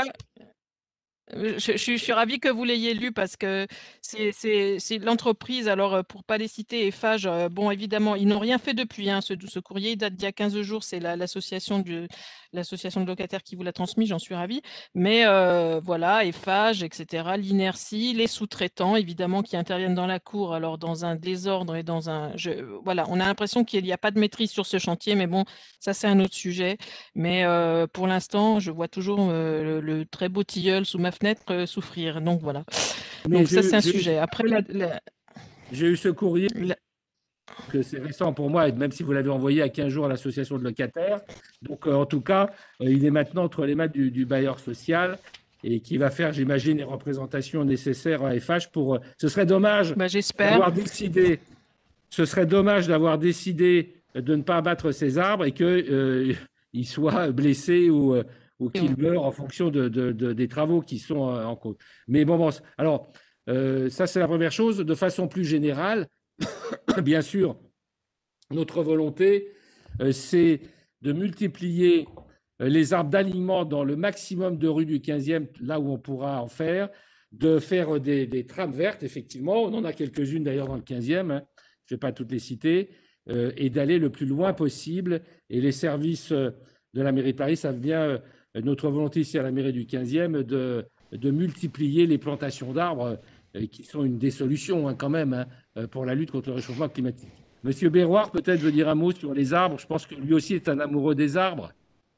Je, je suis je suis ravie que vous l'ayez lu parce que c'est c'est- c'est l'entreprise, alors euh, pour pas les citer, Eiffage, euh, bon évidemment, ils n'ont rien fait depuis, hein, ce, ce courrier il date d'il y a quinze jours, c'est la- l'association de, l'association de locataires qui vous l'a transmis, j'en suis ravie. Mais euh, voilà, Eiffage, et cetera, l'Inertie, les sous-traitants, évidemment, qui interviennent dans la cour, alors dans un désordre et dans un... je- voilà, on a l'impression qu'il n'y a pas de maîtrise sur ce chantier, mais bon, ça c'est un autre sujet. Mais euh, pour l'instant, je vois toujours euh, le, le très beau tilleul sous ma fenêtre euh, souffrir. Donc voilà. Mais Donc ça, j'ai c'est un j'ai eu, sujet. Après, la, la- j'ai eu ce courrier, la- que c'est récent pour moi, et même si vous l'avez envoyé à quinze jours à l'association de locataires. Donc, euh, en tout cas, euh, il est maintenant entre les mains du, du bailleur social et qui va faire, j'imagine, les représentations nécessaires à F H pour. euh, ce serait dommage bah, j'espère. d'avoir décidé. Ce serait dommage d'avoir décidé de ne pas abattre ces arbres et qu'ils euh, ils soient blessés ou, euh, ou qu'ils meurent en fonction de, de- de- des travaux qui sont euh, en cause. Mais bon, bon, alors, euh, ça c'est la première chose. De façon plus générale, bien sûr, notre volonté, euh, c'est de multiplier euh, les arbres d'alignement dans le maximum de rues du quinzième, là où on pourra en faire, de faire des, des trames vertes, effectivement. On en a quelques-unes d'ailleurs dans le quinzième, hein. Je ne vais pas toutes les citer, euh, et d'aller le plus loin possible. Et les services euh, de la mairie de Paris savent bien euh, notre volonté ici à la mairie du quinzième de, de multiplier les plantations d'arbres, euh, qui sont une des solutions hein, quand même hein, euh, pour la lutte contre le réchauffement climatique. Monsieur Béroir, peut-être veut dire un mot sur les arbres. Je pense que lui aussi est un amoureux des arbres.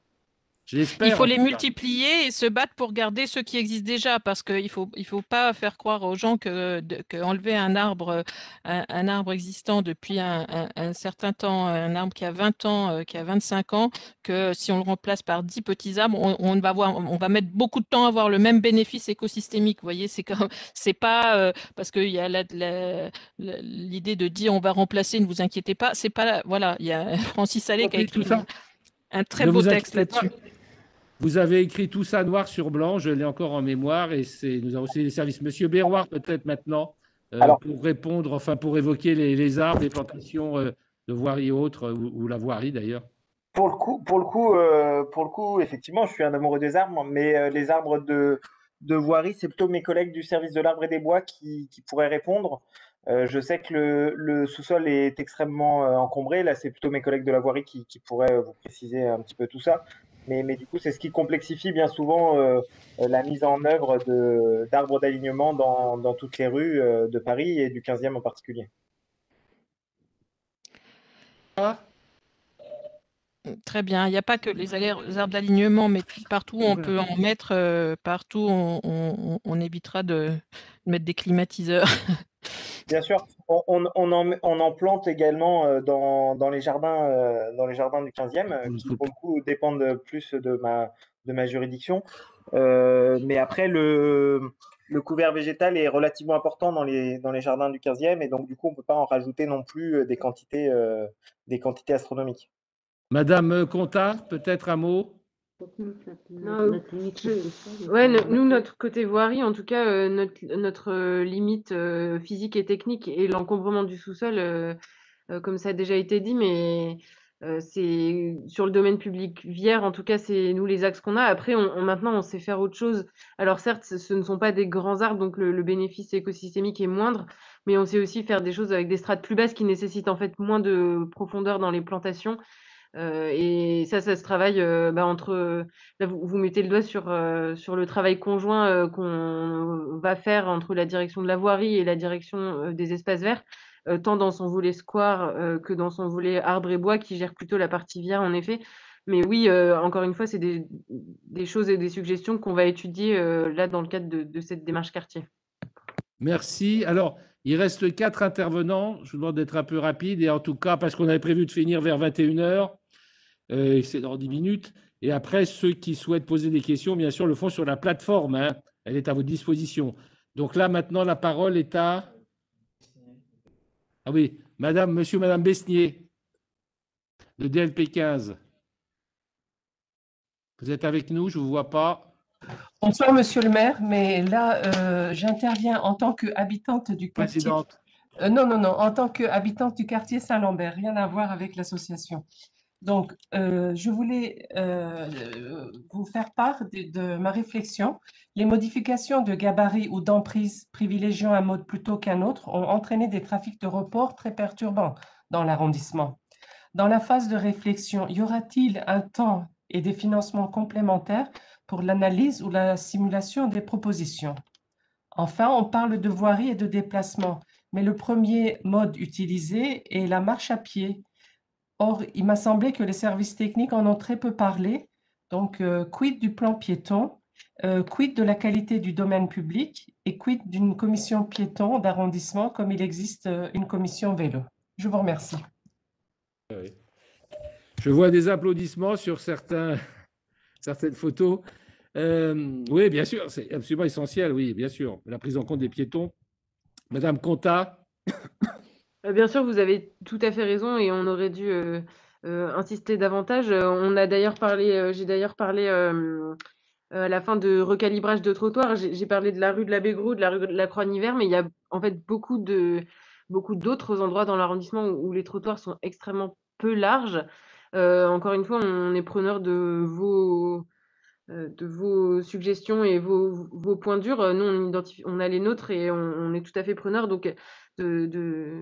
Il J'espère. faut en les tout cas. multiplier et se battre pour garder ceux qui existent déjà, parce qu'il ne faut, il faut pas faire croire aux gens que, de- que enlever un arbre, un, un arbre existant depuis un, un- un certain temps, un arbre qui a vingt ans, euh, qui a vingt-cinq ans, que si on le remplace par dix petits arbres, on, on va voir, on va mettre beaucoup de temps à avoir le même bénéfice écosystémique. Vous voyez, c'est comme, c'est pas euh, parce qu'il y a la- la- la- l'idée de dire on va remplacer, ne vous inquiétez pas. C'est pas, la- voilà, il y a Francis Allais qui a Compris tout écrit ça. un très Ne beau vous texte inquiétez pas. là-dessus. Vous avez écrit tout ça noir sur blanc. Je l'ai encore en mémoire et c'est. Nous avons aussi les services. Monsieur Béroir, peut-être maintenant, euh, Alors, pour répondre, enfin pour évoquer les, les arbres, les plantations euh, de voirie et autres, ou, ou la voirie d'ailleurs. pour le coup, pour le coup, euh, pour le coup, effectivement, je suis un amoureux des arbres, mais euh, les arbres de, de voirie, c'est plutôt mes collègues du service de l'arbre et des bois qui, qui pourraient répondre. Euh, je sais que le, le sous-sol est extrêmement euh, encombré. Là, c'est plutôt mes collègues de la voirie qui, qui pourraient euh, vous préciser un petit peu tout ça. Mais, mais du coup, c'est ce qui complexifie bien souvent euh, la mise en œuvre de, d'arbres d'alignement dans, dans toutes les rues euh, de Paris et du quinzième en particulier. Ah, Très bien. Il n'y a pas que les aler- les arbres d'alignement, mais partout où on peut en mettre, euh, partout on, on- on évitera de mettre des climatiseurs. Bien sûr, on, on, on en, on en plante également euh, dans, dans les jardins, euh, dans les jardins du quinzième, euh, qui pour le coup dépendent plus de ma, de ma juridiction. Euh, mais après, le, le couvert végétal est relativement important dans les, dans les jardins du quinzième, et donc du coup, on ne peut pas en rajouter non plus euh, des quantités, euh, des quantités astronomiques. Madame Contat, peut-être un mot? Non, je- ouais, no- nous, notre côté voirie, en tout cas, euh, notre, notre euh, limite euh, physique et technique et l'encombrement du sous-sol, euh, euh, comme ça a déjà été dit, mais euh, c'est sur le domaine public vière, en tout cas, c'est nous les axes qu'on a. Après, on, on- maintenant, on sait faire autre chose. Alors certes, ce, ce ne sont pas des grands arbres, donc le, le bénéfice écosystémique est moindre, mais on sait aussi faire des choses avec des strates plus basses qui nécessitent en fait moins de profondeur dans les plantations. Euh, et ça, ça se travaille euh, bah, entre. Là, vous, vous mettez le doigt sur, euh, sur le travail conjoint euh, qu'on va faire entre la direction de la voirie et la direction euh, des espaces verts, euh, tant dans son volet square euh, que dans son volet arbre et bois, qui gère plutôt la partie vière, en effet. Mais oui, euh, encore une fois, c'est des, des choses et des suggestions qu'on va étudier euh, là dans le cadre de, de cette démarche quartier. Merci. Alors, il reste quatre intervenants. Je vous demande d'être un peu rapide. Et en tout cas, parce qu'on avait prévu de finir vers vingt et une heures, euh, c'est dans dix minutes. Et après, ceux qui souhaitent poser des questions, bien sûr, le font sur la plateforme, hein. Elle est à votre disposition. Donc là, maintenant, la parole est à… Ah oui, Madame, Monsieur, Madame Besnier, de D L P quinze. Vous êtes avec nous, je ne vous vois pas. Bonsoir, monsieur le maire, mais là, euh, j'interviens en tant qu'habitante du quartier. Présidente. Euh, non, non, non, en tant qu'habitante du quartier Saint-Lambert, rien à voir avec l'association. Donc, euh, je voulais euh, vous faire part de, de ma réflexion. Les modifications de gabarit ou d'emprise privilégiant un mode plutôt qu'un autre ont entraîné des trafics de report très perturbants dans l'arrondissement. Dans la phase de réflexion, y aura-t-il un temps et des financements complémentaires pour l'analyse ou la simulation des propositions? Enfin, on parle de voirie et de déplacement, mais le premier mode utilisé est la marche à pied. Or, il m'a semblé que les services techniques en ont très peu parlé. Donc, euh, quid du plan piéton, euh, quid de la qualité du domaine public et quid d'une commission piéton d'arrondissement comme il existe euh, une commission vélo? Je vous remercie. Oui. Je vois des applaudissements sur certains, certaines photos. Euh, oui, bien sûr, c'est absolument essentiel, oui, bien sûr, la prise en compte des piétons. Madame Contat. Euh, Bien sûr, vous avez tout à fait raison et on aurait dû euh, euh, insister davantage. Euh, On a d'ailleurs parlé, euh, j'ai d'ailleurs parlé euh, euh, à la fin de recalibrage de trottoirs. J'ai j'ai parlé de la rue de la Bégrou, de la rue de la Croix-Niver, mais il y a en fait beaucoup de beaucoup d'autres endroits dans l'arrondissement où, où les trottoirs sont extrêmement peu larges. Euh, encore une fois, on est preneur de vos euh, de vos suggestions et vos, vos points durs. Euh, Nous, on, identifie, on a les nôtres et on, on est tout à fait preneur donc de, de,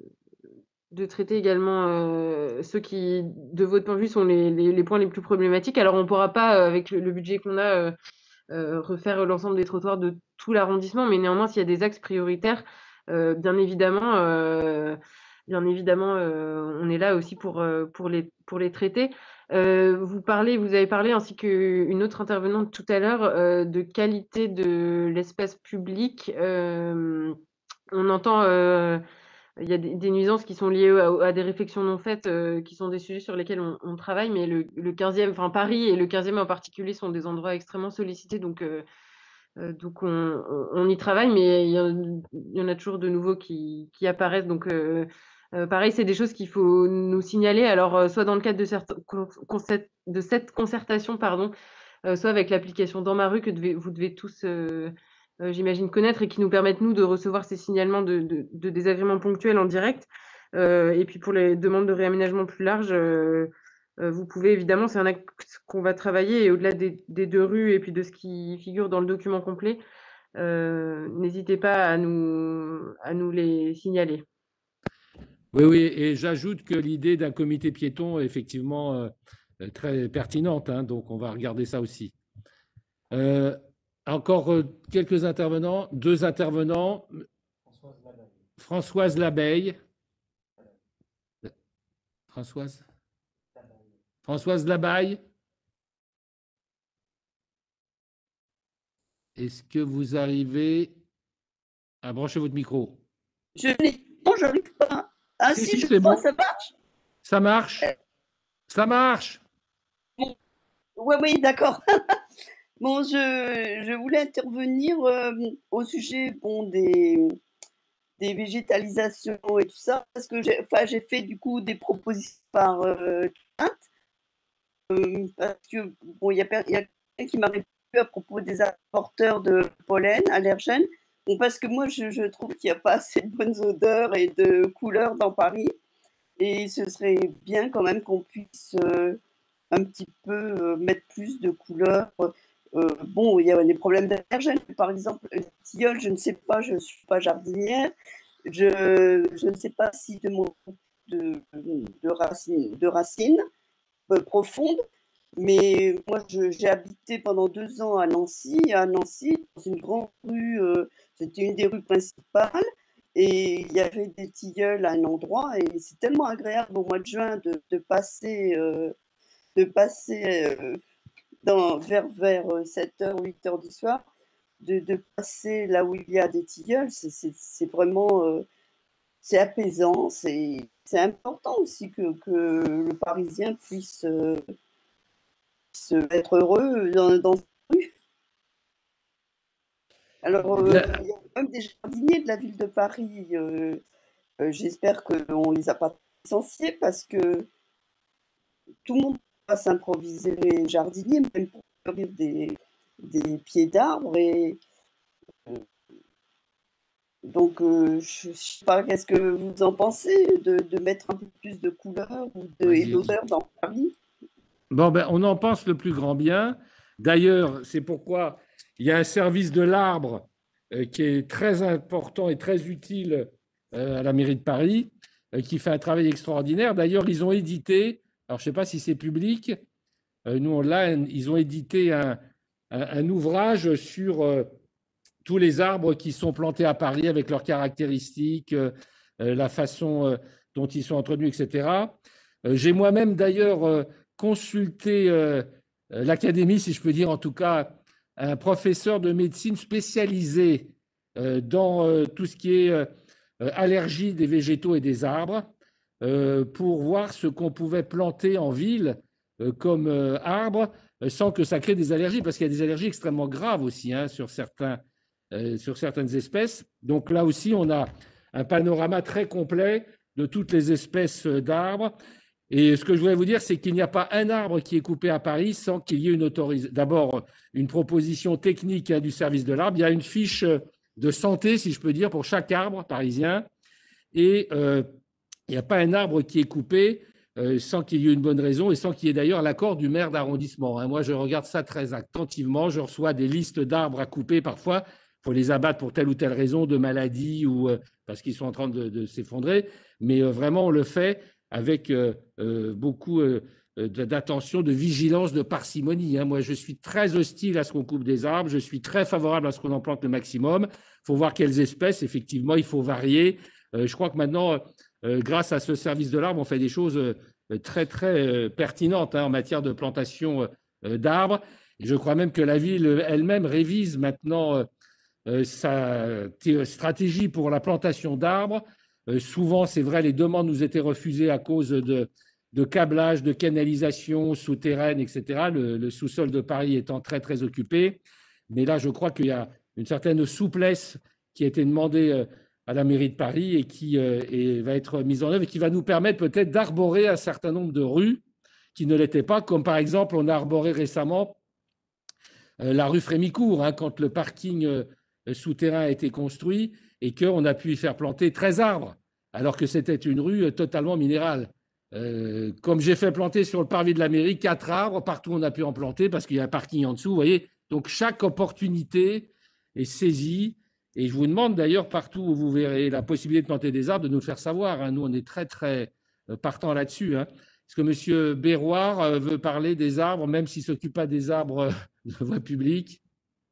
de traiter également euh, ceux qui, de votre point de vue, sont les, les, les points les plus problématiques. Alors, on ne pourra pas, euh, avec le, le budget qu'on a, euh, euh, refaire l'ensemble des trottoirs de tout l'arrondissement, mais néanmoins, s'il y a des axes prioritaires, euh, bien évidemment, euh, bien évidemment euh, on est là aussi pour, euh, pour, les, pour les traiter. Euh, vous parlez, vous avez parlé, ainsi qu'une autre intervenante tout à l'heure, euh, de qualité de l'espace public. Euh, on entend, euh, il y a des, des nuisances qui sont liées à, à des réflexions non faites, euh, qui sont des sujets sur lesquels on, on travaille, mais le, le quinzième, enfin Paris et le quinzième en particulier sont des endroits extrêmement sollicités, donc, euh, euh, donc on, on- on y travaille, mais il y, en, il y en a toujours de nouveaux qui, qui apparaissent, donc euh, euh, pareil, c'est des choses qu'il faut nous signaler, alors euh, soit dans le cadre de, certes- con- concert- de cette concertation, pardon, euh, soit avec l'application Dans ma rue que devez- vous devez tous, euh, euh, j'imagine, connaître et qui nous permettent, nous, de recevoir ces signalements de, de- de désagréments ponctuels en direct. Euh, et puis pour les demandes de réaménagement plus larges, euh, Euh, vous pouvez évidemment, c'est un axe qu'on va travailler, et au-delà des, des deux rues et puis de ce qui figure dans le document complet, euh, n'hésitez pas à nous, à nous les signaler. Oui, oui, et j'ajoute que l'idée d'un comité piéton est effectivement euh, très pertinente, hein, donc on va regarder ça aussi. Euh, encore euh, quelques intervenants, deux intervenants. Françoise Labeille. Françoise Françoise Labaille. Est-ce que vous arrivez à brancher votre micro? Je n'ai non, je n'arrive pas. Ah Si, si, si, je c'est crois, bon. ça marche. Ça marche. Ça marche. Bon. Oui, oui, d'accord. Bon, je, je voulais intervenir euh, au sujet bon, des, des végétalisations et tout ça, parce que j'ai enfin, j'ai fait du coup des propositions par euh, chat, euh, parce que bon, il y a, per- il y a quelqu'un qui m'a répondu à propos des apporteurs de pollen allergènes. Bon, parce que moi, je, je trouve qu'il n'y a pas assez de bonnes odeurs et de couleurs dans Paris. Et ce serait bien quand même qu'on puisse euh, un petit peu euh, mettre plus de couleurs. Euh, bon, il y a des problèmes d'allergènes. Par exemple, les tilleuls, je ne sais pas, je ne suis pas jardinière. Je, je ne sais pas si de, mon, de, de racines, de racines euh, profondes. Mais moi, je- j'ai habité pendant deux ans à Nancy. À Nancy, dans une grande rue, euh, c'était une des rues principales. Et il y avait des tilleuls à un endroit. Et c'est tellement agréable au mois de juin de, de passer, euh, de passer euh, dans, vers, vers sept heures, huit heures du soir, de, de passer là où il y a des tilleuls. C'est c'est- c'est vraiment euh, c'est apaisant. C'est c'est important aussi que, que le Parisien puisse. Euh, se être heureux dans, dans cette rue. Alors, Eh euh, bien, il y a quand même des jardiniers de la ville de Paris. Euh, euh, j'espère qu'on ne les a pas licenciés parce que tout le monde va s'improviser jardinier, même pour fleurir des, des pieds d'arbres. Et euh, donc, euh, je ne sais pas, qu'est-ce que vous en pensez de, de mettre un peu plus de couleurs ou de, et vas-y. d'odeurs dans Paris? Bon, ben, on en pense le plus grand bien. D'ailleurs, c'est pourquoi il y a un service de l'arbre euh, qui est très important et très utile euh, à la mairie de Paris, euh, qui fait un travail extraordinaire. D'ailleurs, ils ont édité, alors je ne sais pas si c'est public, euh, nous on l'a, ils ont édité un, un- un ouvrage sur euh, tous les arbres qui sont plantés à Paris avec leurs caractéristiques, euh, euh, la façon euh, dont ils sont entretenus, et cetera. Euh, J'ai moi-même d'ailleurs euh, consulté euh, euh, l'académie, si je peux dire en tout cas, un professeur de médecine spécialisé euh, dans euh, tout ce qui est euh, euh, allergie des végétaux et des arbres, euh, pour voir ce qu'on pouvait planter en ville euh, comme euh, arbre euh, sans que ça crée des allergies, parce qu'il y a des allergies extrêmement graves aussi hein, sur certains euh, sur certaines espèces. Donc là aussi, on a un panorama très complet de toutes les espèces d'arbres. Et ce que je voulais vous dire, c'est qu'il n'y a pas un arbre qui est coupé à Paris sans qu'il y ait une autorisation. D'abord, une proposition technique hein, du service de l'arbre. Il y a une fiche de santé, si je peux dire, pour chaque arbre parisien. Et euh, il n'y a pas un arbre qui est coupé euh, sans qu'il y ait une bonne raison et sans qu'il y ait d'ailleurs l'accord du maire d'arrondissement. Hein. Moi, je regarde ça très attentivement. Je reçois des listes d'arbres à couper parfois. Il faut les abattre pour telle ou telle raison de maladie ou euh, parce qu'ils sont en train de, de s'effondrer. Mais euh, vraiment, on le fait avec euh, euh, beaucoup euh, d'attention, de vigilance, de parcimonie. Hein. Moi, je suis très hostile à ce qu'on coupe des arbres. Je suis très favorable à ce qu'on en plante le maximum. Il faut voir quelles espèces. Effectivement, il faut varier. Euh, je crois que maintenant, euh, grâce à ce service de l'arbre, on fait des choses euh, très, très euh, pertinentes hein, en matière de plantation euh, d'arbres. Et je crois même que la ville elle-même révise maintenant euh, euh, sa stratégie pour la plantation d'arbres. Euh, souvent, c'est vrai, les demandes nous étaient refusées à cause de, de câblage, de canalisation souterraine, et cetera. Le, le sous-sol de Paris étant très, très occupé. Mais là, je crois qu'il y a une certaine souplesse qui a été demandée euh, à la mairie de Paris et qui euh, et va être mise en œuvre et qui va nous permettre peut-être d'arborer un certain nombre de rues qui ne l'étaient pas, comme par exemple, on a arboré récemment euh, la rue Frémicourt, hein, quand le parking euh, souterrain a été construit et qu'on a pu y faire planter treize arbres, alors que c'était une rue euh, totalement minérale. Euh, comme j'ai fait planter sur le parvis de la mairie quatre arbres, partout on a pu en planter parce qu'il y a un parking en dessous, vous voyez. Donc chaque opportunité est saisie. Et je vous demande d'ailleurs, partout où vous verrez la possibilité de planter des arbres, de nous le faire savoir. Hein. Nous, on est très, très partants là-dessus. Hein. Est-ce que M. Béroir veut parler des arbres, même s'il ne s'occupe pas des arbres de voie publique?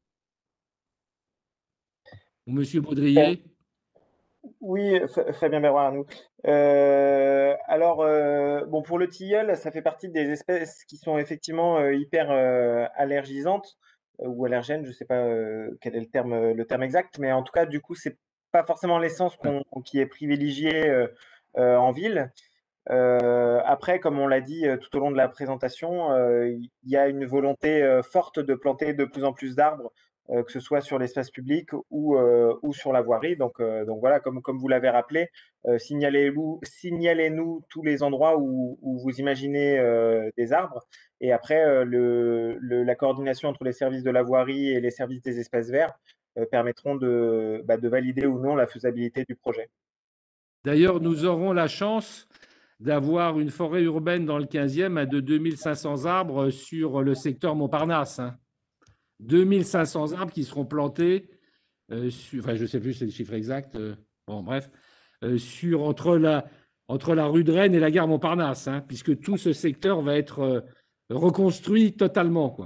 Ou M. Baudrier? Oui, Fabien Béroir à nous. Euh, alors, euh, bon, pour le tilleul, ça fait partie des espèces qui sont effectivement euh, hyper euh, allergisantes euh, ou allergènes, je ne sais pas euh, quel est le terme, le terme exact, mais en tout cas, du coup, c'est pas forcément l'essence qu'on, qui est privilégiée euh, euh, en ville. Euh, après, comme on l'a dit euh, tout au long de la présentation, euh, il y a une volonté euh, forte de planter de plus en plus d'arbres, euh, que ce soit sur l'espace public ou, euh, ou sur la voirie. Donc, euh, donc voilà, comme, comme vous l'avez rappelé, euh, signalez-nous, signalez-nous tous les endroits où, où vous imaginez euh, des arbres. Et après, euh, le, le, la coordination entre les services de la voirie et les services des espaces verts euh, permettront de, bah, de valider ou non la faisabilité du projet. D'ailleurs, nous aurons la chance d'avoir une forêt urbaine dans le quinzième à de deux mille cinq cents arbres sur le secteur Montparnasse. Hein. deux mille cinq cents arbres qui seront plantés, euh, sur, enfin je ne sais plus c'est le chiffre exact, euh, bon bref, euh, sur, entre, la, entre la rue de Rennes et la gare Montparnasse, hein, puisque tout ce secteur va être euh, reconstruit totalement. Quoi.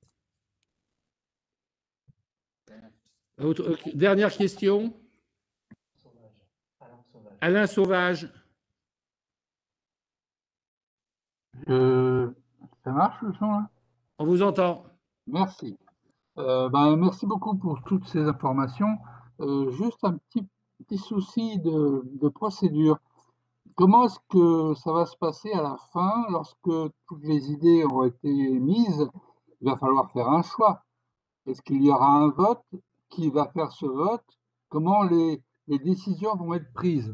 Autre, euh, dernière question. Alain Sauvage. Euh, ça marche le son là? On vous entend. Merci. Euh, ben, merci beaucoup pour toutes ces informations. Euh, juste un petit, petit souci de, de procédure. Comment est-ce que ça va se passer à la fin lorsque toutes les idées ont été mises? Il va falloir faire un choix. Est-ce qu'il y aura un vote? Qui va faire ce vote? Comment les, les décisions vont être prises?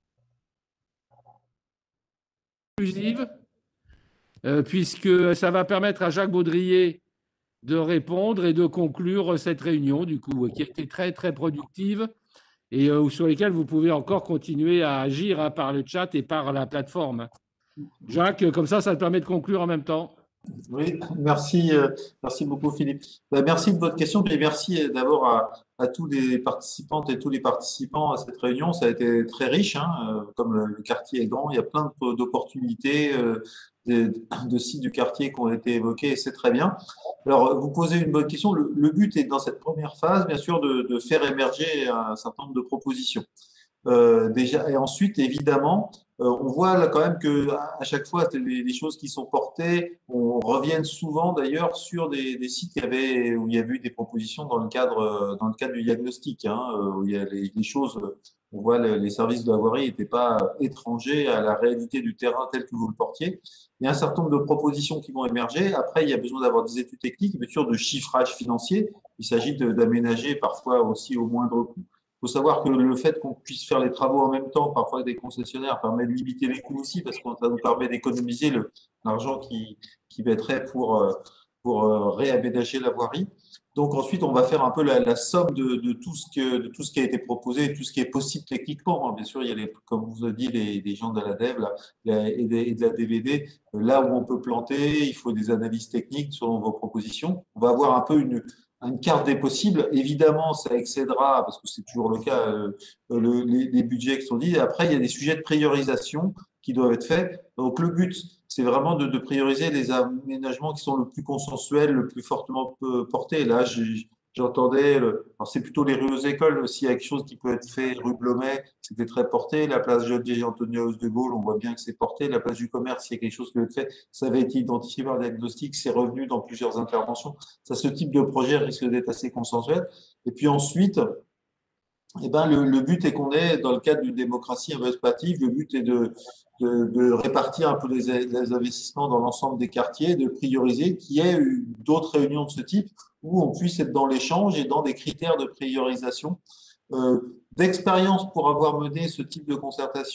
Inclusive, euh, puisque ça va permettre à Jacques Baudrier de répondre et de conclure cette réunion, du coup, qui a été très, très productive et euh, sur lesquelles vous pouvez encore continuer à agir hein, par le chat et par la plateforme. Jacques, comme ça, ça te permet de conclure en même temps. Oui, merci, euh, merci beaucoup Philippe. Ben, merci de votre question et merci d'abord à, à tous les participantes et tous les participants à cette réunion. Ça a été très riche, hein, euh, comme le, le quartier est grand, il y a plein d'opportunités, euh, de, de sites du quartier qui ont été évoqués et c'est très bien. Alors, vous posez une bonne question. Le, le but est dans cette première phase, bien sûr, de, de faire émerger un certain nombre de propositions. Euh, déjà, et ensuite, évidemment, euh, on voit là quand même que à chaque fois, les, les choses qui sont portées, on revient souvent d'ailleurs sur des, des sites qui avaient, où il y a eu des propositions dans le cadre, dans le cadre du diagnostic, hein, où il y a les, les choses, on voit les, les services de la voirie n'étaient pas étrangers à la réalité du terrain tel que vous le portiez. Il y a un certain nombre de propositions qui vont émerger. Après, il y a besoin d'avoir des études techniques, bien sûr, de chiffrage financier. Il s'agit d'aménager parfois aussi au moindre coût. Il faut savoir que le fait qu'on puisse faire les travaux en même temps, parfois avec des concessionnaires, permet de limiter les coûts aussi, parce que ça nous permet d'économiser l'argent qui, qui mettrait pour, pour réaménager la voirie. Donc ensuite, on va faire un peu la, la somme de, de, tout ce que, de tout ce qui a été proposé, tout ce qui est possible techniquement. Bien sûr, il y a, les, comme vous avez dit, les, les gens de la D E V là, et, de, et de la D V D. Là où on peut planter, il faut des analyses techniques selon vos propositions. On va avoir un peu une... une carte des possibles. Évidemment, ça excédera, parce que c'est toujours le cas, euh, le, les, les budgets qui sont dits. Après, il y a des sujets de priorisation qui doivent être faits. Donc, le but, c'est vraiment de, de prioriser les aménagements qui sont le plus consensuels, le plus fortement portés. Là, j'entendais, alors c'est plutôt les rues aux écoles, s'il y a quelque chose qui peut être fait, rue Blomet, c'était très porté. La place Antonia de Gaulle, on voit bien que c'est porté. La place du commerce, s'il y a quelque chose qui peut être fait, ça avait été identifié par le diagnostic, c'est revenu dans plusieurs interventions. Ça, ce type de projet risque d'être assez consensuel. Et puis ensuite, eh ben, le, le but est qu'on est dans le cadre d'une démocratie participative, le but est de, de, de répartir un peu les, les investissements dans l'ensemble des quartiers, de prioriser, qu'il y ait d'autres réunions de ce type où on puisse être dans l'échange et dans des critères de priorisation. Euh, D'expérience pour avoir mené ce type de concertation,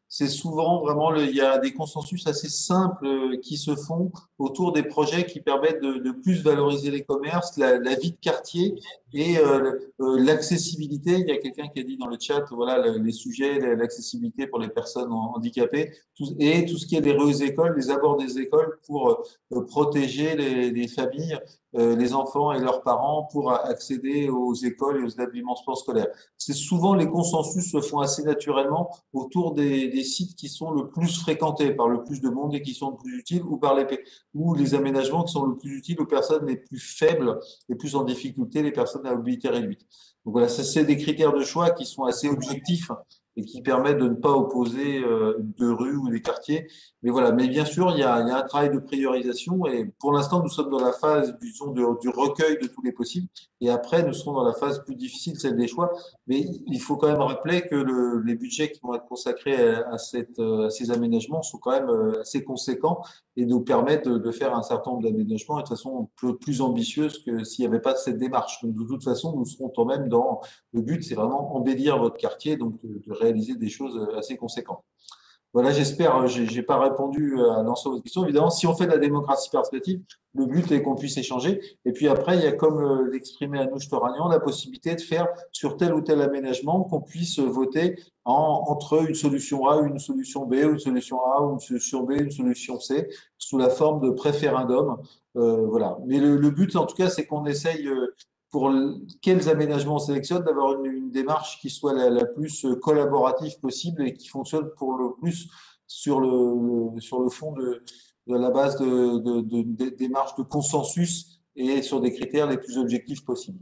c'est souvent vraiment, le- il y a des consensus assez simples euh, qui se font autour des projets qui permettent de, de plus valoriser les commerces, la, la vie de quartier et euh, euh, l'accessibilité. Il y a quelqu'un qui a dit dans le chat, voilà, le- les sujets, l'accessibilité pour les personnes handicapées, tout- et tout ce qui est des rues aux écoles, les abords des écoles pour euh, protéger les, les familles, euh, les enfants et leurs parents pour accéder aux écoles et aux établissements scolaires. C'est souvent les consensus se font assez naturellement autour des, des sites qui sont le plus fréquentés par le plus de monde et qui sont le plus utiles, ou par les ou les aménagements qui sont le plus utiles aux personnes les plus faibles, les plus en difficulté, les personnes à mobilité réduite. Donc voilà, ça c'est des critères de choix qui sont assez objectifs et qui permettent de ne pas opposer euh, deux rues ou des quartiers. Mais voilà, mais bien sûr, il y a, il y a un travail de priorisation et pour l'instant, nous sommes dans la phase, disons, de, du recueil de tous les possibles. Et après, nous serons dans la phase plus difficile, celle des choix. Mais il faut quand même rappeler que le, les budgets qui vont être consacrés à, à, cette, à ces aménagements sont quand même assez conséquents et nous permettent de, de faire un certain nombre d'aménagements et de façon plus, plus ambitieuse que s'il n'y avait pas cette démarche. Donc, de toute façon, nous serons quand même dans le but, c'est vraiment embellir votre quartier, donc de, de réaliser des choses assez conséquentes. Voilà, j'espère, j'ai j'ai pas répondu à l'ensemble de votre question. Évidemment, si on fait de la démocratie participative, le but est qu'on puisse échanger. Et puis après, il y a, comme euh, l'exprimait Anouche Toragnan, la possibilité de faire sur tel ou tel aménagement qu'on puisse voter en, entre une solution A, une solution B, ou une solution A, ou une solution B, une solution C, sous la forme de préférendum. Euh, voilà. Mais le, le but, en tout cas, c'est qu'on essaye, euh, pour le- quels aménagements on sélectionne, d'avoir une, une démarche qui soit la, la plus collaborative possible et qui fonctionne pour le plus sur le, le- sur le fond de, de la base de, de, de, de démarches de consensus et sur des critères les plus objectifs possibles.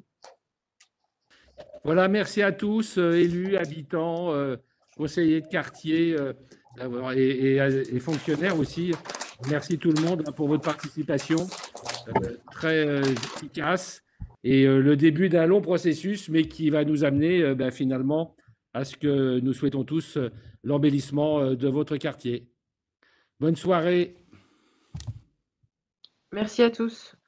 Voilà, merci à tous, euh, élus, habitants, euh, conseillers de quartier euh, d'avoir- et, et- et fonctionnaires aussi. Merci tout le monde hein, pour votre participation euh, très euh, efficace et euh, le début d'un long processus, mais qui va nous amener euh, ben, finalement à ce que nous souhaitons tous, euh, l'embellissement euh, de votre quartier. Bonne soirée. Merci à tous.